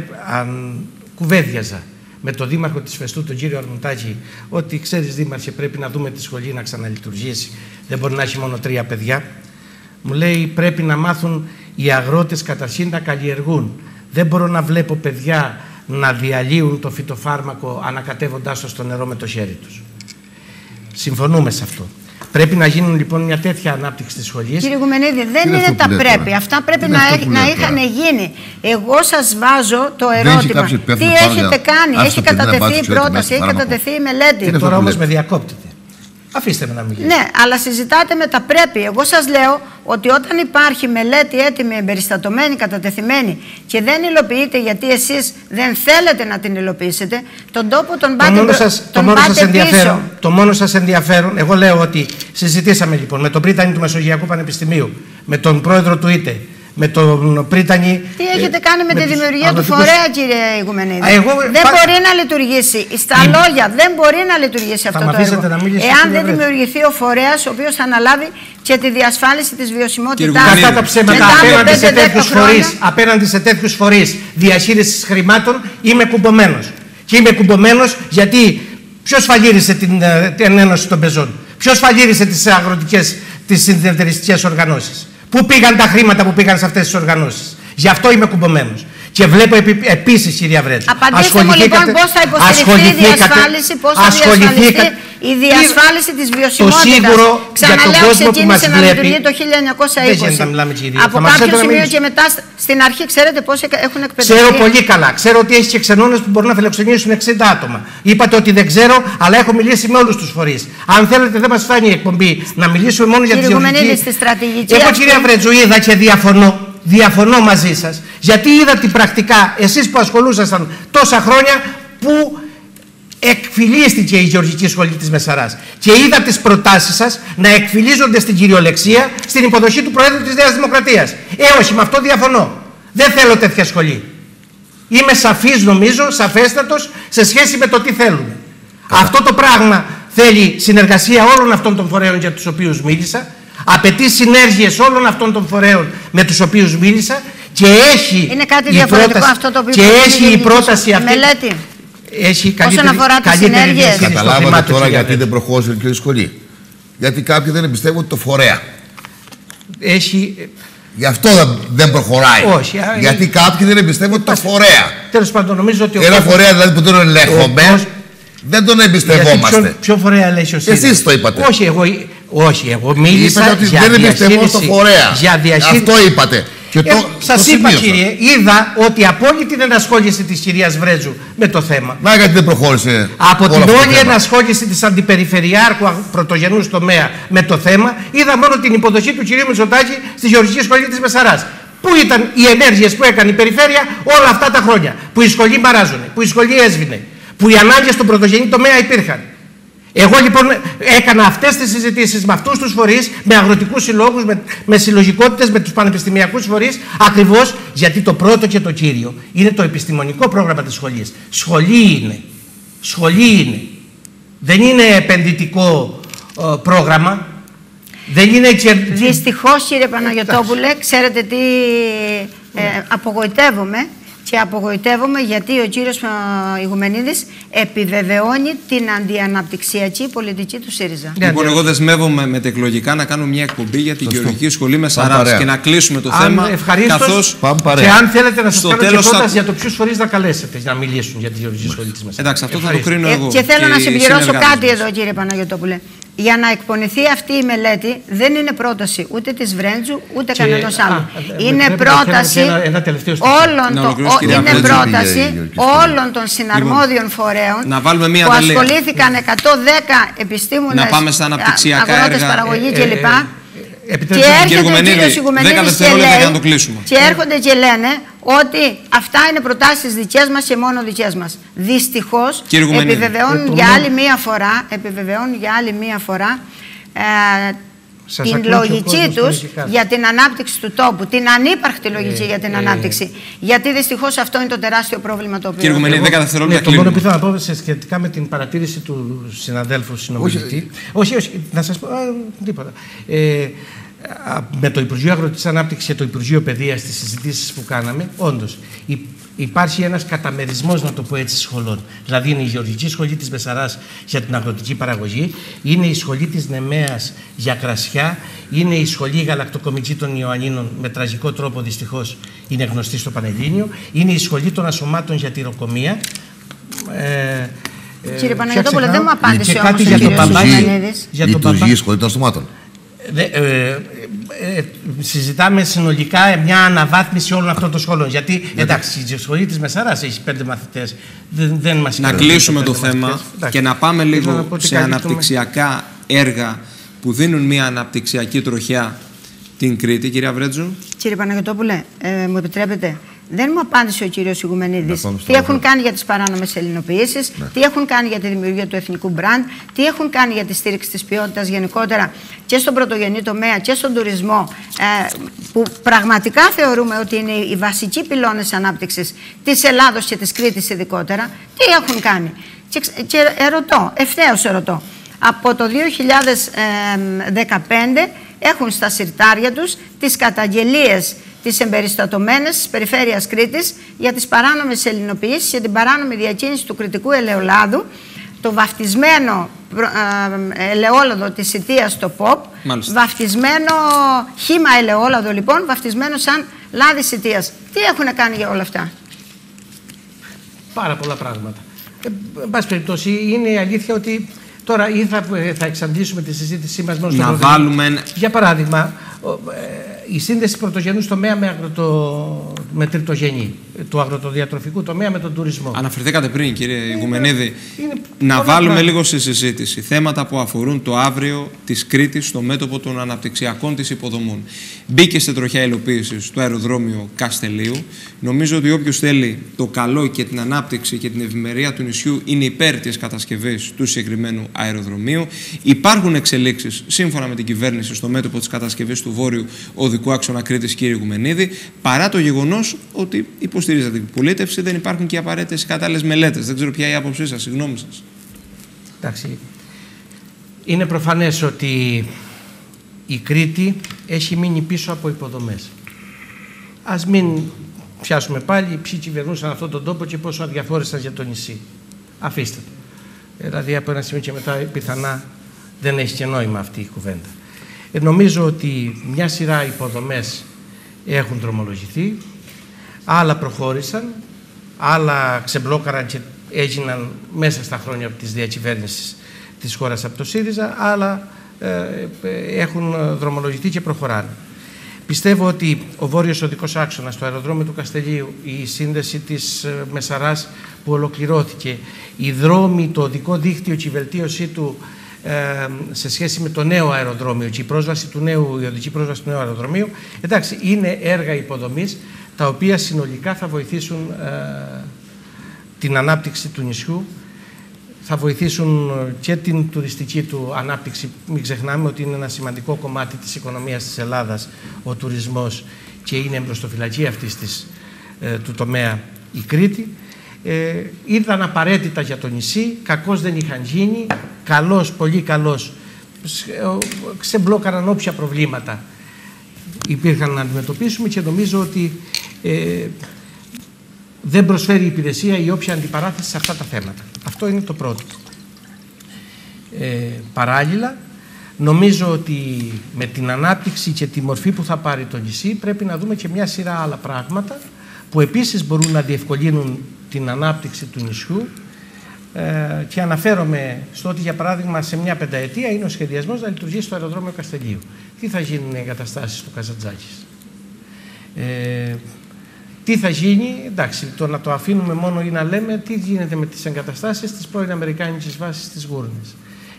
κουβέντιαζα με τον δήμαρχο της Φεστού, τον κύριο Αρμουτάκη, ότι ξέρεις δήμαρχε, πρέπει να δούμε τη σχολή να ξαναλειτουργήσει, δεν μπορεί να έχει μόνο 3 παιδιά. Μου λέει, πρέπει να μάθουν οι αγρότες καταρχήν να καλλιεργούν. Δεν μπορώ να βλέπω παιδιά να διαλύουν το φυτοφάρμακο ανακατεύοντάς το στο νερό με το χέρι τους. Συμφωνούμε σε αυτό. Πρέπει να γίνουν λοιπόν μια τέτοια ανάπτυξη της σχολής. Κύριε Γουμενίδη, δεν είναι τα πρέπει. Αυτά πρέπει να είχαν γίνει. Εγώ σας βάζω το ερώτημα. Τι έχετε κάνει? Έχει κατατεθεί η πρόταση, έχει κατατεθεί η μελέτη. Τώρα όμως με διακόπτεται. Αφήστε με να μιλήσω. Ναι, αλλά συζητάτε με τα πρέπει. Εγώ σας λέω ότι όταν υπάρχει μελέτη έτοιμη, εμπεριστατωμένη, κατατεθειμένη και δεν υλοποιείτε γιατί εσείς δεν θέλετε να την υλοποιήσετε, τον τόπο τον πάτε πίσω. Το μόνο σας ενδιαφέρον, εγώ λέω ότι συζητήσαμε λοιπόν με τον πρίτανη του Μεσογειακού Πανεπιστημίου, με τον πρόεδρο του ΙΤΕ, με τον πρίτανη. Τι έχετε κάνει με τη δημιουργία του φορέα, κύριε Ιγουμενίδη? Δεν μπορεί να λειτουργήσει. Στα λόγια δεν μπορεί να λιτουργήσει αυτό το έργο. Εάν δεν δημιουργηθεί ο φορέας ο οποίος θα αναλάβει και τη διασφάλιση της βιωσιμότητάς. Αυτά τα ψέματα απέναντι σε τέτοιους φορείς διαχείρισης χρημάτων είμαι κουμπωμένος. Και είμαι κουμπωμένος γιατί ποιος φαλήρισε την Ένωση των Πεζών? Ποιος φαλήρισε τις αγροτικές, τις συνεταιριστικές οργανώσεις? Πού πήγαν τα χρήματα που πήγαν σε αυτές τις οργανώσεις? Γι' αυτό είμαι κουμπωμένος. Και βλέπω επίσης, κυρία Βρέτζου. Απαντήστε μου λοιπόν πώς θα υποστηριχθεί η διασφάλιση, πώς θα διασφαλιστεί η διασφάλιση της βιωσιμότητας. Ξαναλέω, ξεκίνησε να λειτουργεί το 1920. Από κάποιο σημείο και μετά, στην αρχή, ξέρετε πώς έχουν εκπαιδευτεί? Ξέρω πολύ καλά. Ξέρω ότι έχει και ξενώνες που μπορούν να φιλοξενήσουν 60 άτομα. Είπατε ότι δεν ξέρω, αλλά έχω μιλήσει με όλους τους φορείς. Αν θέλετε, δεν μας φτάνει η εκπομπή να μιλήσουμε μόνο για τη γεωργική. Εγώ, κυρία Βρέτζου, είδα και διαφωνώ μαζί σας, γιατί είδα την πρακτικά, εσείς που ασχολούσασταν τόσα χρόνια, που εκφυλίστηκε η Γεωργική Σχολή της Μεσαράς και είδα τις προτάσεις σας να εκφυλίζονται στην κυριολεξία στην υποδοχή του Προέδρου της Νέας Δημοκρατίας. Όχι, με αυτό διαφωνώ. Δεν θέλω τέτοια σχολή. Είμαι σαφής, νομίζω, σαφέστατος σε σχέση με το τι θέλουμε. Αυτό το πράγμα θέλει συνεργασία όλων αυτών των φορέων για τους οποίους μίλησα. Απαιτεί συνέργειες όλων αυτών των φορέων με τους οποίους μίλησα και έχει είναι κάτι διαφορετικό αυτό το οποίο και έχει η πρόταση αυτή. Μελέτη. Έχει όσον αφορά τις συνέργειες. Καταλάβατε τώρα γιατί δεν προχώρησε και η σχολή? Γιατί κάποιοι δεν εμπιστεύονται το φορέα. Γι' αυτό δεν προχωράει. Όχι, γιατί κάποιοι δεν εμπιστεύονται το φορέα. Τέλος πάντων, νομίζω ότι ένα φορέα δηλαδή που τον ελέγχομαι, δεν τον εμπιστευόμαστε. Ποιο φορέα ελέγχει ο ΣΥΡΙΖΑ? Εσείς το είπατε. Όχι, εγώ μίλησα ότι για δεν εμπιστευόμαστε το φορέα. Αυτό είπατε. Σας είπα, κύριε, είδα ότι από όλη την ενασχόληση της κυρίας Βρέτζου με το θέμα. Να, γιατί δεν προχώρησε. Από την όλη ενασχόληση της αντιπεριφερειάρχου πρωτογενούς τομέα με το θέμα, είδα μόνο την υποδοχή του κυρίου Μητσοτάκη στη Γεωργική Σχολή της Μεσαράς. Πού ήταν οι ενέργειες που έκανε η περιφέρεια όλα αυτά τα χρόνια? Που η σχολή μπαράζωνε, που η σχολή έσβηνε, που οι ανάγκες στον πρωτογενή τομέα υπήρχαν. Εγώ λοιπόν έκανα αυτές τις συζητήσεις με αυτούς τους φορείς, με αγροτικούς συλλόγους, με συλλογικότητες, με τους πανεπιστημιακούς φορείς, ακριβώς γιατί το πρώτο και το κύριο είναι το επιστημονικό πρόγραμμα της σχολής. Σχολή είναι. Σχολή είναι. Δεν είναι επενδυτικό πρόγραμμα. Δεν είναι Δυστυχώς, κύριε Παναγιωτόπουλε, ξέρετε τι, απογοητεύομαι. Και απογοητεύομαι γιατί ο κύριος Ιγουμενίδης επιβεβαιώνει την αντιαναπτυξιακή πολιτική του ΣΥΡΙΖΑ. Λοιπόν, εγώ δεσμεύομαι μετεκλογικά να κάνω μια εκπομπή για την Γεωργική Σχολή Μεσαράς και να κλείσουμε το θέμα. Ευχαρίστως. Και αν θέλετε να σας κάνω και πρόταση για το ποιους φορείς να καλέσετε για να μιλήσουν για τη Γεωργική Σχολή της Μεσαράς. Εντάξει, αυτό θα το κρίνω εγώ. Και θέλω να συμπληρώσω κάτι εδώ, κύριε Παναγιωτόπουλε. Για να εκπονηθεί αυτή η μελέτη δεν είναι πρόταση ούτε της Βρέντζου ούτε κανένας άλλου. Είναι πρόταση όλων των συναρμόδιων φορέων που ασχολήθηκαν 110 επιστήμονες, αγρότες, παραγωγή κλπ. Και έρχεται ο κύριος Ιγουμενίδης και έρχονται και λένε ότι αυτά είναι προτάσεις δικές μας και μόνο δικές μας. Δυστυχώς επιβεβαιώνουν για άλλη μία φορά την λογική τους για την ανάπτυξη του τόπου, την ανύπαρκτη λογική για την ανάπτυξη. Γιατί δυστυχώς αυτό είναι το τεράστιο πρόβλημα το οποίο... Κύριε Ιγουμενίδη, 10 δευτερόλεπτα κλείνουμε. Το μόνο που ήθελα να πω σχετικά με την παρατήρηση του συναδέλφου συνομιλητή. Όχι, να σας πω τίποτα. Με το Υπουργείο Αγροτικής Ανάπτυξης και το Υπουργείο Παιδείας στις συζητήσεις που κάναμε, όντως υπάρχει ένας καταμερισμός, να το πω έτσι, σχολών. Δηλαδή είναι η Γεωργική Σχολή της Μεσαράς για την αγροτική παραγωγή, είναι η Σχολή της Νεμαίας για κρασιά, είναι η Σχολή Γαλακτοκομική των Ιωαννίνων, με τραγικό τρόπο δυστυχώς είναι γνωστή στο Πανελλήνιο, είναι η Σχολή των Ασωμάτων για τυροκομεία. Κύριε Παναγιωτόπουλε, δεν μου απάντησε όμως ο κύριος Ιγουμενίδης. Λειτουργεί η Σχολή των Ασωμάτων. Συζητάμε συνολικά μια αναβάθμιση όλων αυτών των σχολών. Γιατί εντάξει, η σχολή της Μεσαράς έχει 5 μαθητές. Δεν μας να κλείσουμε το θέμα και να πάμε λίγο σε αναπτυξιακά έργα που δίνουν μια αναπτυξιακή τροχιά την Κρήτη. Κυρία Βρέτζου. Κύριε Παναγιωτόπουλε, μου επιτρέπετε. Δεν μου απάντησε ο κύριος Ιγουμενίδης τι έχουν κάνει για τις παράνομες ελληνοποιήσεις, τι έχουν κάνει για τη δημιουργία του εθνικού μπραντ, τι έχουν κάνει για τη στήριξη της ποιότητας γενικότερα και στον πρωτογενή τομέα και στον τουρισμό, που πραγματικά θεωρούμε ότι είναι οι βασικοί πυλώνες ανάπτυξης της Ελλάδος και της Κρήτης ειδικότερα. Τι έχουν κάνει. Και ευθέως ερωτώ. Από το 2015 έχουν στα συρτάρια τους τις καταγγελίες τις εμπεριστατωμένες της περιφέρειας Κρήτης για τις παράνομες ελληνοποιήσεις και την παράνομη διακίνηση του κρητικού ελαιολάδου, το βαφτισμένο ελαιόλαδο της Ιτίας στο ΠΟΠ, βαφτισμένο χύμα ελαιόλαδο λοιπόν, βαφτισμένο σαν λάδι Ιτίας. Τι έχουν κάνει για όλα αυτά? Πάρα πολλά πράγματα. Εν πάση περιπτώσει, είναι η αλήθεια ότι τώρα ή θα εξαντλήσουμε τη συζήτησή μας μόνο στο βάλουμε... Για παράδειγμα, η σύνδεση πρωτογενού τομέα με τριτογενή, του αγροτοδιατροφικού τομέα με τον τουρισμό. Αναφερθήκατε πριν, κύριε Ιγουμενίδη, να βάλουμε λίγο στη συζήτηση θέματα που αφορούν το αύριο της Κρήτης στο μέτωπο των αναπτυξιακών της υποδομών. Μπήκε σε τροχιά υλοποίησης το αεροδρόμιο Καστελίου. Νομίζω ότι όποιος θέλει το καλό και την ανάπτυξη και την ευημερία του νησιού είναι υπέρ της κατασκευής του συγκεκριμένου αεροδρομίου. Υπάρχουν εξελίξεις σύμφωνα με την κυβέρνηση στο μέτωπο της κατασκευής του βόρειου οδικού άξονα Κρήτης, κύριε Ιγουμενίδη, παρά το γεγονός ότι υποστηρίζεται την πολίτευση, δεν υπάρχουν και απαραίτητες κατάλληλες μελέτες. Δεν ξέρω ποια είναι η άποψή σας, συγγνώμη σας. Εντάξει. Είναι προφανές ότι η Κρήτη έχει μείνει πίσω από υποδομές. Ας μην πιάσουμε πάλι ποιοι κυβερνούσαν αυτόν τον τόπο και πόσο αδιαφόρησαν για το νησί. Αφήστε το. Δηλαδή από ένα σημείο και μετά πιθανά δεν έχει και νόημα αυτή η κουβέντα. Νομίζω ότι μια σειρά υποδομές έχουν δρομολογηθεί, άλλα προχώρησαν, άλλα ξεμπλόκαραν και έγιναν μέσα στα χρόνια της διακυβέρνησης της χώρας από το ΣΥΡΙΖΑ, άλλα έχουν δρομολογηθεί και προχωράνε. Πιστεύω ότι ο βόρειος οδικός άξονας, το αεροδρόμιο του Καστελίου, η σύνδεση της Μεσαράς που ολοκληρώθηκε, οι δρόμοι, το οδικό δίκτυο και η βελτίωσή του σε σχέση με το νέο αεροδρόμιο και η οδική πρόσβαση του νέου αεροδρομίου, εντάξει, είναι έργα υποδομής τα οποία συνολικά θα βοηθήσουν την ανάπτυξη του νησιού, θα βοηθήσουν και την τουριστική του ανάπτυξη. Μην ξεχνάμε ότι είναι ένα σημαντικό κομμάτι της οικονομίας της Ελλάδας ο τουρισμός και είναι εμπροστοφυλακή του τομέα η Κρήτη. Ήταν απαραίτητα για το νησί, κακώς δεν είχαν γίνει, καλώς, πολύ καλώς ξεμπλόκαραν όποια προβλήματα υπήρχαν να αντιμετωπίσουμε και νομίζω ότι δεν προσφέρει υπηρεσία η όποια αντιπαράθεση σε αυτά τα θέματα. Αυτό είναι το πρώτο. Παράλληλα, νομίζω ότι με την ανάπτυξη και τη μορφή που θα πάρει το νησί πρέπει να δούμε και μια σειρά άλλα πράγματα που επίσης μπορούν να διευκολύνουν την ανάπτυξη του νησιού και αναφέρομαι στο ότι για παράδειγμα σε μια πενταετία είναι ο σχεδιασμός να λειτουργήσει το αεροδρόμιο Καστελίου. Τι θα γίνουν οι εγκαταστάσεις του Καζαντζάκης. Τι θα γίνει, εντάξει, το να το αφήνουμε μόνο ή να λέμε τι γίνεται με τις εγκαταστάσεις της πρώην Αμερικάνικης βάσης της Γούρνης.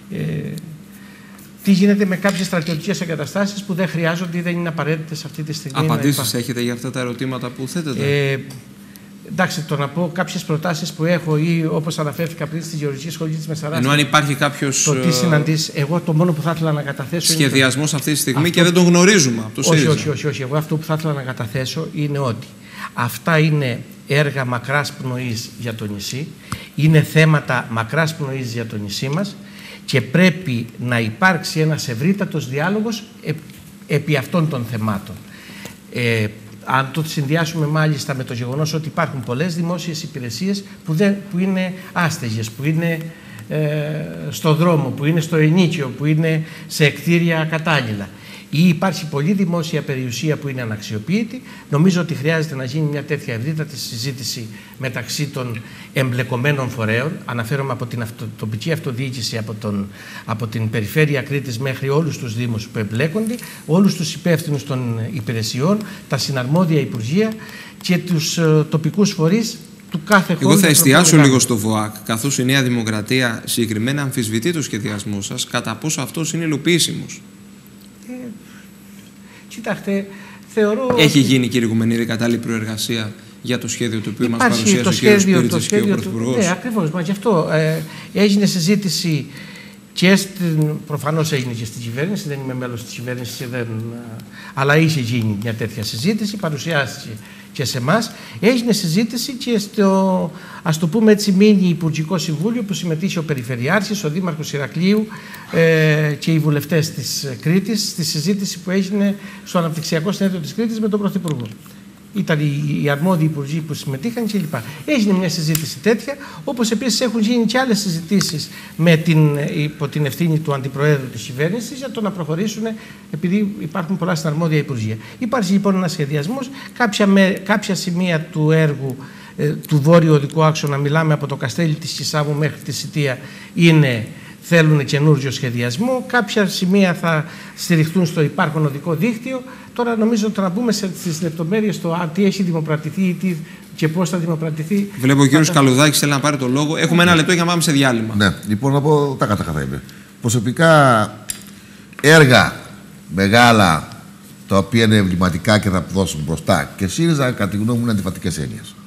Τι γίνεται με κάποιες στρατιωτικές εγκαταστάσεις που δεν χρειάζονται ή δεν είναι απαραίτητες αυτή τη στιγμή. Απαντήσεις έχετε για αυτά τα ερωτήματα που θέτετε? Εντάξει, το να πω κάποιες προτάσεις που έχω ή όπως αναφέρθηκα πριν στη Γεωργική Σχολή της Μεσαράς. Ενώ αν υπάρχει κάποιος. Το τι συναντήσεις, εγώ το μόνο που θα ήθελα να καταθέσω. Σχεδιασμός αυτή τη στιγμή και δεν τον γνωρίζουμε από το ΣΥΡΙΖΑ. Όχι. Εγώ αυτό που θα ήθελα να καταθέσω είναι ότι αυτά είναι έργα μακράς πνοής για το νησί, είναι θέματα μακράς πνοής για το νησί μας και πρέπει να υπάρξει ένας ευρύτατος διάλογος επί αυτών των θεμάτων. Αν το συνδυάσουμε μάλιστα με το γεγονός ότι υπάρχουν πολλές δημόσιες υπηρεσίες που είναι άστεγες, που είναι στο δρόμο, που είναι στο ενίκιο, που είναι σε κτίρια κατάλληλα, ή υπάρχει πολλή δημόσια περιουσία που είναι αναξιοποιητή, νομίζω ότι χρειάζεται να γίνει μια τέτοια ευρύτατη συζήτηση μεταξύ των εμπλεκομένων φορέων. Αναφέρομαι από την τοπική αυτοδιοίκηση, από την περιφέρεια Κρήτης μέχρι όλους τους δήμους που εμπλέκονται, όλους τους υπεύθυνους των υπηρεσιών, τα συναρμόδια υπουργεία και τους τοπικούς φορείς του κάθε χώρου. Εγώ θα εστιάσω λίγο στο ΒΟΑΚ, καθώς η Νέα Δημοκρατία συγκεκριμένα αμφισβητεί το σχεδιασμό σας, κατά πόσο αυτός είναι υλοποιήσιμος. Κοιτάξτε, θεωρώ. Έχει γίνει, κύριε Γουμενήρη, κατάλληλη προεργασία για το σχέδιο το οποίο μας παρουσίασε ο κύριος Πίριτσης και ο Πρωθυπουργός? Ναι, ακριβώς. Μα γι' αυτό έγινε συζήτηση και προφανώς έγινε και στην κυβέρνηση. Δεν είμαι μέλος της κυβέρνησης, αλλά είχε γίνει μια τέτοια συζήτηση, παρουσιάστηκε και σε εμάς. Έγινε συζήτηση και στο, ας το πούμε έτσι, μίνι Υπουργικό Συμβούλιο που συμμετείχε ο Περιφερειάρχης, ο Δήμαρχος Ηρακλείου και οι βουλευτές της Κρήτης, στη συζήτηση που έγινε στο Αναπτυξιακό Συνέδριο της Κρήτης με τον Πρωθυπουργό. Ήταν οι αρμόδιοι υπουργοί που συμμετείχαν κλπ. Έγινε μια συζήτηση τέτοια, όπως επίσης έχουν γίνει και άλλες συζητήσεις υπό την ευθύνη του Αντιπροέδρου της κυβέρνησης για το να προχωρήσουν, επειδή υπάρχουν πολλά συναρμόδια υπουργεία. Υπάρχει λοιπόν ένας σχεδιασμός, κάποια σημεία του έργου του βόρειου οδικού άξονα, μιλάμε από το Καστέλι της Κισάμου μέχρι τη Σιτία, θέλουν καινούριο σχεδιασμό. Κάποια σημεία θα στηριχτούν στο υπάρχον οδικό δίκτυο. Τώρα νομίζω ότι να μπούμε στις λεπτομέρειες το τι έχει δημοπρατηθεί και πώς θα δημοπρατηθεί. Βλέπω ο κύριος Καλουδάκης θέλει να πάρει το λόγο. Έχουμε ένα λεπτό για να πάμε σε διάλειμμα. Ναι, λοιπόν να πω τα κατακαθαρία. Προσωπικά έργα μεγάλα τα οποία είναι εμβληματικά και θα δώσουν μπροστά και ΣΥΡΙΖΑ κατά τη γνώμη μου είναι αντιφατικές έννοιες.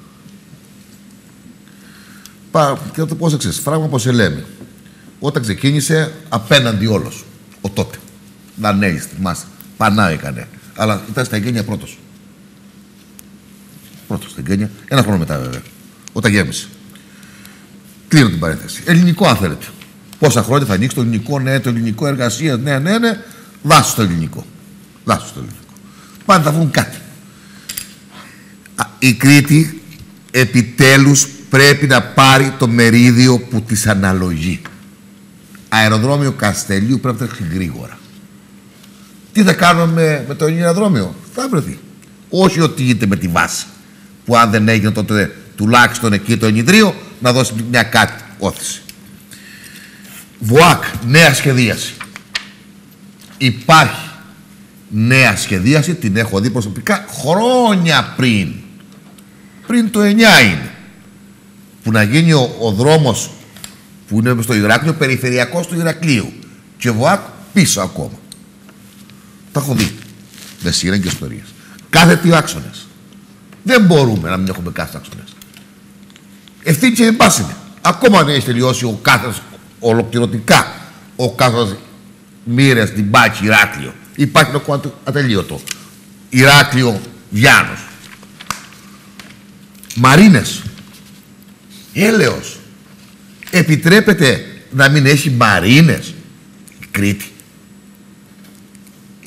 Και να το πω εξής. Φράγμα όπως λέμε. Όταν ξεκίνησε απέναντι όλος, ο τότε. Δανέης, θυμάστε. Πανά έκανε. Αλλά ήταν στα εγγένεια πρώτος. Πρώτος στα εγγένεια. Ένα χρόνο μετά βέβαια. Όταν γέμισε. Κλείνω την παρένθεση. Ελληνικό αν θέλετε. Πόσα χρόνια θα ανοίξει το ελληνικό, ναι, το ελληνικό εργασία, ναι. Δάσου το ελληνικό. Πάντα θα βρουν κάτι. Η Κρήτη επιτέλους πρέπει να πάρει το μερίδιο που της αναλογεί. Αεροδρόμιο Καστελίου πρέπει να έρθει γρήγορα. Τι θα κάνουμε με το αεροδρόμιο? Θα βρεθεί. Όχι ότι γίνεται με τη βάση. Που αν δεν έγινε τότε τουλάχιστον εκεί το ενιδρίο να δώσει μια κάτι όθηση. ΒΟΑΚ, νέα σχεδίαση. Υπάρχει νέα σχεδίαση, την έχω δει προσωπικά χρόνια πριν. Πριν το 9 είναι. Που να γίνει ο δρόμος που είναι στο Ηράκλειο, περιφερειακός του Ηρακλείου. Και ΒΟΑΚ πίσω ακόμα. Τα έχω δει. Δεν σύρεν και ιστορίες. Κάθετοι άξονες. Δεν μπορούμε να μην έχουμε κάθε άξονες. Ευθύνη και εμπάσινε. Ακόμα δεν έχει τελειώσει ο κάθετος ολοκληρωτικά. Ο κάθετος Μοίρες, την Πάκη, Ηράκλειο. Υπάρχει το ατελείωτο. Ηράκλειο, Βιάνος. Μαρίνες. Έλεος. Επιτρέπεται να μην έχει μαρίνες η Κρήτη?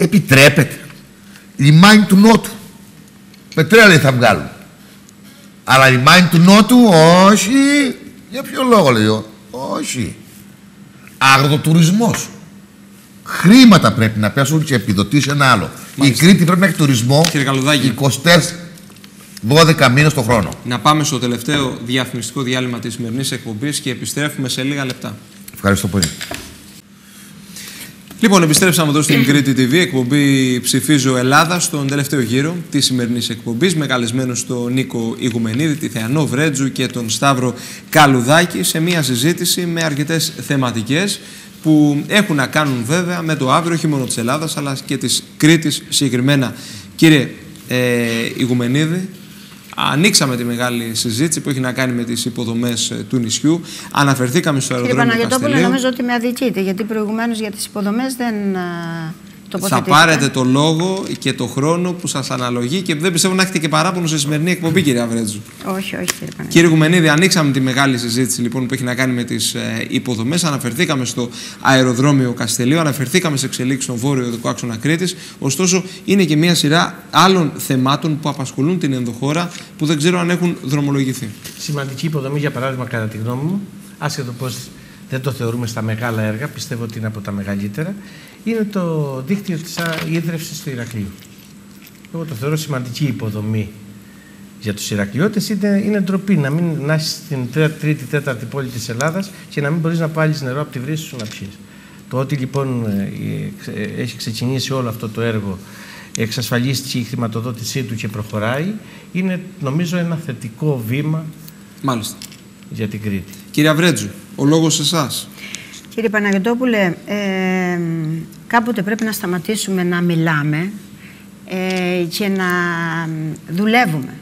επιτρέπεται. Λιμάνι του Νότου. Πετρέλαιο θα βγάλουν. Αλλά λιμάνι του Νότου, όχι. Για ποιο λόγο λέω? Όχι. Αγροτουρισμός. Χρήματα πρέπει να πέσουν και επιδοτήσει ένα άλλο. Μάλιστα. Η Κρήτη πρέπει να έχει τουρισμό 12 μήνες το χρόνο. Να πάμε στο τελευταίο διαφημιστικό διάλειμμα της σημερινής εκπομπής και επιστρέφουμε σε λίγα λεπτά. Ευχαριστώ πολύ. Λοιπόν, επιστρέψαμε εδώ στην Κρήτη TV, εκπομπή Ψηφίζω Ελλάδα, στον τελευταίο γύρο της σημερινής εκπομπής, με καλεσμένους τον Νίκο Ηγουμενίδη, τη Θεανό Βρέτζου και τον Σταύρο Καλουδάκη, σε μια συζήτηση με αρκετές θεματικές που έχουν να κάνουν βέβαια με το αύριο, όχι μόνο της Ελλάδας, αλλά και της Κρήτης συγκεκριμένα. Κύριε Ηγουμενίδη, ανοίξαμε τη μεγάλη συζήτηση που έχει να κάνει με τις υποδομές του νησιού. Αναφερθήκαμε στο αεροδρόμιο Καστελίου. Κύριε Παναγιωτόπουλε, νομίζω ότι με αδικείτε, γιατί προηγουμένως για τις υποδομές δεν τοποθετήθηκα. Θα πάρετε το λόγο και το χρόνο που σας αναλογεί και δεν πιστεύω να έχετε και παράπονο σε σημερινή εκπομπή, κύριε Βρέτζου. Όχι, κύριε Παναγιωτόπουλε. Κύριε Ηγουμενίδη, ανοίξαμε τη μεγάλη συζήτηση λοιπόν που έχει να κάνει με τις υποδομές. Αναφερθήκαμε στο αεροδρόμιο Καστελίου, αναφερθήκαμε σε εξελίξεις στον βόρειο οδικό άξονα Κρήτης. Ωστόσο, είναι και μια σειρά άλλων θεμάτων που απασχολούν την ενδοχώρα που δεν ξέρω αν έχουν δρομολογηθεί. Σημαντική υποδομή, για παράδειγμα, κατά τη γνώμη μου, άσχετο πως δεν το θεωρούμε στα μεγάλα έργα, πιστεύω ότι είναι από τα μεγαλύτερα, είναι το δίκτυο της ίδρυυσης του Ηρακλείου. Εγώ το θεωρώ σημαντική υποδομή για τους Ηρακλειώτες. Είναι ντροπή να είσαι στην τρίτη-τέταρτη πόλη της Ελλάδας και να μην μπορείς να πάρεις νερό από τη βρύση σου να πιείς. Το ότι λοιπόν έχει ξεκινήσει όλο αυτό το έργο, εξασφαλίστηκε η χρηματοδότησή του και προχωράει, είναι νομίζω ένα θετικό βήμα. Μάλιστα. Για την Κρήτη. Κυρία Βρέτζου, ο λόγος σε εσάς. Κύριε Παναγιωτόπουλε, κάποτε πρέπει να σταματήσουμε να μιλάμε και να δουλεύουμε.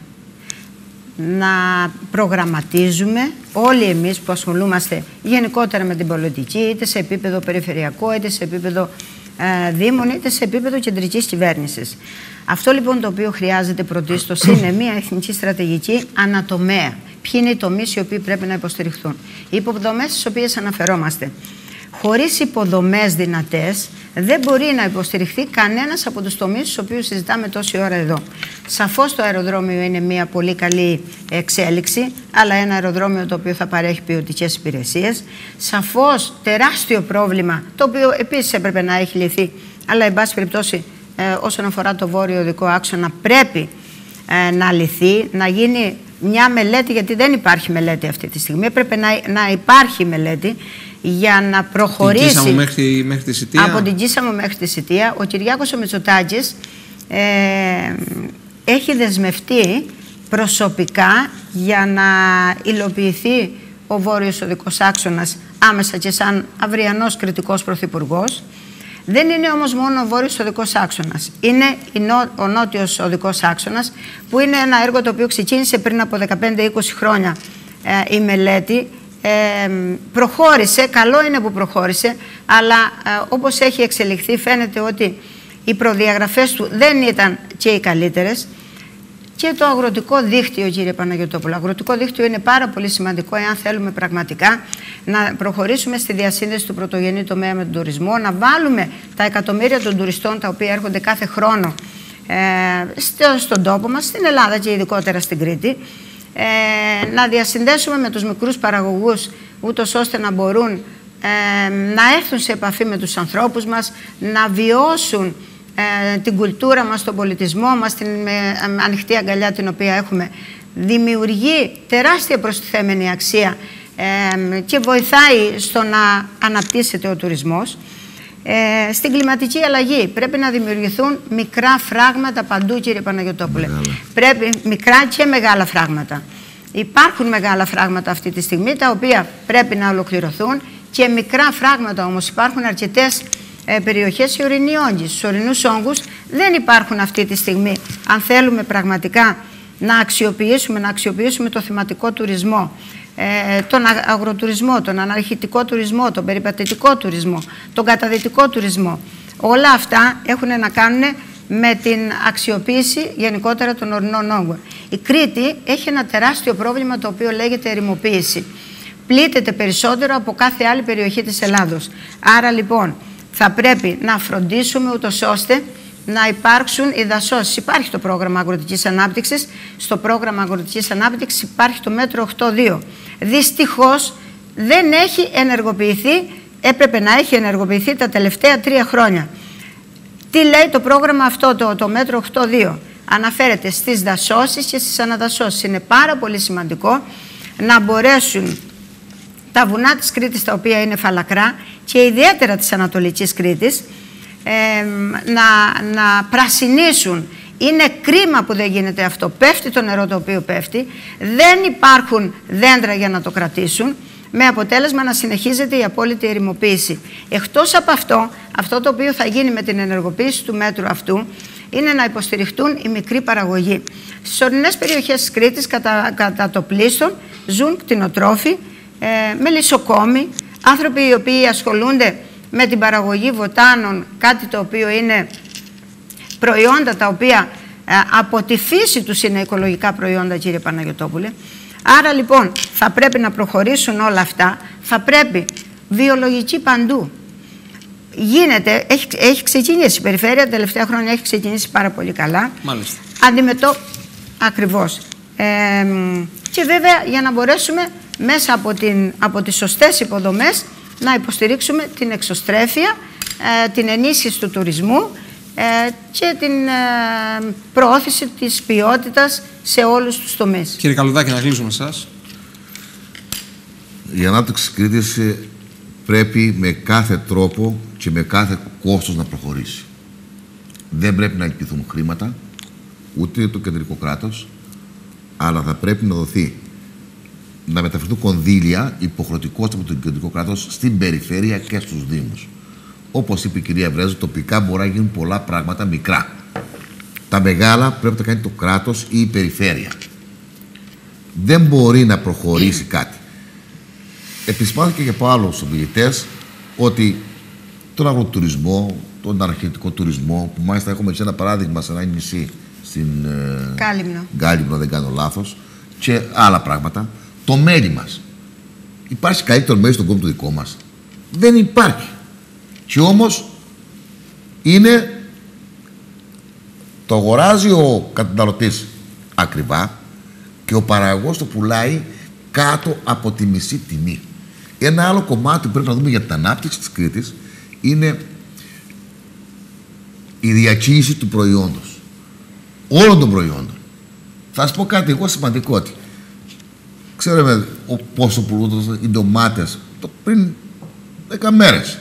Να προγραμματίζουμε όλοι εμείς που ασχολούμαστε γενικότερα με την πολιτική, είτε σε επίπεδο περιφερειακό, είτε σε επίπεδο δήμων, είτε σε επίπεδο κεντρικής κυβέρνησης. Αυτό λοιπόν το οποίο χρειάζεται πρωτίστως είναι μια εθνική στρατηγική ανατομέα. Ποιοι είναι οι τομείς οι οποίοι πρέπει να υποστηριχθούν. Οι υποδομές στις οποίες αναφερόμαστε. Χωρίς υποδομές δυνατές δεν μπορεί να υποστηριχθεί κανένας από τους τομείς στους οποίους συζητάμε τόση ώρα εδώ. Σαφώς το αεροδρόμιο είναι μια πολύ καλή εξέλιξη, αλλά ένα αεροδρόμιο το οποίο θα παρέχει ποιοτικές υπηρεσίες. Σαφώς τεράστιο πρόβλημα, το οποίο επίσης έπρεπε να έχει λυθεί, αλλά εν πάση περιπτώσει όσον αφορά το βόρειο οδικό άξονα πρέπει να λυθεί, να γίνει μια μελέτη, γιατί δεν υπάρχει μελέτη αυτή τη στιγμή. Έπρεπε να υπάρχει μελέτη για να προχωρήσει. Την Κίσαμο μέχρι τη Σιτία. Από την Κίσαμο μέχρι τη Σιτία. Ο Κυριάκος ο Μητσοτάκης έχει δεσμευτεί προσωπικά για να υλοποιηθεί ο βόρειος οδικός άξονας άμεσα και σαν αυριανός κριτικός πρωθυπουργός. Δεν είναι όμως μόνο ο βόρειος οδικός άξονας. Είναι ο νότιος οδικός άξονας, που είναι ένα έργο το οποίο ξεκίνησε πριν από 15-20 χρόνια η μελέτη. Προχώρησε, καλό είναι που προχώρησε, αλλά όπως έχει εξελιχθεί φαίνεται ότι οι προδιαγραφές του δεν ήταν και οι καλύτερες. Και το αγροτικό δίκτυο, κύριε Παναγιωτόπουλο. Το αγροτικό δίκτυο είναι πάρα πολύ σημαντικό εάν θέλουμε πραγματικά να προχωρήσουμε στη διασύνδεση του πρωτογενή τομέα με τον τουρισμό, να βάλουμε τα εκατομμύρια των τουριστών τα οποία έρχονται κάθε χρόνο στον τόπο μας, στην Ελλάδα και ειδικότερα στην Κρήτη, να διασυνδέσουμε με τους μικρούς παραγωγούς, ούτως ώστε να μπορούν να έρθουν σε επαφή με τους ανθρώπους μας, να βιώσουν την κουλτούρα μας, τον πολιτισμό μας, την ανοιχτή αγκαλιά την οποία έχουμε. Δημιουργεί τεράστια προστιθέμενη αξία και βοηθάει στο να αναπτύσσεται ο τουρισμός. Στην κλιματική αλλαγή πρέπει να δημιουργηθούν μικρά φράγματα παντού, κύριε Παναγιωτόπουλε. Πρέπει μικρά και μεγάλα φράγματα. Υπάρχουν μεγάλα φράγματα αυτή τη στιγμή, τα οποία πρέπει να ολοκληρωθούν, και μικρά φράγματα όμως υπάρχουν αρκετές περιοχές σε ορεινή όγκη. Στους ορεινούς όγκους δεν υπάρχουν αυτή τη στιγμή, αν θέλουμε πραγματικά να αξιοποιήσουμε το θεματικό τουρισμό, τον αγροτουρισμό, τον αναρχητικό τουρισμό, τον περιπατητικό τουρισμό, τον καταδυτικό τουρισμό. Όλα αυτά έχουν να κάνουν με την αξιοποίηση γενικότερα των ορεινών όγκων. Η Κρήτη έχει ένα τεράστιο πρόβλημα το οποίο λέγεται ερημοποίηση. Πλήττεται περισσότερο από κάθε άλλη περιοχή της Ελλάδος. Άρα λοιπόν θα πρέπει να φροντίσουμε ούτως ώστε να υπάρξουν οι δασώσεις. Υπάρχει το πρόγραμμα αγροτικής ανάπτυξης. Στο πρόγραμμα αγροτικής ανάπτυξης υπάρχει το μέτρο 8.2. Δυστυχώς δεν έχει ενεργοποιηθεί, έπρεπε να έχει ενεργοποιηθεί τα τελευταία 3 χρόνια. Τι λέει το πρόγραμμα αυτό, το μέτρο 8.2? Αναφέρεται στις δασώσεις και στις αναδασώσεις. Είναι πάρα πολύ σημαντικό να μπορέσουν τα βουνά της Κρήτης, τα οποία είναι φαλακρά, και ιδιαίτερα της Ανατολικής Κρήτης, να πρασινίσουν. Είναι κρίμα που δεν γίνεται αυτό. Πέφτει το νερό το οποίο πέφτει, δεν υπάρχουν δέντρα για να το κρατήσουν, με αποτέλεσμα να συνεχίζεται η απόλυτη ερημοποίηση. Εκτός από αυτό το οποίο θα γίνει με την ενεργοποίηση του μέτρου αυτού, είναι να υποστηριχτούν οι μικροί παραγωγοί. Στις ορεινές περιοχές της Κρήτης, κατά το πλείστον, ζουν κτηνοτρόφοι, μελισσοκόμοι, άνθρωποι οι οποίοι ασχολούνται με την παραγωγή βοτάνων, κάτι το οποίο είναι προϊόντα τα οποία από τη φύση τους είναι οικολογικά προϊόντα, κύριε Παναγιωτόπουλε. Άρα λοιπόν θα πρέπει να προχωρήσουν όλα αυτά, θα πρέπει βιολογική παντού. Γίνεται, έχει ξεκινήσει η περιφέρεια, τα τελευταία χρόνια έχει ξεκινήσει πάρα πολύ καλά. Μάλιστα. Ακριβώς. Και βέβαια για να μπορέσουμε μέσα από τις σωστές υποδομές να υποστηρίξουμε την εξωστρέφεια, την ενίσχυση του τουρισμού και την προώθηση της ποιότητας σε όλους τους τομείς. Κύριε Καλουδάκη, να κλείσουμε εσάς. Η ανάπτυξη της Κρήτης πρέπει με κάθε τρόπο και με κάθε κόστος να προχωρήσει. Δεν πρέπει να ελπιθούν χρήματα, ούτε το κεντρικό κράτος, αλλά θα πρέπει να δοθεί, να μεταφερθούν κονδύλια υποχρεωτικώς από το κεντρικό κράτος στην περιφέρεια και στους Δήμους. Όπως είπε η κυρία Βρέζου, τοπικά μπορεί να γίνουν πολλά πράγματα μικρά. Τα μεγάλα πρέπει να κάνει το κράτος ή η περιφέρεια. Δεν μπορεί να προχωρήσει κάτι. Επισημάθηκε και από άλλους ομιλητές ότι τον αγροτουρισμό, τον αρχαιοτικό τουρισμό, που μάλιστα έχουμε και ένα παράδειγμα σε ένα νησί στην Γκάλυμνο, δεν κάνω λάθος, και άλλα πράγματα. Το μέλι μας. Υπάρχει καλύτερο μέλι στον κόσμο το δικό μας? Δεν υπάρχει. Και όμως είναι, το αγοράζει ο καταναλωτής ακριβά και ο παραγωγός το πουλάει κάτω από τη μισή τιμή. Ένα άλλο κομμάτι που πρέπει να δούμε για την ανάπτυξη της Κρήτης είναι η διακίνηση του προϊόντος. Όλων των προϊόντων. Θα σας πω κάτι εγώ σημαντικό, ότι ξέρετε πόσο πουλούνται οι ντομάτες πριν 10 μέρες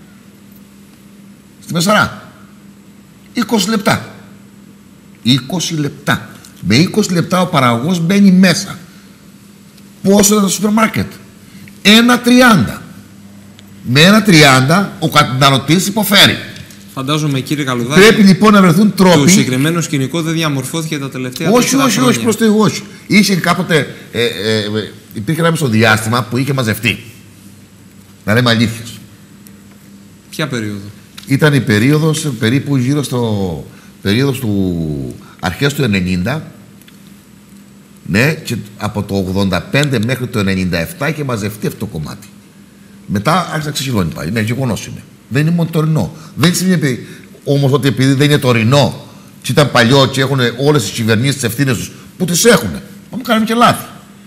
στη Μεσαρά? 20 λεπτά. 20 λεπτά. Με 20 λεπτά ο παραγωγός μπαίνει μέσα. Πόσο είναι το σούπερ μάρκετ? 1,30. Με 1,30 ο καταναλωτής υποφέρει. Φαντάζομαι, κύριε Καλουδάκη, πρέπει λοιπόν να βρεθούν τρόποι. Το συγκεκριμένο σκηνικό δεν διαμορφώθηκε τα τελευταία 4 χρόνια. Όχι, προς το εγώ. Είχε κάποτε, υπήρχε ένα μεσοδιάστημα που είχε μαζευτεί. Να λέμε αλήθειες. Ποια περίοδο? Ήταν η περίοδος περίπου γύρω στο περίοδος του αρχές του 90. Ναι, και από το 85 μέχρι το 97 είχε μαζευτεί αυτό το κομμάτι. Μετά άρχισε να ξεχυλώνει πάλι. Ναι, γεγονός είναι. Δεν είναι μόνο τωρινό. Δεν σημαίνει όμως ότι επειδή δεν είναι τωρινό και ήταν παλιό και έχουν όλες τις κυβερνήσεις τις ευθύνες τους, που τις έχουν. Μα μου κάνουμε και λάθη.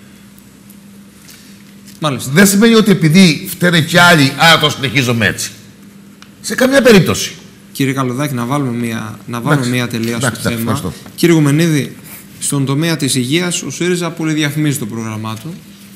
Μάλιστα. Δεν σημαίνει ότι επειδή φταίνε κι άλλοι, το συνεχίζουμε έτσι. Σε καμία περίπτωση. Κύριε Καλουδάκη, να βάλουμε μία τελεία στο θέμα. Ευχαριστώ. Κύριε Γουμενίδη, στον τομέα της υγείας, ο ΣΥΡΙΖΑ πολυδιαφημίζει το πρόγραμμά του.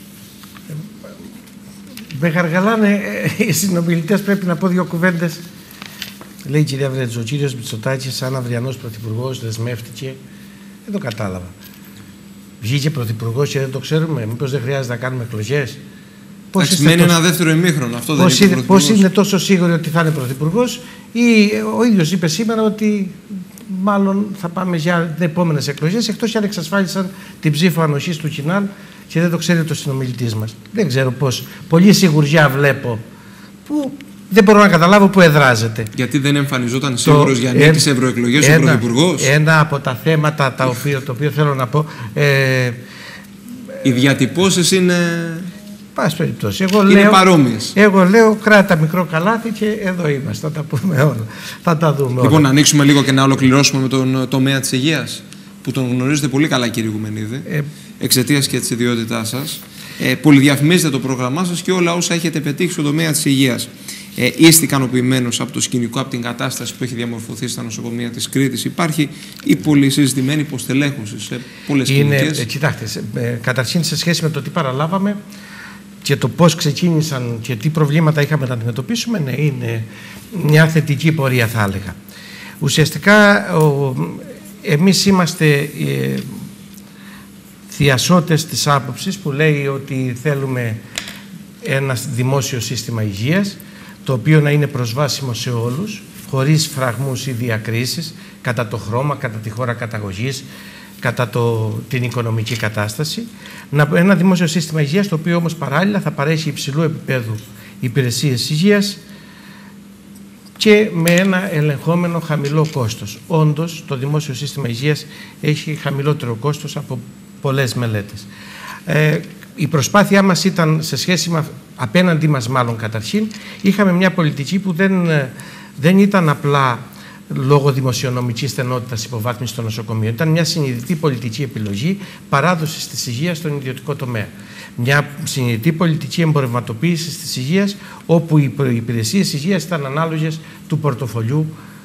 Με γαργαλάνε οι συνομιλητές, πρέπει να πω 2 κουβέντες. Λέει η κυρία Βρέτζο, ο κύριος Μητσοτάκης, σαν αυριανός πρωθυπουργός, δεσμεύτηκε. Δεν το κατάλαβα. Βγήκε πρωθυπουργός και δεν το ξέρουμε? Μήπως δεν χρειάζεται να κάνουμε εκλογές? Μένει ένα δεύτερο ημίχρονο. Αυτό δεν είναι. Πώς είναι τόσο σίγουροι ότι θα είναι πρωθυπουργός? Ή ο ίδιος είπε σήμερα ότι μάλλον θα πάμε για επόμενες εκλογές, εκτός και αν εξασφάλισαν την ψήφο ανοχής του Κινάλ και δεν το ξέρει το συνομιλητής μας. Δεν ξέρω πώς. Πολλή σιγουριά βλέπω που δεν μπορώ να καταλάβω πού εδράζεται. Γιατί δεν εμφανιζόταν σίγουρος για νίκη σε ευρωεκλογές ο πρωθυπουργός? Ένα από τα θέματα το οποίο θέλω να πω. Οι διατυπώσεις είναι πάση περιπτώσει. Είναι παρόμοιες. Εγώ λέω κράτα μικρό καλάθι και εδώ είμαστε. Θα τα πούμε όλα. Θα τα δούμε Λοιπόν, όλα. να ανοίξουμε λίγο και να ολοκληρώσουμε με τον τομέα της υγείας, που τον γνωρίζετε πολύ καλά, κύριε Γουμενίδη, εξαιτίας και της ιδιότητάς σας. Πολυδιαφημίζετε το πρόγραμμά σας και όλα όσα έχετε πετύχει στον τομέα της υγείας. Είστε ικανοποιημένος από το σκηνικό, από την κατάσταση που έχει διαμορφωθεί στα νοσοκομεία της Κρήτης? Υπάρχει η πολύ συζητημένη υποστελέχωση σε πολλές κλινικές? Κοιτάξτε, καταρχήν σε σχέση με το τι παραλάβαμε και το πώς ξεκίνησαν και τι προβλήματα είχαμε να αντιμετωπίσουμε, ναι, είναι μια θετική πορεία, θα έλεγα. Ουσιαστικά εμείς είμαστε θειασότες της άποψης που λέει ότι θέλουμε ένα δημόσιο σύστημα υγείας, το οποίο να είναι προσβάσιμο σε όλους, χωρίς φραγμούς ή διακρίσεις, κατά το χρώμα, κατά τη χώρα καταγωγής, κατά την οικονομική κατάσταση. Ένα δημόσιο σύστημα υγείας, το οποίο όμως παράλληλα θα παρέχει υψηλού επίπεδου υπηρεσίες υγείας και με ένα ελεγχόμενο χαμηλό κόστος. Όντως, το δημόσιο σύστημα υγείας έχει χαμηλότερο κόστος από πολλές μελέτες. Η προσπάθειά μας ήταν σε σχέση με απέναντί μας, μάλλον καταρχήν, είχαμε μια πολιτική που δεν ήταν απλά λόγω δημοσιονομικής στενότητας υποβάθμισης των νοσοκομείων. Ήταν μια συνειδητή πολιτική επιλογή παράδοσης της υγείας στον ιδιωτικό τομέα. Μια συνειδητή πολιτική εμπορευματοποίησης της υγείας, όπου οι υπηρεσίες υγείας ήταν ανάλογες του πορτοφολιού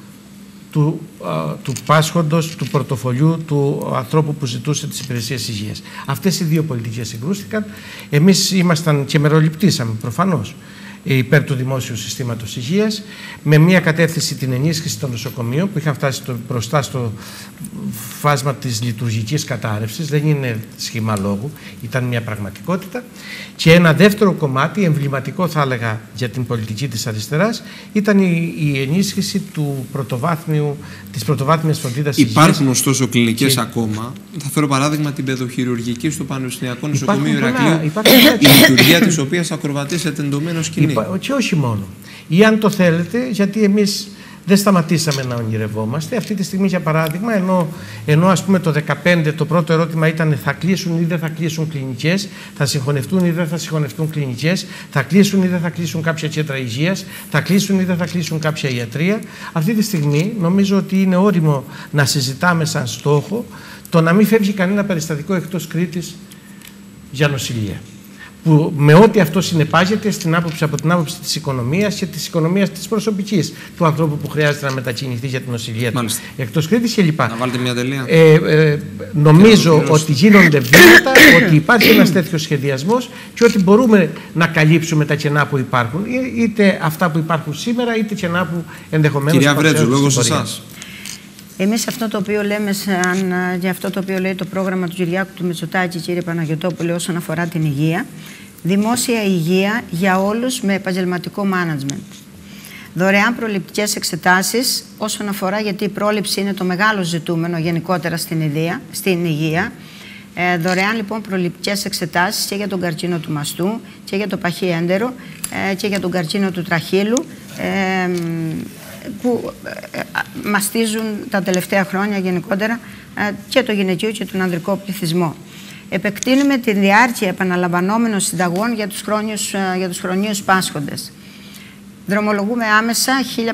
του πάσχοντος, του πορτοφολιού του ανθρώπου που ζητούσε τις υπηρεσίες υγείας. Αυτές οι δύο πολιτικές συγκρούστηκαν. Εμείς ήμασταν και μεροληπτήσαμε προφανώς υπέρ του δημόσιου συστήματος υγείας, με μια κατεύθυνση την ενίσχυση των νοσοκομείων που είχαν φτάσει μπροστά στο φάσμα της λειτουργικής κατάρρευσης. Δεν είναι σχήμα λόγου, ήταν μια πραγματικότητα. Και ένα δεύτερο κομμάτι, εμβληματικό θα έλεγα για την πολιτική της αριστεράς, ήταν η ενίσχυση της πρωτοβάθμιας φροντίδας υγείας. Υπάρχουν ωστόσο κλινικές ακόμα. Θα φέρω παράδειγμα την παιδοχειρουργική στο Πανεπιστημιακό Νοσοκομείο Ηρακλείου, η λειτουργία της οποίας ακροβατήσεται εντωμένο σκηνή. Και όχι μόνο. Ή αν το θέλετε, γιατί εμείς δεν σταματήσαμε να ονειρευόμαστε. Αυτή τη στιγμή, για παράδειγμα, ενώ ας πούμε το 2015 το πρώτο ερώτημα ήταν θα κλείσουν ή δεν θα κλείσουν κλινικές, θα συγχωνευτούν ή δεν θα συγχωνευτούν κλινικές, θα κλείσουν ή δεν θα κλείσουν κάποια κέντρα υγείας, θα κλείσουν ή δεν θα κλείσουν κάποια ιατρεία. Αυτή τη στιγμή νομίζω ότι είναι όριμο να συζητάμε σαν στόχο το να μην φεύγει κανένα περιστατικό εκτός Κρήτης για νοσηλεία. Που με ό,τι αυτό συνεπάγεται από την άποψη της οικονομίας και της οικονομίας της προσωπικής του ανθρώπου που χρειάζεται να μετακινηθεί για την νοσηλεία του εκτός Κρήτης κλπ. Να βάλετε μια τελεία. Νομίζω ότι γίνονται βήματα, ότι υπάρχει ένας τέτοιος σχεδιασμός και ότι μπορούμε να καλύψουμε τα κενά που υπάρχουν, είτε αυτά που υπάρχουν σήμερα, είτε κενά που ενδεχομένως. Κυρία Βρέτζου, λόγω σε εσάς. Εμείς αυτό το οποίο λέμε, για αυτό το οποίο λέει το πρόγραμμα του Κυριάκου του Μητσοτάκη, κύριε Παναγιωτόπουλε, όσον αφορά την υγεία, δημόσια υγεία για όλους με επαγγελματικό management. Δωρεάν προληπτικές εξετάσεις όσον αφορά, γιατί η πρόληψη είναι το μεγάλο ζητούμενο γενικότερα στην υγεία. Δωρεάν λοιπόν προληπτικές εξετάσεις και για τον καρκίνο του μαστού και για το παχύ έντερο και για τον καρκίνο του τραχύλου, που μαστίζουν τα τελευταία χρόνια γενικότερα και το γυναικείο και τον ανδρικό πληθυσμό. Επεκτείνουμε τη διάρκεια επαναλαμβανόμενων συνταγών για τους χρονίους πάσχοντες. Δρομολογούμε άμεσα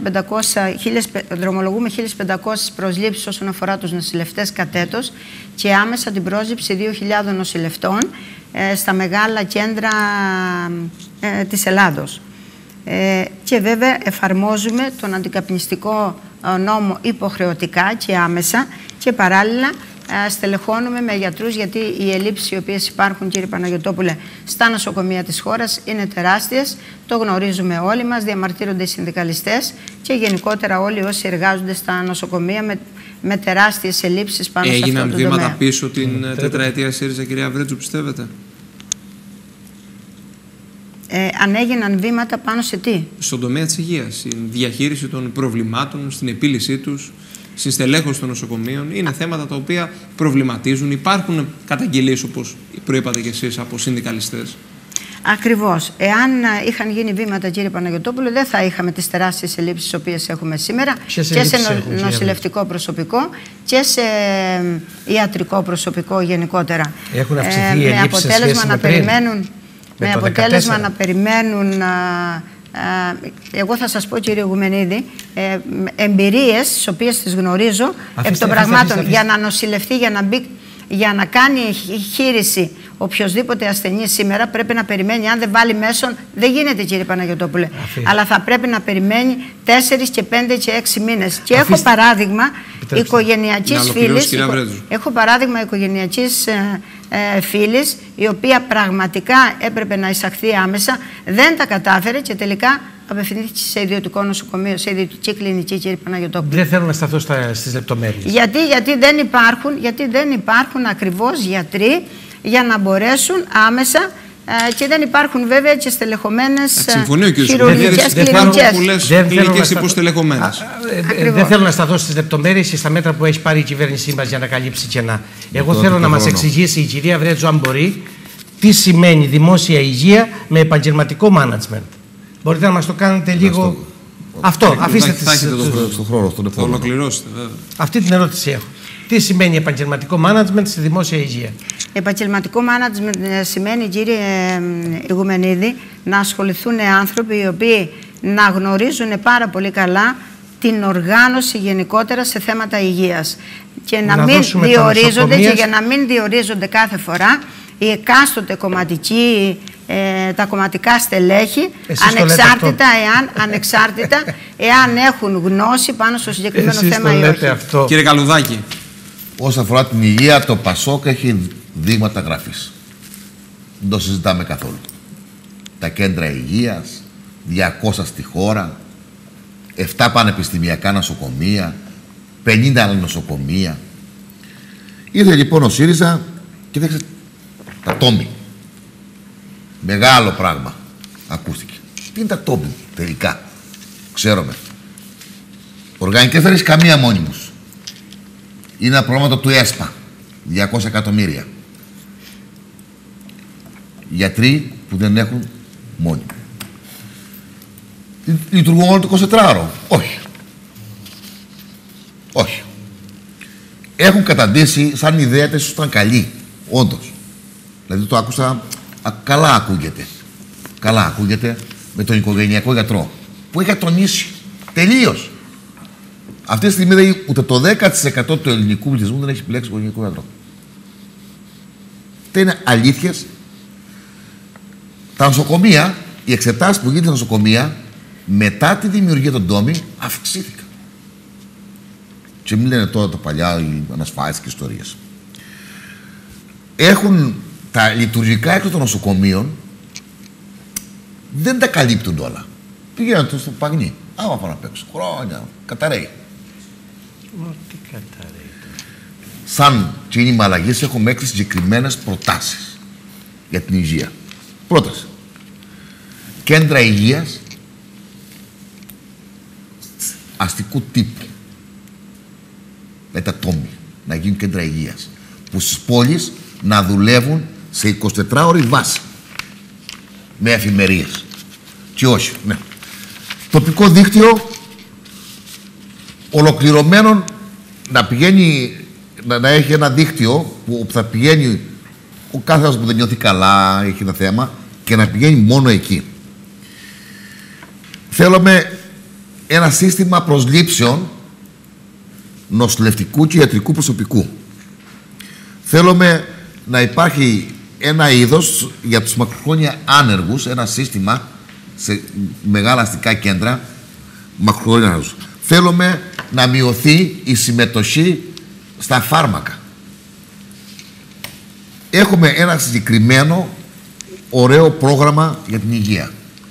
1.500 προσλήψεις όσον αφορά τους νοσηλευτές κατ' έτος και άμεσα την πρόσληψη 2.000 νοσηλευτών στα μεγάλα κέντρα της Ελλάδος. Και βέβαια εφαρμόζουμε τον αντικαπνιστικό νόμο υποχρεωτικά και άμεσα και παράλληλα στελεχώνουμε με γιατρούς, γιατί οι ελλείψεις οι οποίες υπάρχουν, κύριε Παναγιωτόπουλε, στα νοσοκομεία της χώρας είναι τεράστιες. Το γνωρίζουμε όλοι μας, διαμαρτύρονται οι συνδικαλιστές και γενικότερα όλοι όσοι εργάζονται στα νοσοκομεία με τεράστιες ελλείψεις πάνω σε αυτό το τομέα. Έγιναν βήματα πίσω την τετραετία ΣΥΡΙΖΑ, κυρία Βρέτζου, πιστεύετε? Αν έγιναν βήματα πάνω σε τι? Στον τομέα της υγείας, στην διαχείριση των προβλημάτων, στην επίλυσή τους, στην στελέχωση των νοσοκομείων. Είναι θέματα τα οποία προβληματίζουν. Υπάρχουν καταγγελίες, όπως προείπατε κι εσείς, από συνδικαλιστές. Ακριβώς. Εάν είχαν γίνει βήματα, κύριε Παναγιωτόπουλο, δεν θα είχαμε τις τεράστιες ελλείψεις τις οποίες έχουμε σήμερα και σε νοσηλευτικό προσωπικό και σε ιατρικό προσωπικό γενικότερα. Έχουν αυξηθεί οι με αποτέλεσμα να περιμένουν Με αποτέλεσμα να περιμένουν, εγώ θα σας πω κύριε Γουμενίδη, εμπειρίες τις οποίες τις γνωρίζω εκ των πραγμάτων. Για να νοσηλευτεί, για να κάνει χείριση οποιοδήποτε ασθενή σήμερα πρέπει να περιμένει, αν δεν βάλει μέσον, δεν γίνεται κύριε Παναγιωτόπουλε, αλλά θα πρέπει να περιμένει 4 και 5 και 6 μήνες. Και έχω παράδειγμα οικογενειακής φίλης, έχω παράδειγμα οικογενειακής φίλης, η οποία πραγματικά έπρεπε να εισαχθεί άμεσα, δεν τα κατάφερε και τελικά απευθυνθήκε σε ιδιωτικό νοσοκομείο, σε ιδιωτική κλινική, κύριε Παναγιωτόπουλε. Δεν θέλω να σταθώ στις λεπτομέρειες. Γιατί δεν υπάρχουν ακριβώς γιατροί για να μπορέσουν άμεσα και δεν υπάρχουν βέβαια και στελεχωμένες χειρουργικές κλινικές. Κλινικές υποστελεχωμένες. Δεν θέλω να σταθώ στις λεπτομέρειες και στα μέτρα που έχει πάρει η κυβέρνησή μας για να καλύψει κενά. Εγώ θέλω να μας εξηγήσει η κυρία Βρέτζο, αν μπορεί, τι σημαίνει δημόσια υγεία με επαγγελματικό management. Μπορείτε να μας το κάνετε λίγο... Αυτό, αφήστε στον χρόνο. Θα ολοκληρώσετε βέβαια. Αυτή την ερώτηση έχω. Τι σημαίνει επαγγελματικό management στη δημόσια υγεία? Επαγγελματικό management σημαίνει, κύριε Ιγουμενίδη, να ασχοληθούν άνθρωποι οι οποίοι να γνωρίζουν πάρα πολύ καλά την οργάνωση γενικότερα σε θέματα υγείας και να μην διορίζονται, και για να μην διορίζονται κάθε φορά οι εκάστοτε κομματικοί, τα κομματικά στελέχη, ανεξάρτητα εάν έχουν γνώση πάνω στο συγκεκριμένο θέμα ή όχι. Αυτό. Κύριε Καλουδάκη. Όσον αφορά την υγεία, το ΠΑΣΟΚ έχει δείγματα γραφής. Δεν το συζητάμε καθόλου. Τα κέντρα υγείας, 200 στη χώρα, 7 πανεπιστημιακά νοσοκομεία, 50 άλλα νοσοκομεία. Ήρθε λοιπόν ο ΣΥΡΙΖΑ και δέξε τα τόμι. Μεγάλο πράγμα ακούστηκε. Τι είναι τα τόμι τελικά? Ξέρουμε. Οργανικές δεν έχει καμία μόνιμους. Είναι ένα πρόγραμμα του ΕΣΠΑ. 200 εκατομμύρια. Γιατροί που δεν έχουν μόνιμο. Λειτουργούν όλο το 24ωρο. Όχι. Όχι. Έχουν καταντήσει σαν ιδέα της ήταν καλή. Όντως. Δηλαδή το άκουσα, καλά ακούγεται. Καλά ακούγεται με τον οικογενειακό γιατρό. Που είχε τονίσει. Τελείως. Αυτή τη στιγμή δηλαδή, ούτε το 10% του ελληνικού πληθυσμού δεν έχει επιλέξει οικογενειακό γιατρό. Αυτά είναι αλήθειες. Τα νοσοκομεία, οι εξετάσεις που γίνονται στα νοσοκομεία μετά τη δημιουργία των τόμι αυξήθηκαν. Και μην λένε τώρα τα παλιά, οι ανασφάλειες και ιστορίες. Έχουν τα λειτουργικά έξω των νοσοκομείων, δεν τα καλύπτουν όλα. Πηγαίνουν στο Παγνί. Άμα πάνε απ' έξω. Χρόνια. Καταραίει. Τι καταραίει. Σαν κίνημα αλλαγής έχουμε 6 συγκεκριμένες προτάσεις για την υγεία. Πρόταση. Κέντρα υγείας αστικού τύπου. Με τα τόμι. Να γίνουν κέντρα υγείας. Που στις πόλεις να δουλεύουν σε 24ωρη βάση. Με εφημερίες. Και όχι. Ναι. Τοπικό δίκτυο ολοκληρωμένο να πηγαίνει, να έχει ένα δίκτυο που θα πηγαίνει ο κάθε ένας που δεν νιώθει καλά, έχει ένα θέμα, και να πηγαίνει μόνο εκεί. Θέλουμε ένα σύστημα προσλήψεων νοσηλευτικού και ιατρικού προσωπικού. Θέλουμε να υπάρχει ένα είδος για τους μακροχρόνια άνεργους, ένα σύστημα σε μεγάλα αστικά κέντρα μακροχρόνια άνεργους. Θέλουμε να μειωθεί η συμμετοχή στα φάρμακα. Έχουμε ένα συγκεκριμένο ωραίο πρόγραμμα για την υγεία.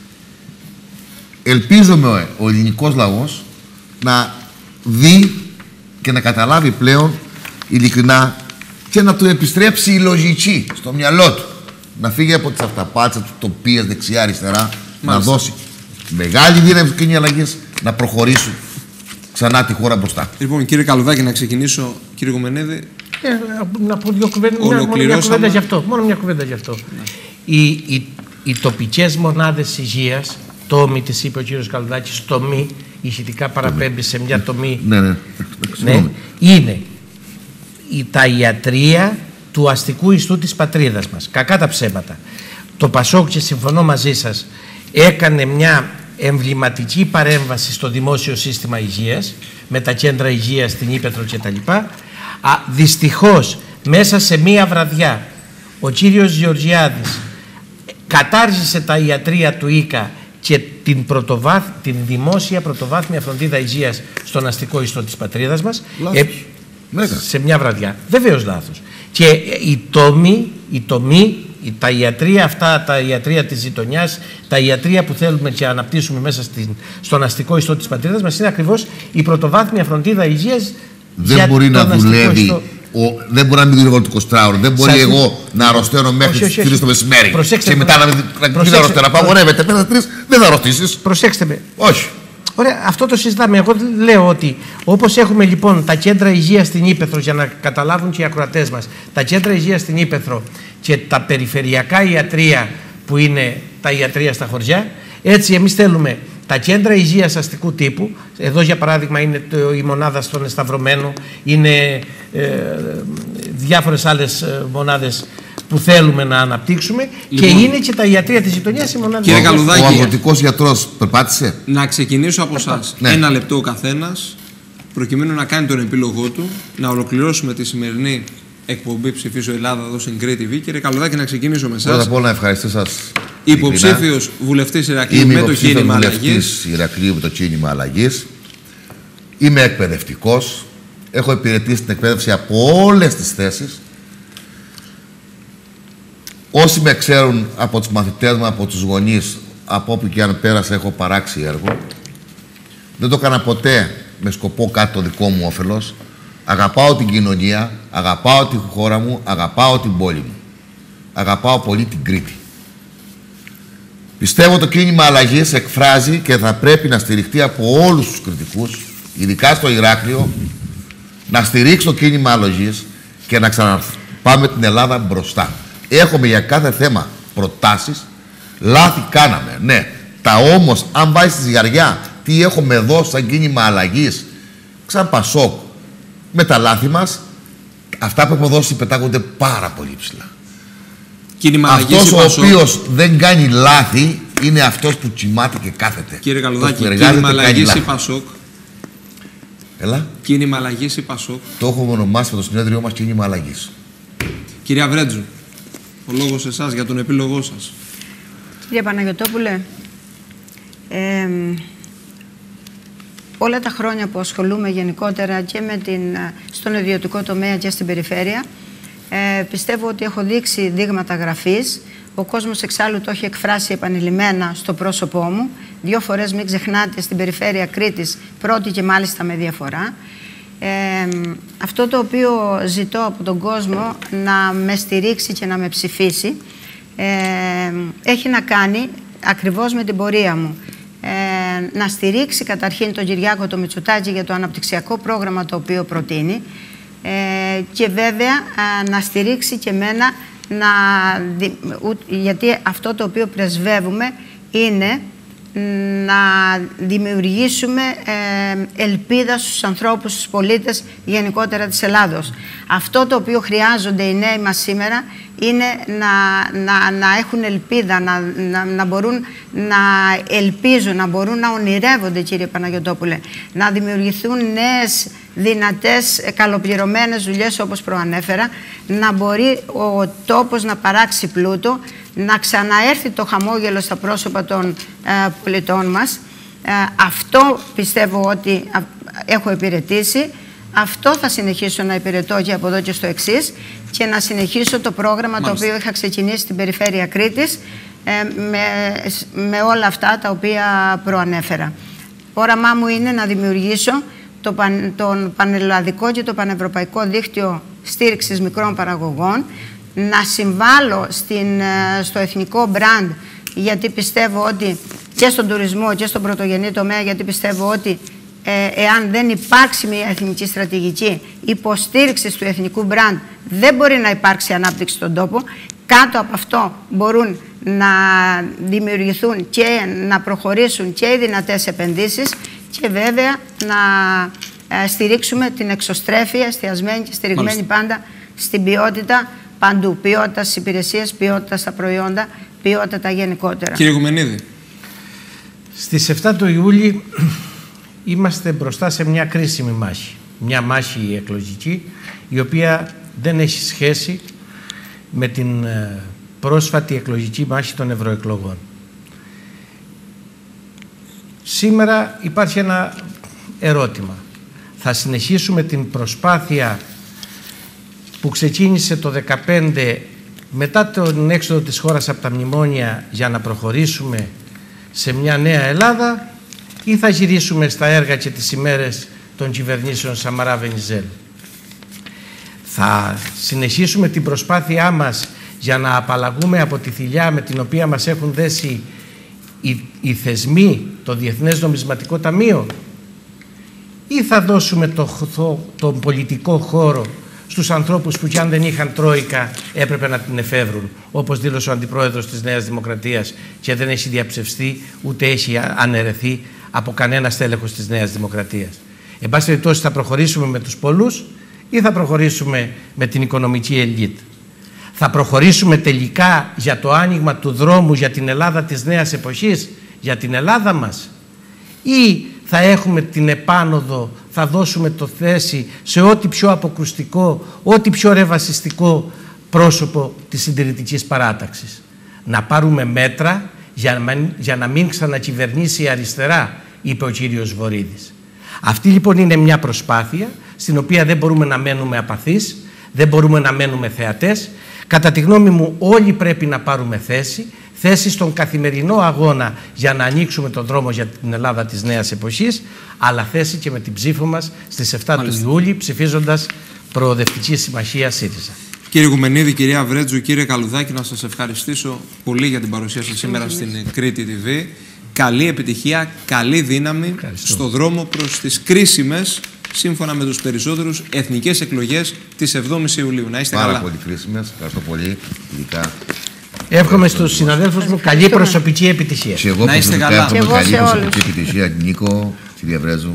Ελπίζουμε ο ελληνικός λαός να δει και να καταλάβει πλέον ειλικρινά και να του επιστρέψει η λογική στο μυαλό του. Να φύγει από τις αυταπάτες, του τοπίες δεξιά-αριστερά, να δώσει μεγάλη δύναμη στις κοινές αλλαγές, να προχωρήσουν ξανά τη χώρα μπροστά. Λοιπόν, κύριε Καλουδάκη, να ξεκινήσω, κύριε Γουμενίδη. Να πω δύο κουβέντες, μόνο μια κουβέντα γι' αυτό. Μόνο μια κουβέντα γι' αυτό. Οι τοπικές μονάδες υγείας, τόμοι, τις είπε ο κύριος Καλουδάκης, τομή, ηχητικά παραπέμπει σε μια τομή. Ναι. Είναι τα ιατρεία του αστικού ιστού της πατρίδας μας. Κακά τα ψέματα. το ΠΑΣΟΚ, και συμφωνώ μαζί σας, έκανε μια εμβληματική παρέμβαση στο δημόσιο σύστημα υγείας με τα κέντρα υγείας στην Ύπαιθρο κτλ. Δυστυχώς μέσα σε μία βραδιά ο κύριος Γεωργιάδης κατάργησε τα ιατρεία του ΙΚΑ και την δημόσια πρωτοβάθμια φροντίδα υγείας στον αστικό ιστό της πατρίδας μας σε μια βραδιά. Βεβαίως λάθος. Και τα ιατρεία αυτά, τα ιατρεία της γειτονιάς, τα ιατρεία που θέλουμε και αναπτύσσουμε μέσα στον αστικό ιστό της πατρίδας μας είναι ακριβώς η πρωτοβάθμια φροντίδα υγείας. Δεν μπορεί να δουλεύει, δεν μπορεί να μην δουλεύει το 24ωρο. Δεν μπορεί εγώ να αρρωσταίνω μέχρι τις 3 το μεσημέρι. Προσέξτε, και μετά να αρρωσταίνω. Απαγορεύεται. Πέρα 3 δεν θα αρρωστήσεις. Προσέξτε με. Όχι. Ωραία, αυτό το συζητάμε. Εγώ λέω ότι όπως έχουμε λοιπόν τα κέντρα υγείας στην Ύπαιθρο, για να καταλάβουν και οι ακροατές μας, τα κέντρα υγείας στην Ύπαιθρο και τα περιφερειακά ιατρεία που είναι τα ιατρεία στα χωριά, έτσι εμείς θέλουμε τα κέντρα υγείας αστικού τύπου. Εδώ για παράδειγμα είναι η μονάδα στον Σταυρωμένο, είναι διάφορες άλλες μονάδες που θέλουμε να αναπτύξουμε, λοιπόν, και είναι και τα ιατρεία της γειτονιάς η μονάδα. Κύριε Καλουδάκη, ο αγροτικός γιατρός περπάτησε. Να ξεκινήσω από εσάς. Ναι. 1 λεπτό ο καθένας, προκειμένου να κάνει τον επίλογό του, να ολοκληρώσουμε τη σημερινή εκπομπή Ψηφίζω Ελλάδα εδώ στην Κρήτη TV. Κύριε Καλουδάκη, να ξεκινήσω με εσάς. Πρώτα απ' όλα να ευχαριστήσω σας. Υποψήφιος βουλευτής Ηρακλείου με το κίνημα αλλαγής. Ηρακλείου με το κίνημα αλλαγής. Είμαι εκπαιδευτικός. Έχω υπηρετήσει την εκπαίδευση από όλες τις θέσεις. Όσοι με ξέρουν από τους μαθητές μου, από τους γονείς, από όπου και αν πέρασα, έχω παράξει έργο. Δεν το έκανα ποτέ με σκοπό κάτι το δικό μου όφελος. Αγαπάω την κοινωνία, αγαπάω τη χώρα μου, αγαπάω την πόλη μου. Αγαπάω πολύ την Κρήτη. Πιστεύω το κίνημα αλλαγής εκφράζει και θα πρέπει να στηριχτεί από όλους τους κριτικούς, ειδικά στο Ηράκλειο, να στηρίξει το κίνημα αλλαγής και να ξαναπάμε την Ελλάδα μπροστά. Έχουμε για κάθε θέμα προτάσεις. Λάθη κάναμε, ναι. Τα όμως, αν πάει στη ζυγαριά, τι έχουμε εδώ σαν κίνημα αλλαγής, σαν ΠΑΣΟΚ, με τα λάθη μας, αυτά που έχουμε δώσει πετάγονται πάρα πολύ ψηλά. Αυτός ο οποίος δεν κάνει λάθη είναι αυτός που τσιμάται και κάθεται. Κύριε Καλουδάκη, κίνημα αλλαγής ή ΠΑΣΟΚ? Έλα. Κίνημα αλλαγής ή ΠΑΣΟΚ? Το έχουμε ονομάσει με το συνέδριό μας κίνημα αλλαγής. Κυρία Βρέτζου, ο λόγος εσάς για τον επίλογό σας. Κύριε Παναγιωτόπουλε, όλα τα χρόνια που ασχολούμαι γενικότερα και στον ιδιωτικό τομέα και στην περιφέρεια, πιστεύω ότι έχω δείξει δείγματα γραφής. Ο κόσμος εξάλλου το έχει εκφράσει επανειλημμένα στο πρόσωπό μου. 2 φορές, μην ξεχνάτε, στην περιφέρεια Κρήτης, πρώτη και μάλιστα με διαφορά. Αυτό το οποίο ζητώ από τον κόσμο να με στηρίξει και να με ψηφίσει έχει να κάνει ακριβώς με την πορεία μου. Να στηρίξει καταρχήν τον Κυριάκο το Μητσοτάκη για το αναπτυξιακό πρόγραμμα το οποίο προτείνει και βέβαια να στηρίξει και εμένα, γιατί αυτό το οποίο πρεσβεύουμε είναι να δημιουργήσουμε ελπίδα στους ανθρώπους, στους πολίτες γενικότερα της Ελλάδος. Αυτό το οποίο χρειάζονται οι νέοι μας σήμερα είναι να έχουν ελπίδα, να μπορούν να ελπίζουν, να μπορούν να ονειρεύονται, κύριε Παναγιωτόπουλε, να δημιουργηθούν νέες, δυνατές, καλοπληρωμένες δουλειές όπως προανέφερα, να μπορεί ο τόπος να παράξει πλούτο, να ξαναέρθει το χαμόγελο στα πρόσωπα των πολιτών μας. Αυτό πιστεύω ότι έχω υπηρετήσει. Αυτό θα συνεχίσω να υπηρετώ και από εδώ και στο εξής και να συνεχίσω το πρόγραμμα το οποίο είχα ξεκινήσει στην περιφέρεια Κρήτης με όλα αυτά τα οποία προανέφερα. Όραμά μου είναι να δημιουργήσω τον πανελλαδικό και το πανευρωπαϊκό δίκτυο στήριξης μικρών παραγωγών, να συμβάλλω στο εθνικό μπραντ, γιατί πιστεύω ότι και στον τουρισμό και στον πρωτογενή τομέα, γιατί πιστεύω ότι εάν δεν υπάρξει μια εθνική στρατηγική υποστήριξης του εθνικού μπραντ, δεν μπορεί να υπάρξει ανάπτυξη στον τόπο. Κάτω από αυτό μπορούν να δημιουργηθούν και να προχωρήσουν και οι δυνατές επενδύσεις και βέβαια να στηρίξουμε την εξωστρέφεια εστιασμένη και στηριγμένη πάντα στην ποιότητα παντού. Ποιότητα στις υπηρεσίες, ποιότητα στα προϊόντα, ποιότητα γενικότερα. Κύριε Γουμενίδη. Στις 7 του Ιούλη είμαστε μπροστά σε μια κρίσιμη μάχη. Μια μάχη εκλογική, η οποία δεν έχει σχέση με την πρόσφατη εκλογική μάχη των ευρωεκλογών. Σήμερα υπάρχει ένα ερώτημα. Θα συνεχίσουμε την προσπάθεια που ξεκίνησε το 2015 μετά τον έξοδο της χώρας από τα μνημόνια για να προχωρήσουμε σε μια νέα Ελλάδα, ή θα γυρίσουμε στα έργα και τις ημέρες των κυβερνήσεων Σαμαρά-Βενιζέλου? Θα συνεχίσουμε την προσπάθειά μας για να απαλλαγούμε από τη θηλιά με την οποία μας έχουν δέσει οι θεσμοί, το Διεθνές Νομισματικό Ταμείο, ή θα δώσουμε τον πολιτικό χώρο στους ανθρώπους που κι αν δεν είχαν τρόικα έπρεπε να την εφεύρουν, όπως δήλωσε ο Αντιπρόεδρος της Νέας Δημοκρατίας και δεν έχει διαψευστεί ούτε έχει αναιρεθεί από κανένα στέλεχος της Νέας Δημοκρατίας. Εν πάση περιπτώσει, θα προχωρήσουμε με τους πολλούς ή θα προχωρήσουμε με την οικονομική ελίτ? Θα προχωρήσουμε τελικά για το άνοιγμα του δρόμου για την Ελλάδα της νέας εποχής, για την Ελλάδα μας, ή θα έχουμε την επάνωδο, θα δώσουμε το θέση σε ό,τι πιο αποκρουστικό, ό,τι πιο ρεβασιστικό πρόσωπο της συντηρητικής παράταξης? Να πάρουμε μέτρα για να μην ξανακυβερνήσει η αριστερά, είπε ο κύριος Βορίδης. Αυτή λοιπόν είναι μια προσπάθεια στην οποία δεν μπορούμε να μένουμε απαθείς, δεν μπορούμε να μένουμε θεατές. Κατά τη γνώμη μου, όλοι πρέπει να πάρουμε θέση στον καθημερινό αγώνα για να ανοίξουμε τον δρόμο για την Ελλάδα της νέας εποχής, αλλά θέση και με την ψήφο μας στις 7 του Ιούλη, ψηφίζοντας Προοδευτική Συμμαχία ΣΥΡΙΖΑ. Κύριε Γουμενίδη, κυρία Βρέτζου, κύριε Καλουδάκη, να σας ευχαριστήσω πολύ για την παρουσία σας σήμερα στην Κρήτη TV. Καλή επιτυχία, καλή δύναμη στο δρόμο προς τις κρίσιμες, σύμφωνα με τους περισσότερους, εθνικές εκλογές της 7ης Ιουλίου. Να είστε καλά. Πάρα πολύ κρίσιμες. Ευχαριστώ πολύ. Ειδικά. Εύχομαι στους συναδέλφους μου καλή προσωπική επιτυχία. Και εγώ προσωπικά εύχομαι καλή προσωπική επιτυχία, Νίκο, κυρία Βρέτζου.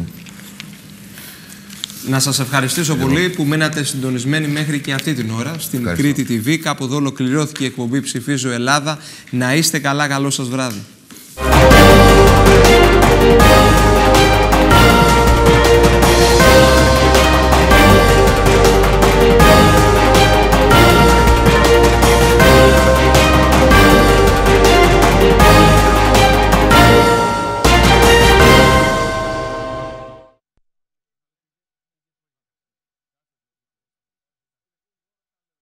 Να σας ευχαριστήσω πολύ που μείνατε συντονισμένοι μέχρι και αυτή την ώρα στην Κρήτη TV. Κάπου εδώ ολοκληρώθηκε η εκπομπή Ψηφίζω Ελλάδα. Να είστε καλά, καλό σας βράδυ.